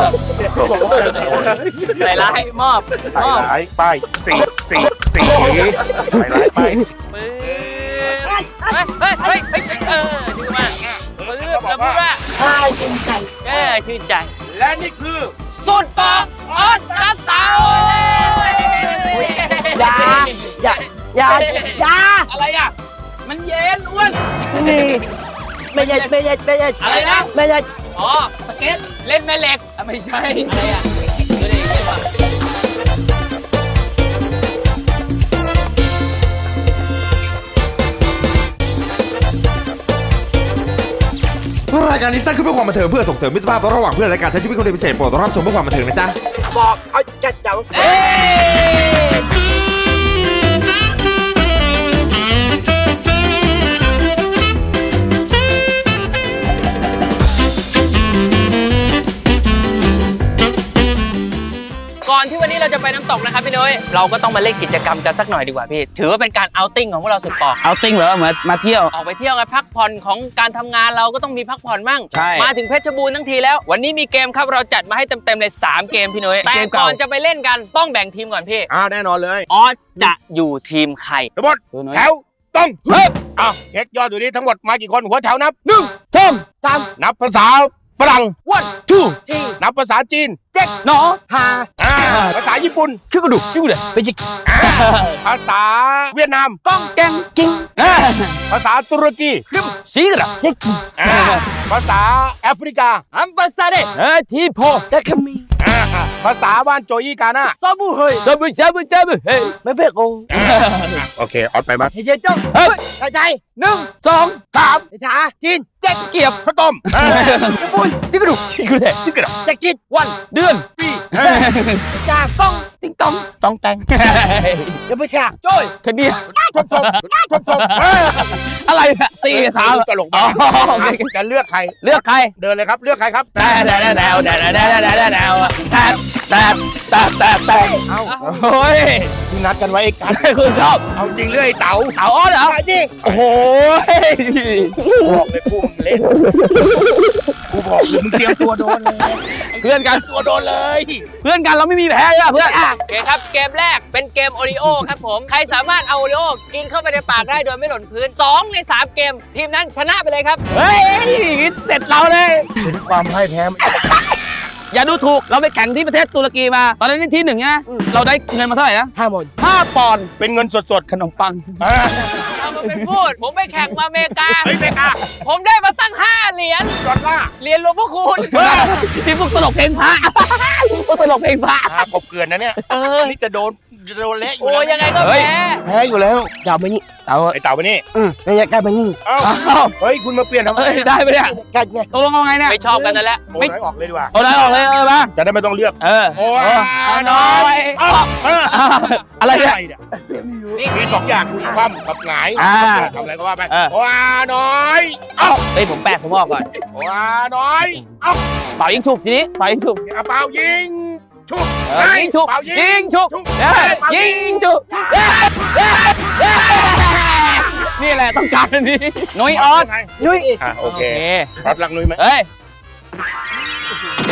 S1: ใส่ร้ายมอบใส่ร้ายป้ายสีสีสีใส่ร้ายป้ายปื๊บเฮ้ยเฮ้ยเฮ้ยเฮ้ยเออดูมาปื๊บแล้วพูดว่าชื่นใจเออชื่นใจและนี่คือสุดปอกออสกระเตาอย่าอย่าอย่าอย่าอะไรอ่ะมันเย็นอ้วนนี่ไม่ใช่ไม่ใช่ไม่ใช่อะไรนะไม่ใช่อ๋อสเก็ตเล่นแม่เหล็กไม่ใช่อะไรอ่ะดูดิ
S3: รายการนี้สร้างขึ้นเพื่อความบันเทิงเพื่อส่งเสริมมิตรภาพระหว่างเพื่อนและการใช้ชีวิตคนพิเศษโปรดรับชมเพื่อความบันเทิงนะจ๊ะบอกเอาจัดเจ้า
S1: ก่อนที่วันนี้เราจะไปน้ำตกนะครับพี่นุ้ยเราก็ต้องมาเล่นกิจกรรมกันสักหน่อยดีกว่าพี่ถือว่าเป็นการเอาติ้งของพวกเราสุดปอกเอาติ้งเหรอเหมือนมาเที่ยวออกไปเที่ยวกันพักผ่อนของการทำงานเราก็ต้องมีพักผ่อนมั่งมาถึงเพชรบูรณ์ทั้งทีแล้ววันนี้มีเกมครับเราจัดมาให้เต็มๆเลยสามเกมพี่นุ้ยแต่ก่อนจะไปเล่นกันต้องแบ่งทีมก่อนพี่
S8: อ้าวแน่นอนเลย
S1: ออสจะอยู่ทีมใคร
S8: ทั้งหมดแถวต้องเฮ้ยอ้าวเช็คยอดดูดิทั้งหมดมากี่คนหัวแถวนับหนึ่งสองสามนับภาษาฝรั่ง one two นับภาษาจีนเจ็ดหนอฮาภาษาญี่ปุ่นชื่อกระดูกชื่อเลยไปจิกภาษาเวียดนามก้องแกงจิงภาษาตุรกีคริมซีกระยิกภาษาแอฟริกาอัมบาซาเดเอทีโพเตคมีภาษาบ้านโจยี่กาน่าซาบูเฮยซาบูซาบูซาบูเฮยไม่เพ่โกโอเคออดไปมาเฮ้ยจ้องเฮ้ยใจใจหนึ่งสองสามภาษาจีนเจ็ดเกียบข้าวต้มญี่ปุ่นจิกระดูกชิกระเดชิกระดเจ็ดจิตวันเดือนปีจ่าต้องติ๊งต้องต้องแตงเดี๋ยวไปฉากจ้อยแค่นี้ทบทบทบทบอะไรเนี่ยสี่สามตลกอ๋อจะเลือกใครเลือกใครเดินเลยครับเลือกใครครับแดวแดวแดวแดวแดวแดวแดวแดวแดวแดวแดวแดวแดวเอาโอ้ยที่นัดกันไว้ไอ้กันคุณชอบเอาจริงเรื่อยเต๋าเต๋าอ้อเหรอจริงโอ้โหบอกเลยกูเล่นกูบอกเลยมึงเตรียมตัวโดนเลยเพื่อนกันตัวโดนเลยเพื่อนกันเราไม่มีแพ้เลยเพื่อนโอเคครับเกมแรกเป็นเกมโอริโอครับผมใครสามารถเอาโอริโอกินเข้าไปในปากได้โดยไม่หล่นพื้นสองในสามเกมทีมนั้นชนะไปเลยครับเฮ้ยเสร็จเราเลยเป็นความพ่ายแพ้อย่าดูถูกเราไปแข่งที่ประเทศตุรกีมาตอนนั้นที่หนึ่งนะเราได้เงินมาเท่าไหร่นะห้าปอนด์ห้าปอนด์เป็นเงินสดๆขนมปังเอามาเป็นพูดผมไปแข่งมาอเมริกาอเมริกาผมได้มาตั้งห้าเหรียญดอลลาร์เหรียญหลวงพ่อคูณที่พวกตลกเพลงพระพวกตลกเพลงพระกบเกลื่อนนะเนี่ยนี่จะโดนจะโดนเละอยู่โอ้ยังไงก็แพ้แพ้อยู่แล้วเต่าไปนี่เต่าไอเต่าไปนี่อืมไม่ใช่กลายไปนี่อ้าวเฮ้ยคุณมาเปลี่ยนทำไมได้ไปเนี่ยกันไงตกลงเอาไงเนี่ยไม่ชอบกันนั่นแหละไม่ออกเลยดีกว่าเอาได้ออกเลยเออมาจะได้ไม่ต้องเลือกเออโอ้น้อยอะไรเนี่ยนี่มีสองอย่างคุณคว่ำกับหงายทำอะไรก็ว่าไปว้าน้อยเอ้าเฮ้ยผมแปลผมออกก่อนว้าน้อยเอ้าเป่ายิงฉุบทีนี้เป่ายิงฉุบเป่ายิงฉุบยิงฉุบยิงฉุบยิงฉุบนี่แหละต้องการอันนี้นุ้ยออสนุ้ยโอเครับรักนุ้ยไหมเฮ้ย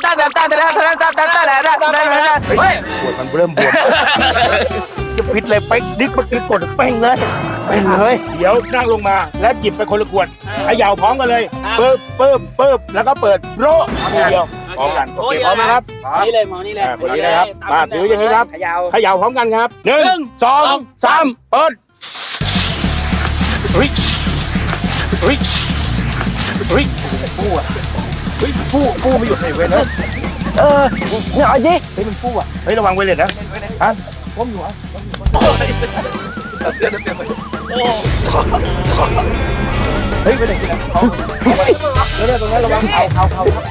S8: เฮ้ยปวดมันเริ่มบวมจะฟิตเลยไปดิ๊กเมื่อกี้กดเป้งเลยเป็นเลยเดี๋ยวนั่งลงมาแล้วหยิบไปคนละขวดเขย่าพร้อมกันเลยปึ๊บปึ๊บปึ๊บแล้วก็เปิดโร่เดียวพร้อมกันโอเคพร้อมไหมครับ
S1: นี่เลยมองนี่เลย
S8: คนนี้นะครับมาถืออย่างนี้ครับเขย่าเขย่าพร้อมกันครับหนึ่งสองสามเปิดเฮ้ยเฮ้ยเฮ้ยปูอ่ะเฮ้ยปูปูไม่หยุดเลยเว้ยนะเออเนี่ยเอาดิเฮ้ยมันปูอ่ะเฮ้ยระวังเวเลตนะฮะผมอยู่อ่ะเสื้อเต็มเลยโอ้เฮ้ยไปไหนกันเขาแล้วเนี่ยตรงนั้นระวังเขาเขาเขาครับ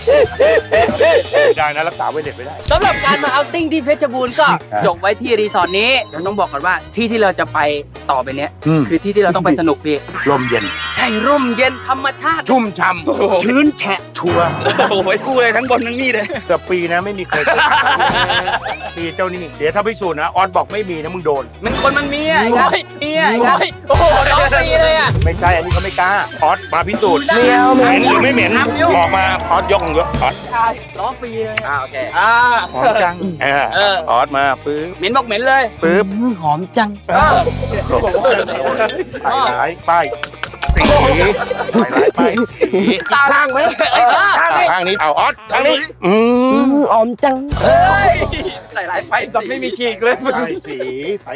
S8: ได้นะรักษาไว้เด็กไม่ได้
S1: สำหรับการมาเอาติ้งที่เพชรบูรณ์ก็จบไว้ที่รีสอร์ทนี้เราต้องบอกก่อนว่าที่ที่เราจะไปต่อไปเนี้ยคือที่ที่เราต้องไปสนุกพี่
S8: ลมเย็น
S1: ใช่ร่มเย็นธรรมชาติ
S8: ชุ่มช่ำชื้นแฉะชัวร์
S1: โอ้ยคู่เลยทั้งบนทั้งนี่เลย
S8: เกือบปีนะไม่มีเคยปีเจ้านี่เดี๋ยวถ้าพิสูจน์นะออนบอกไม่มีนะมึงโดน
S1: มันคนมันมีอ่ะมีอ่ะโอ้โหน้องปีเลยอ่ะ
S8: ไม่ใช่อันนี้เขาไม่กล้าออสมาพิสูจน์เหม็นหรือไม่เหม็นบอกมาออสยกยกออส
S1: ใช่ล้อฟรีเลย
S8: อ่าโอเคอ่าหอมจังเออออสมาปื๊บ
S1: เหม็นบอกเหม็นเลย
S8: ปื๊บ
S1: หอมจัง
S8: ใส่ร้ายป้ายสีใส่ร้ายป้ายสี
S1: ตาข้างไหม
S8: ข้างนี้เอาออสข้างนี้อืม
S1: หอมจังใส่ร้ายป้ายสับไม่มีฉีกเลย
S8: ใส่สีใส่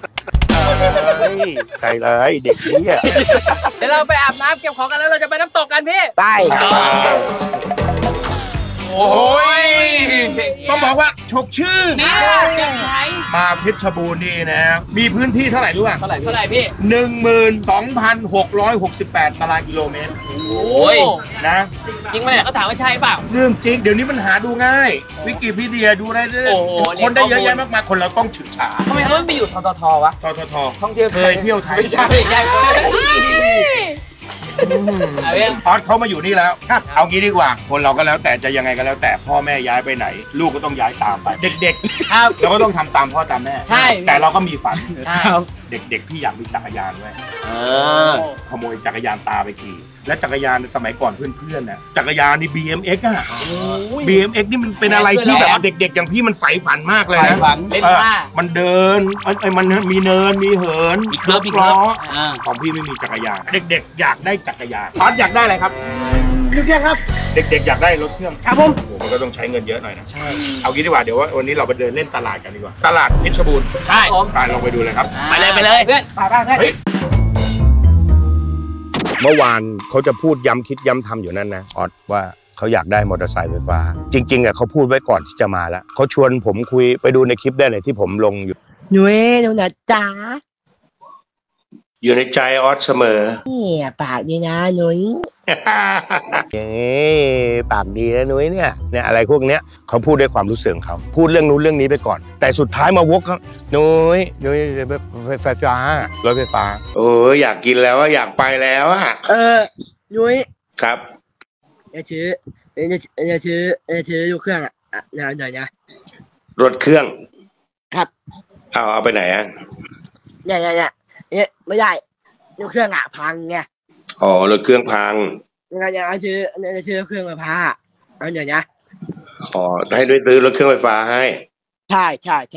S8: ใส่เลยเด็กนี้อ่ะ
S1: เดี๋ยวเราไปอาบน้ำเก็บของกันแล้วเราจะไปน้ำตกกันพี่
S8: ไปโอ้ยต้องบอกว่าฉกชื่อมาเพชรบูรณ์นี่นะมีพื้นที่เท่าไหร่รู้ป่ะ
S1: เท่าไหร่เท่าไหร่พี่
S8: หนึ่งหมื่นสองพันหกร้อยหกสิบแปดตารางกิโลเมตร
S1: โอ้ย
S8: นะ
S1: จริงไหมเนี่ยเขาถามว่าใช่เปล่า
S8: เรื่องจริงเดี๋ยวนี้มันหาดูง่ายวิกิพีเดียดูได้เลยคนได้เยอะแยะมากมายคนเราต้องฉึกฉา
S1: ทำไมเขาไม่ไปอยู่ทททวะ
S8: ททท
S1: ท่องเที่ยว
S8: เคยเที่ยวไทย
S1: ไม่ใช่ไม่ใช่
S8: ออสเขามาอยู่นี่แล้วเอางี้ดีกว่าคนเราก็แล้วแต่จะยังไงก็แล้วแต่พ่อแม่ย้ายไปไหนลูกก็ต้องย้ายตามไปเด็กๆเราก็ต้องทำตามพ่อตามแม่
S1: ใช่
S8: แต่เราก็มีฝันเด็กๆพี่อยากมีจักรยานไว้ขโมยจักรยานตาไปขี่และจักรยานสมัยก่อนเพื่อนๆน่ะจักรยานนี่ บี เอ็ม เอ็กซ์ อ่ะ บี เอ็ม เอ็กซ์ นี่มันเป็นอะไรที่แบบเด็กๆอย่างพี่มันใฝ่ฝันมากเลยนะมันเดินมันมีเนินมีเหิน
S1: มีเคลื่อนมี
S8: ล้อของพี่ไม่มีจักรยานเด็กๆอยากได้จักรยานออสอยากได้อะไรครับ
S7: รถเครื่องครับ
S8: เด็กๆอยากได้รถเครื่อง
S7: ครับผม
S8: โอ้มันก็ต้องใช้เงินเยอะหน่อยนะใช่เอางี้ดีกว่าเดี๋ยววันนี้เราไปเดินเล่นตลาดกันดีกว่าตลาดเพชรบูรณ์
S1: ใช่
S8: ไปลองไปดูเลยครับ
S1: ไปเลยไปเลยเพื่อน
S7: ไปไปเพื่อน
S8: เมื่อวานเขาจะพูดย้ำคิดย้ำทำอยู่นั่นนะออสว่าเขาอยากได้มอเตอร์ไซค์ไฟฟ้าจริงๆอ่ะเขาพูดไว้ก่อนที่จะมาแล้วเขาชวนผมคุยไปดูในคลิปได้เลยที่ผมลงอยู่
S7: หนุ่ยหนูนะจ๊ะ
S8: อยู่ในใจออสเสมอ
S7: นี่ปากดีนะหนุ่ย
S8: เอ๊ปากดีนะหนุ่ยเนี่ยเนี่ยอะไรพวกเนี้ยเขาพูดด้วยความรู้สึกเขาพูดเรื่องนู้นเรื่องนี้ไปก่อนแต่สุดท้ายมาวกเขาหนุ่ยหนุ่ยไฟฟ้ารถไฟฟ้าโอ้ยอยากกินแล้วอยากไปแล้วอ่ะ
S7: เออหนุ่ย
S8: ครับ
S7: อย่าถืออย่าถืออย่าถืออยู่เครื่องอ่ะหน่อยหน่อยนะ
S8: รถเครื่อง
S7: ครับ
S8: เอาเอาไปไหนอ่ะ
S7: เนี่ยเนี่ยเนี่ยไม่ได้รถเครื่องอ่ะพังไง
S8: อ๋อรถเครื่องพัง
S7: ยังไงยังซื้อจะซื้อเครื่องไฟฟ้าเอาเดี๋ยวนะ
S8: อ๋อให้ด้วยซื้อรถเครื่องไฟฟ้าให้
S7: ใช่ใช่ใช่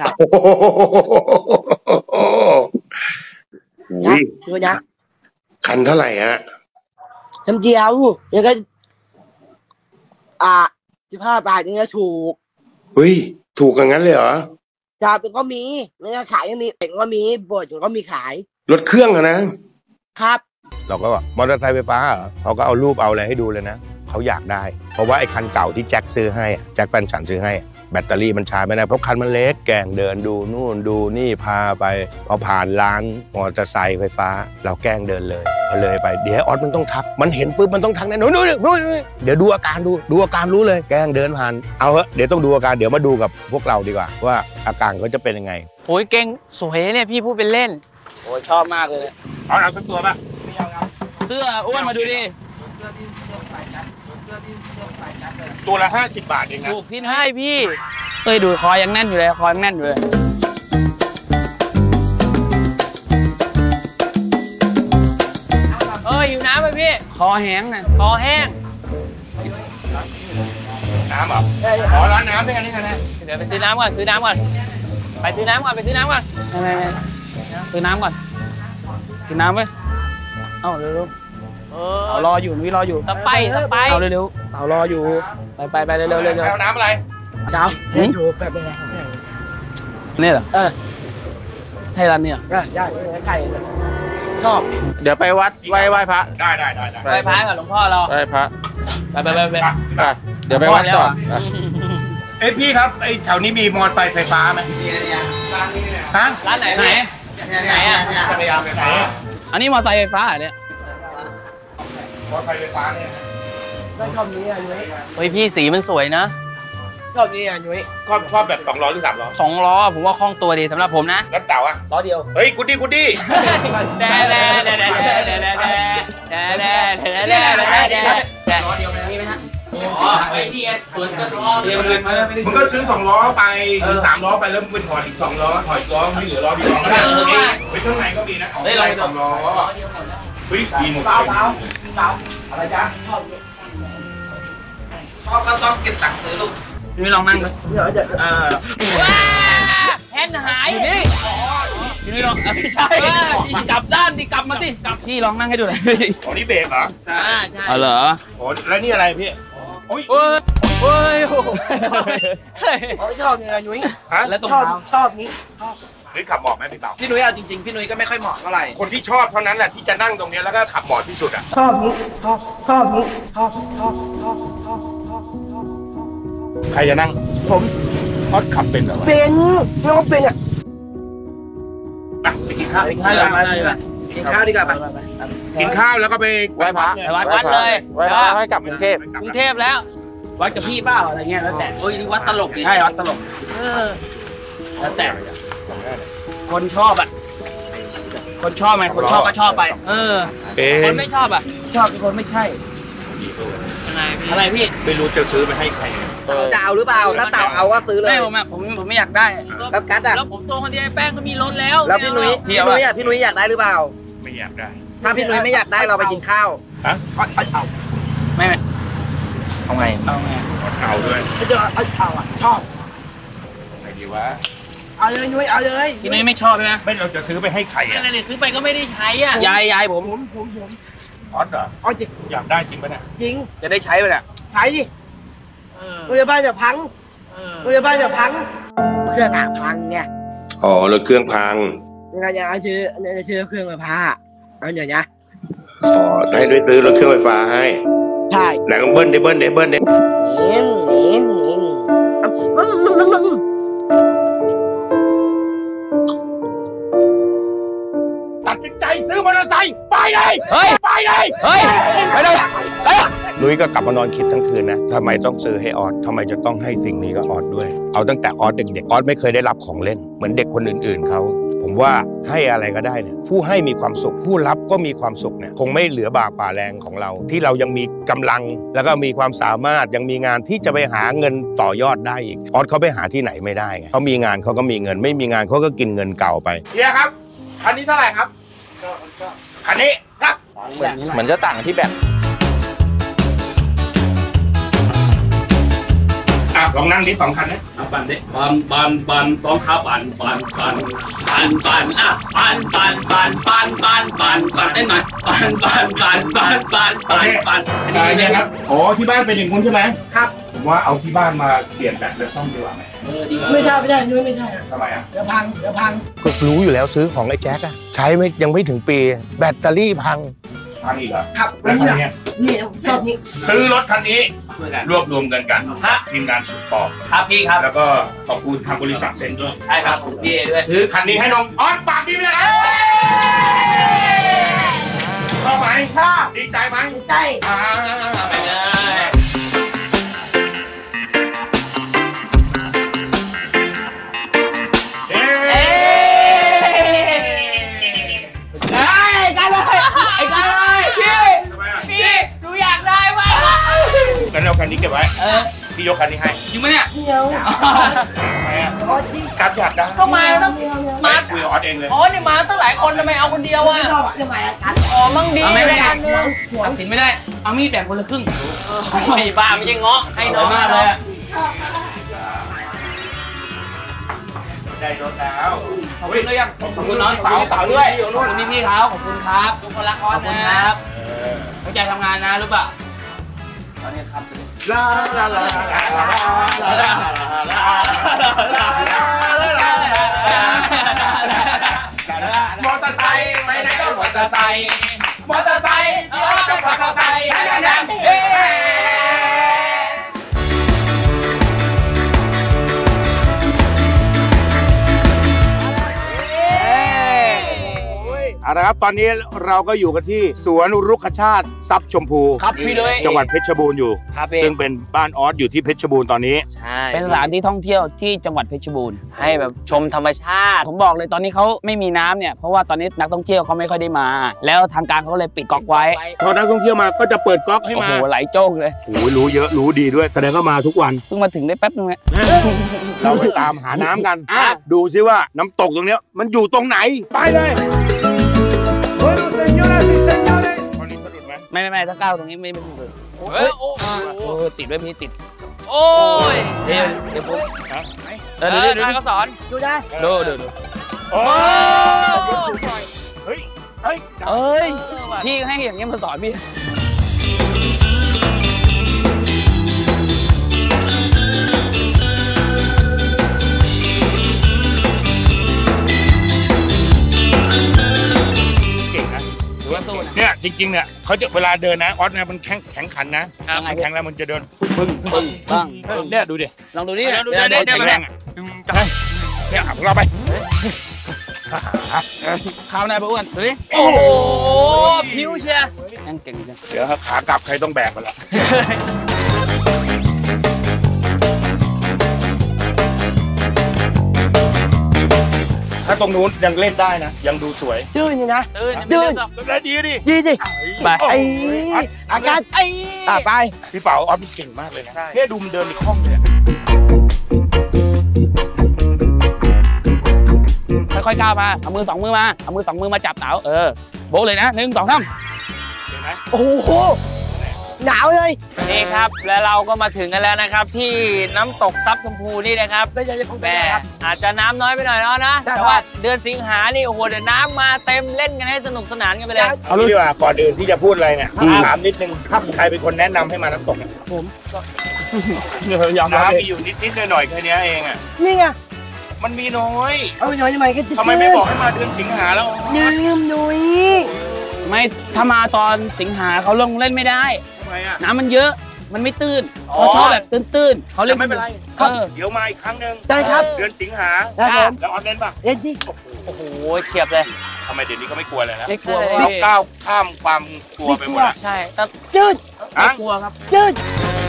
S8: นะ
S7: ดูนะ
S8: คันเท่าไหร่ฮะ
S7: ทำเดียวยังก็อ่าสิบห้าบาทนี่ก็ถูก
S8: เฮ้ยถูกกันงั้นเลยเหรอ
S7: จ่าเป็นก็มีไม่ได้ขายยังมีเป็นก็มีบดก็มีขาย
S8: รถเครื่องอะนะครับเราก็บอกมอเตอร์ไซค์ไฟฟ้าเหรอเขาก็เอารูปเอาอะไรให้ดูเลยนะเขาอยากได้เพราะว่าไอ้คันเก่าที่แจ็คซื้อให้แจ็คแฟนฉันซื้อให้แบตเตอรี่มันชาร์จไม่ได้เพราะคันมันเล็กแกงเดินดูนู่นดูนี่พาไปเอาผ่านร้านมอเตอร์ไซค์ไฟฟ้าเราแกล้งเดินเลยเอาเลยไปเดี๋ยวออสมันต้องทักมันเห็นปุ๊บมันต้องทักแน่นู่นนู่นนู่นเดี๋ยวดูอาการดูดูอาการรู้เลยแกล้งเดินผ่านเอาเหอะเดี๋ยวต้องดูอาการเดี๋ยวมาดูกับพวกเราดีกว่าว่าอาการเขาจะเป็นยังไง
S1: โอ้ยเก่งสวยเนี่ยพี่พูดเป็นเล่นโอ้ยชอบมากเลย
S8: เอาเอาสักตัวป่ะ
S1: เสื้ออ้วนมาดูดิ
S8: ตัวละห้าสิบบาทเองนะ
S1: ถูกพี่ให้พี่เอ้ยดูคอยังแน่นอยู่เลยคอยังแน่นอยู่เลยเอ้ยอยู่น้ำไหมพี่คอแห้งนะคอแห้ง
S8: น้ำเหรอขอร้านน้ำด้วยกันนี่กันนะ
S1: เดี๋ยวไปซื้อน้ำก่อนซื้อน้ำก่อนไปซื้อน้ำก่อนไปซื้อน้ำก่อนไปซื้อน้ำก่อนกินน้ำไหมเอาเร็วๆเอารออยู่นุ้ยรออยู่ตะไปตะไปเอาเร็วๆเอารออยู่ไปไปไปเร็วๆเร็วๆ
S8: เอาน้ำอะไร
S7: ดาวจูบแบบนี้
S1: นี่เหรอ
S7: เออ
S1: ใช่ร้านเนี่ย
S7: ได้ได้ใช่ชอบ
S1: เดี๋ยวไปวัดไหว้ไหว้พระ
S8: ได้ได้ได้
S1: ไหว้พระกับหลวงพ่อเรา
S10: ไหว้พระ
S1: ไปไปไปไป
S10: เดี๋ยวไปวัดก่อน
S8: เอ้พี่ครับไอ้แถวนี้มีมอเตอร์ไซค์ไฟฟ้าไหมฮะ
S1: ร้านไหนไหนไหนอ่ะจักรยานไฟฟ้าอันนี้มอเตอร์ไซค์ไฟฟ้าเนี่ย
S8: มอไซค์ไฟฟ้าเนี่ย
S7: ก็ชอบนี้อ่ะยุ้ย
S4: เฮ้ยพี่สีมันสวยนะ
S7: ชอบนี้อ่ะยุ้ย
S8: ชอบชอบแบบสองล้อหรือสามล้อ
S4: สองล้อผมว่าคล่องตัวดีสำหรับผมนะ
S8: แล้วเต่าอ่ะ
S1: ล้อเดียว
S8: เฮ้ยกูดี้กูดี้
S4: แด่แด่แด่แด่แด่แด่แด่แด่แด่แด่แด่แด่แด่แด่แด่ล้อเดียวไหมมีไหมฮะอ๋อไอ้นี่ส่วนก็ล้อเดียวเลย
S8: มึงก็ซื้อสองล้อไปซื้อสามล้อไปแล้วมึงไปถอดอีกสองล้อถอดอีกล้อไม่เหลือล้อเดียวก็ได้ไปข้างในก็มีนะเอาไปสองล้อเฮ้ยดีหมดเลย
S7: อะไรจ๊ะชอบ
S1: ชอบก็ต้องเก็บตังค์ซื้อลูก
S4: ไม่ลองนั่งดู
S7: เดี๋ยวเดี๋ยว
S4: เออแฮนหายนี่พี่ลองไม่ใช่กลับด้านดิกลับมาสิกลับพี่ลองนั่งให้ดูหน่อย
S8: อ๋อนี่เบรกเหรอ
S4: ใช่ใช่อ๋อเหรอ
S8: โอ้แล้วนี่อะไรพี่โอ้ย
S4: โอ้ยโอ้ย
S7: เขาชอบนี้อ่ะยุ้ย
S8: ฮะ
S4: แล้วตรง
S7: ชอบ
S4: เท้า
S7: ชอบนี้ชอบ
S8: เฮ้ยขับเหมาะไหมพี่เต่า
S1: พี่นุ้ยเอาจริงๆพี่นุ้ยก็ไม่ค่อยเหมาะเท่าไหร่
S8: คนที่ชอบเท่านั้นแหละที่จะนั่งตรงนี้แล้วก็ขับเหมาะที่สุดอ่ะ
S7: ชอบนี้ชอบชอบนี้ชอบชอบชอบชอบชอบชอบ
S8: ใครจะนั่ง
S7: ผม
S8: พอดขับเป็นเหรอวะ
S7: เป็นน้องเป็นอ่ะ
S8: อ่ะไปกินข้าว
S4: ไปข้าวเลยมาเลยมา
S1: กินข้าวดีกว่าปะ
S8: กินข้าวแล้วก็ไปไหว้พระ
S4: วัดวัดเลย
S10: ไว้พาให้กลับกรุงเทพ
S4: กรุงเทพแล้ว วัดกับพี่เปล่าอะไรเงี้ยแล้วแต่เฮ้ยนี่วัดตลกใช่วัดตลกเออแล้วแต่คนชอบอ่ะคนชอบไหมคนชอบก็ชอบไป เออ
S8: เอ๊
S4: คนไม่ชอบอ่ะชอบคนไม่ใช่อะไรพี่
S8: ไม่รู้จะซื้อไปให้ใคร
S1: จะเอาหรือเปล่าถ้าเต่าเอาก็ซื้อเลย
S4: ไม่ผมอ่ะผมผมไม่อยากได้
S1: แล้วกัดอ่ะ
S4: แล้วผมตัวคนเดียวแป้งก็มีรถแล้ว
S1: แล้วพี่นุ้ยพี่นุ้ยอ่ะพี่นุ้ยอยากได้หรือเปล่า
S8: ไม่อยากได้
S1: ถ้าพี่นุ้ยไม่อยากได้เราไปกินข้าว
S8: ฮะ
S7: เอา
S4: ไม่ไม่
S1: เอาไง
S4: เอาไง
S8: เอาด้วย
S7: เดี๋ยวเอาเอาอ่ะชอบ
S8: ไหนดีวะ
S7: เอาเลยยุ้ยเอาเลย
S4: พี่นุ้ยไม่ชอบใช่ไหม
S8: ไม่เราจะซื้อไปให้ใครอ่ะ
S4: อะไรเนี่ยซื้อไปก็ไม่ได้ใช้อ่ะยายยายผม
S7: ผมผมผม
S8: ออสเหรอ
S7: เอาจริง
S8: อยากได้จริงปะเนี่ย
S7: จริง
S4: จะได้ใช้ไปเนี่ย
S7: ใช้ดิโรงพยาบาลจะพังโรงพยาบาลจะพังเครื่องอ่ะพังเนี่ย
S8: อ๋อรถเครื่องพัง
S7: ยังไงอย่างชื่อเนี่ยชื่อเครื่องไฟฟ้าเอาอย่างเงี้ย
S8: อ๋อให้ด้วยซื้อรถเครื่องไฟฟ้าให้
S7: ใช่
S8: ไหนลองเบิ้ลดิเบิ้ลดิเบิ้ลดิ
S7: เงี้ยเงี้ยเงี้ย
S8: ตัดสินใจซื้อมอเตอร์ไซค์ไปเลย
S4: เฮ้ย
S8: ไปเลย
S4: เฮ้ยไปเลยเฮ้ย
S8: นุ้ยก็กลับมานอนคิดทั้งคืนนะทำไมต้องซื้อให้ออสทำไมจะต้องให้สิ่งนี้กับออสด้วย เอาตั้งแต่ออสเด็กๆออสไม่เคยได้รับของเล่นเหมือนเด็กคนอื่นๆเขาผมว่าให้อะไรก็ได้เนี่ยผู้ให้มีความสุขผู้รับก็มีความสุขเนี่ยคงไม่เหลือบากป่าแรงของเรา ที่เรายังมีกำลังแล้วก็มีความสามารถยังมีงานที่จะไปหาเงินต่อยอดได้อีกออสเขาไปหาที่ไหนไม่ได้ไงเขามีงานเขาก็มีเงินไม่มีงานเขาก็กินเงินเก่าไปเฮียครับคันนี้เท่าไหร่ครับคันนี้ครับ
S10: เหมือนจะต่างที่แบบ
S8: อ่ะลองนั่งดิสองคันนะ
S4: เอาปั่นดิปั่นปั่นปั่นสองขาปั่นปั่นปั่นปั่นปั่นอ่ะปั่นปั่นปั่นปั่นปั่นปั่นปั่นเต้นหน่อยปั่นปั่นปั่นปั่นปั่นปั่นปั่น
S8: อ่าเนี่ยครับโอ้ที่บ้านเป็นอย่างคุณใช่ไหม
S7: ครับ
S8: ผมว่าเอาที่บ้านมาเปลี่ยนแบตและซ่อมดีกว่าไหม
S4: เออดี
S7: ไม่ใช่ไม่ใช่ยุ้ยไม่ใช่
S8: ทำไมอ่ะ
S7: เดี๋ยวพังเดี๋ยวพัง
S8: ก็รู้อยู่แล้วซื้อของไอ้แจ็คอะใช้ไม่ยังไม่ถึงปีแบตเตอรี่พังพังอีกเหรอ
S7: ครับ
S8: แล้วคันเนี้ย
S7: นี่ชอบนี้
S8: ซื้อรถคันนี้
S4: ช่วยกัน
S8: รวบรวมเงินกัน
S4: ฮะ
S8: ทีมงานสุดปอก
S4: ครับพี่ครับ
S8: แล้วก็ขอบคุณทางบริษัทเซ็นด้วย
S4: ใช่ครับผมพี่เอด้วย
S8: ซื้อคันนี้ให้น้องออสปากดีไปเลยชอบไหมชอบดีใจไหม
S7: ใช่
S8: อ่า
S4: ไปเลย
S8: เอ๊
S4: เอ้
S8: ะ
S4: ยกันเลยไอ้กันเลยพี่
S8: ทำไมอ่ะ
S4: พี่หนูอยากได้มาก
S8: งั้นเอาคันนี้เก็บไว้
S4: เออ
S8: พี่ยกคันนี้ให้
S4: จริงปะเนี่ย
S7: เดี๋ยว
S8: ทำไมอ่ะการอยากได้
S4: ก็มาต้อง
S8: มา
S4: มา
S8: คุยกับออสเองเลย
S4: อ๋อนี่มาตั้งหลายคนทำไมเอาคนเดียวอ่ะ
S7: ชอบอ่ะทำไมอ่ะกัน
S4: อ๋อมั่งดี
S7: ไม่ได้
S4: ตัดสินไม่ได้ เอามีดแบ่งคนละครึ่งไม่บ้าไม่ใช่เงาะให้น้องมากเลย
S8: ได้รถแล้ว
S4: ขอบคุณด้วยยังขอบคุณน้องสาวสาวด้วยขอบคุณพี่พี่เขาขอบคุณครับทุกคนรักออสนะครับตั้งใจทำงานนะรู้ป่ะตอนนี้ครับ
S8: ลาลาลาลาลาลาลาลามอเตอร์ไซค์ไปไหนก็มอเตอร์ไซค์มอเตอร์ไซค์เออก็มอเตอร์ไซค์ดังๆเฮ้เอาละครับตอนนี้เราก็อยู่กันที่สวนรุกขชาติทรัพย์ชมพู
S4: ครับพี่ด้วย
S8: จังหวัดเพชรบูรณ์อยู่ซึ่งเป็นบ้านออสอยู่ที่เพชรบูรณ์ตอนนี้
S4: ใช่เป็นสถานที่ท่องเที่ยวที่จังหวัดเพชรบูรณ์ให้แบบชมธรรมชาติผมบอกเลยตอนนี้เขาไม่มีน้ำเนี่ยเพราะว่าตอนนี้นักท่องเที่ยวเขาไม่ค่อยได้มาแล้วทางการเขาเลยปิดก๊อกไว้
S8: พอนักท่องเที่ยวมาก็จะเปิดก๊อกให้มา
S4: โอ้โหไหลโจ้งเลย
S8: โอ้ยรู้เยอะรู้ดีด้วยแสดงว่ามาทุกวัน
S4: เพิ่งมาถึงได้แป๊บนึงเนี่ย
S8: เราไปตามหาน้ำกันดูซิว่าน้ำตกตรงนี้มันอยู่ตรงไหนไปเลย
S4: ไม่ไม่ไม่ถ้าก้าวตรงนี้ไม่ไม่ถูกเลยเฮ้ยโอ้โหติดไว้พี่ติด
S1: โอ้ย
S4: เดี๋ยวเดี๋ยวผม
S1: เออดูดูเขาสอน
S11: ดูได้
S4: ดูดูดู
S8: โอ้เฮ้ยเฮ้ย
S4: เอ้ยพี่ให้อย่างเงี้ยมาสอนพี่
S8: เนี่ยจริงๆเนี่ยเขาจะเวลาเดินนะออสนะมันแข็งแข็งขันนะแข็งแล้วมันจะเดินปึ้งปึ้ง
S4: บ้าง
S8: เนี่ยดูดิ
S4: ลองดูดิ
S8: เดินเดินแข็งแรงอ่ะเนี่ยเราไป
S4: ข้าวหน้าป้าอ้วนดูดิ
S1: โอ้โหผิวเชียร์
S4: นั่งเก่งจัง
S8: เดี๋ยวขากลับใครต้องแบกกันละถ้าตรงนู้นยังเล่นได้นะยังดูสวย
S7: ดื้อนี่นะ
S1: ดื้อ
S7: ดื้อ
S8: แล้วดีดิ
S7: ดีดิ
S4: ไป
S7: ไอ้อาการ
S1: ไอ้
S7: ไป
S8: พี่เป๋าออฟเก่งมากเลยนะเนี่ยดูมันเดินในห้องเลย
S4: ค่อยๆก้าวมาเอามือสองมือมาเอามือสองมือมาจับเต๋าเออโบ๊ะเลยนะหนึ่งสองสาม
S7: โอ้โหหนาวเลย
S1: นี่ครับแล้วเราก็มาถึงกันแล้วนะครับที่น้ำตกทรัพย์ชมพูนี่นะครับแม่อาจจะน้ำน้อยไปหน่อยเนาะนะแต่ว่าเดือนสิงหานี่โอ้โหเดี๋ยวน้ำมาเต็มเล่นกันให้สนุกสนานกันไปเลย
S8: เอาดีกว่าก่อนอื่นที่จะพูดอะไรเนี่ยถามนิดนึงใครเป็นคนแนะนำให้มาน้ำตก
S7: ผม
S8: น้ำมีอยู่นิดๆหน่อยๆแค่นี้เองอ่ะ
S7: นี่ไง
S8: มันมีน้อย
S7: เอาน้อยทำไมก็
S8: ทำไมไม่บอกให้มาเดือนสิงหาแล้ว
S7: ลืมนุ้ย
S4: ไม่ถ้ามาตอนสิงหาเขาลงเล่นไม่ได้น้ำมันเยอะมันไม่ตื้นเขาชอบแบบตื้นๆเขาเล่น
S8: ไม่เป็นไรเดี๋ยวมาอีกครั้งหนึ่ง
S7: ได้ครับ
S8: เดือนสิงหา
S7: ได้ผม
S8: แล้วออฟเล่นป่ะ
S7: เล่นดิ
S1: โอ้โหเฉียบเลย
S8: ทำไมเดี๋ยวนี้เขาไม่กลัวเลยนะ
S4: ไม่กลัว
S8: เราก้าวข้ามความกลัวไปหมด
S4: ใช่แต่
S7: จืด
S4: ไม่กลัวครับ
S7: จืด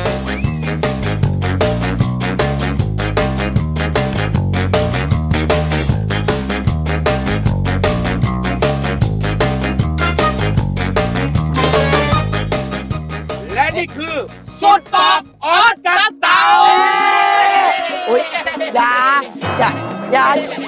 S8: และนี่คือ
S1: สุดปอกออสกัสเตา
S7: โอ้ยอย่าอย่าอย่า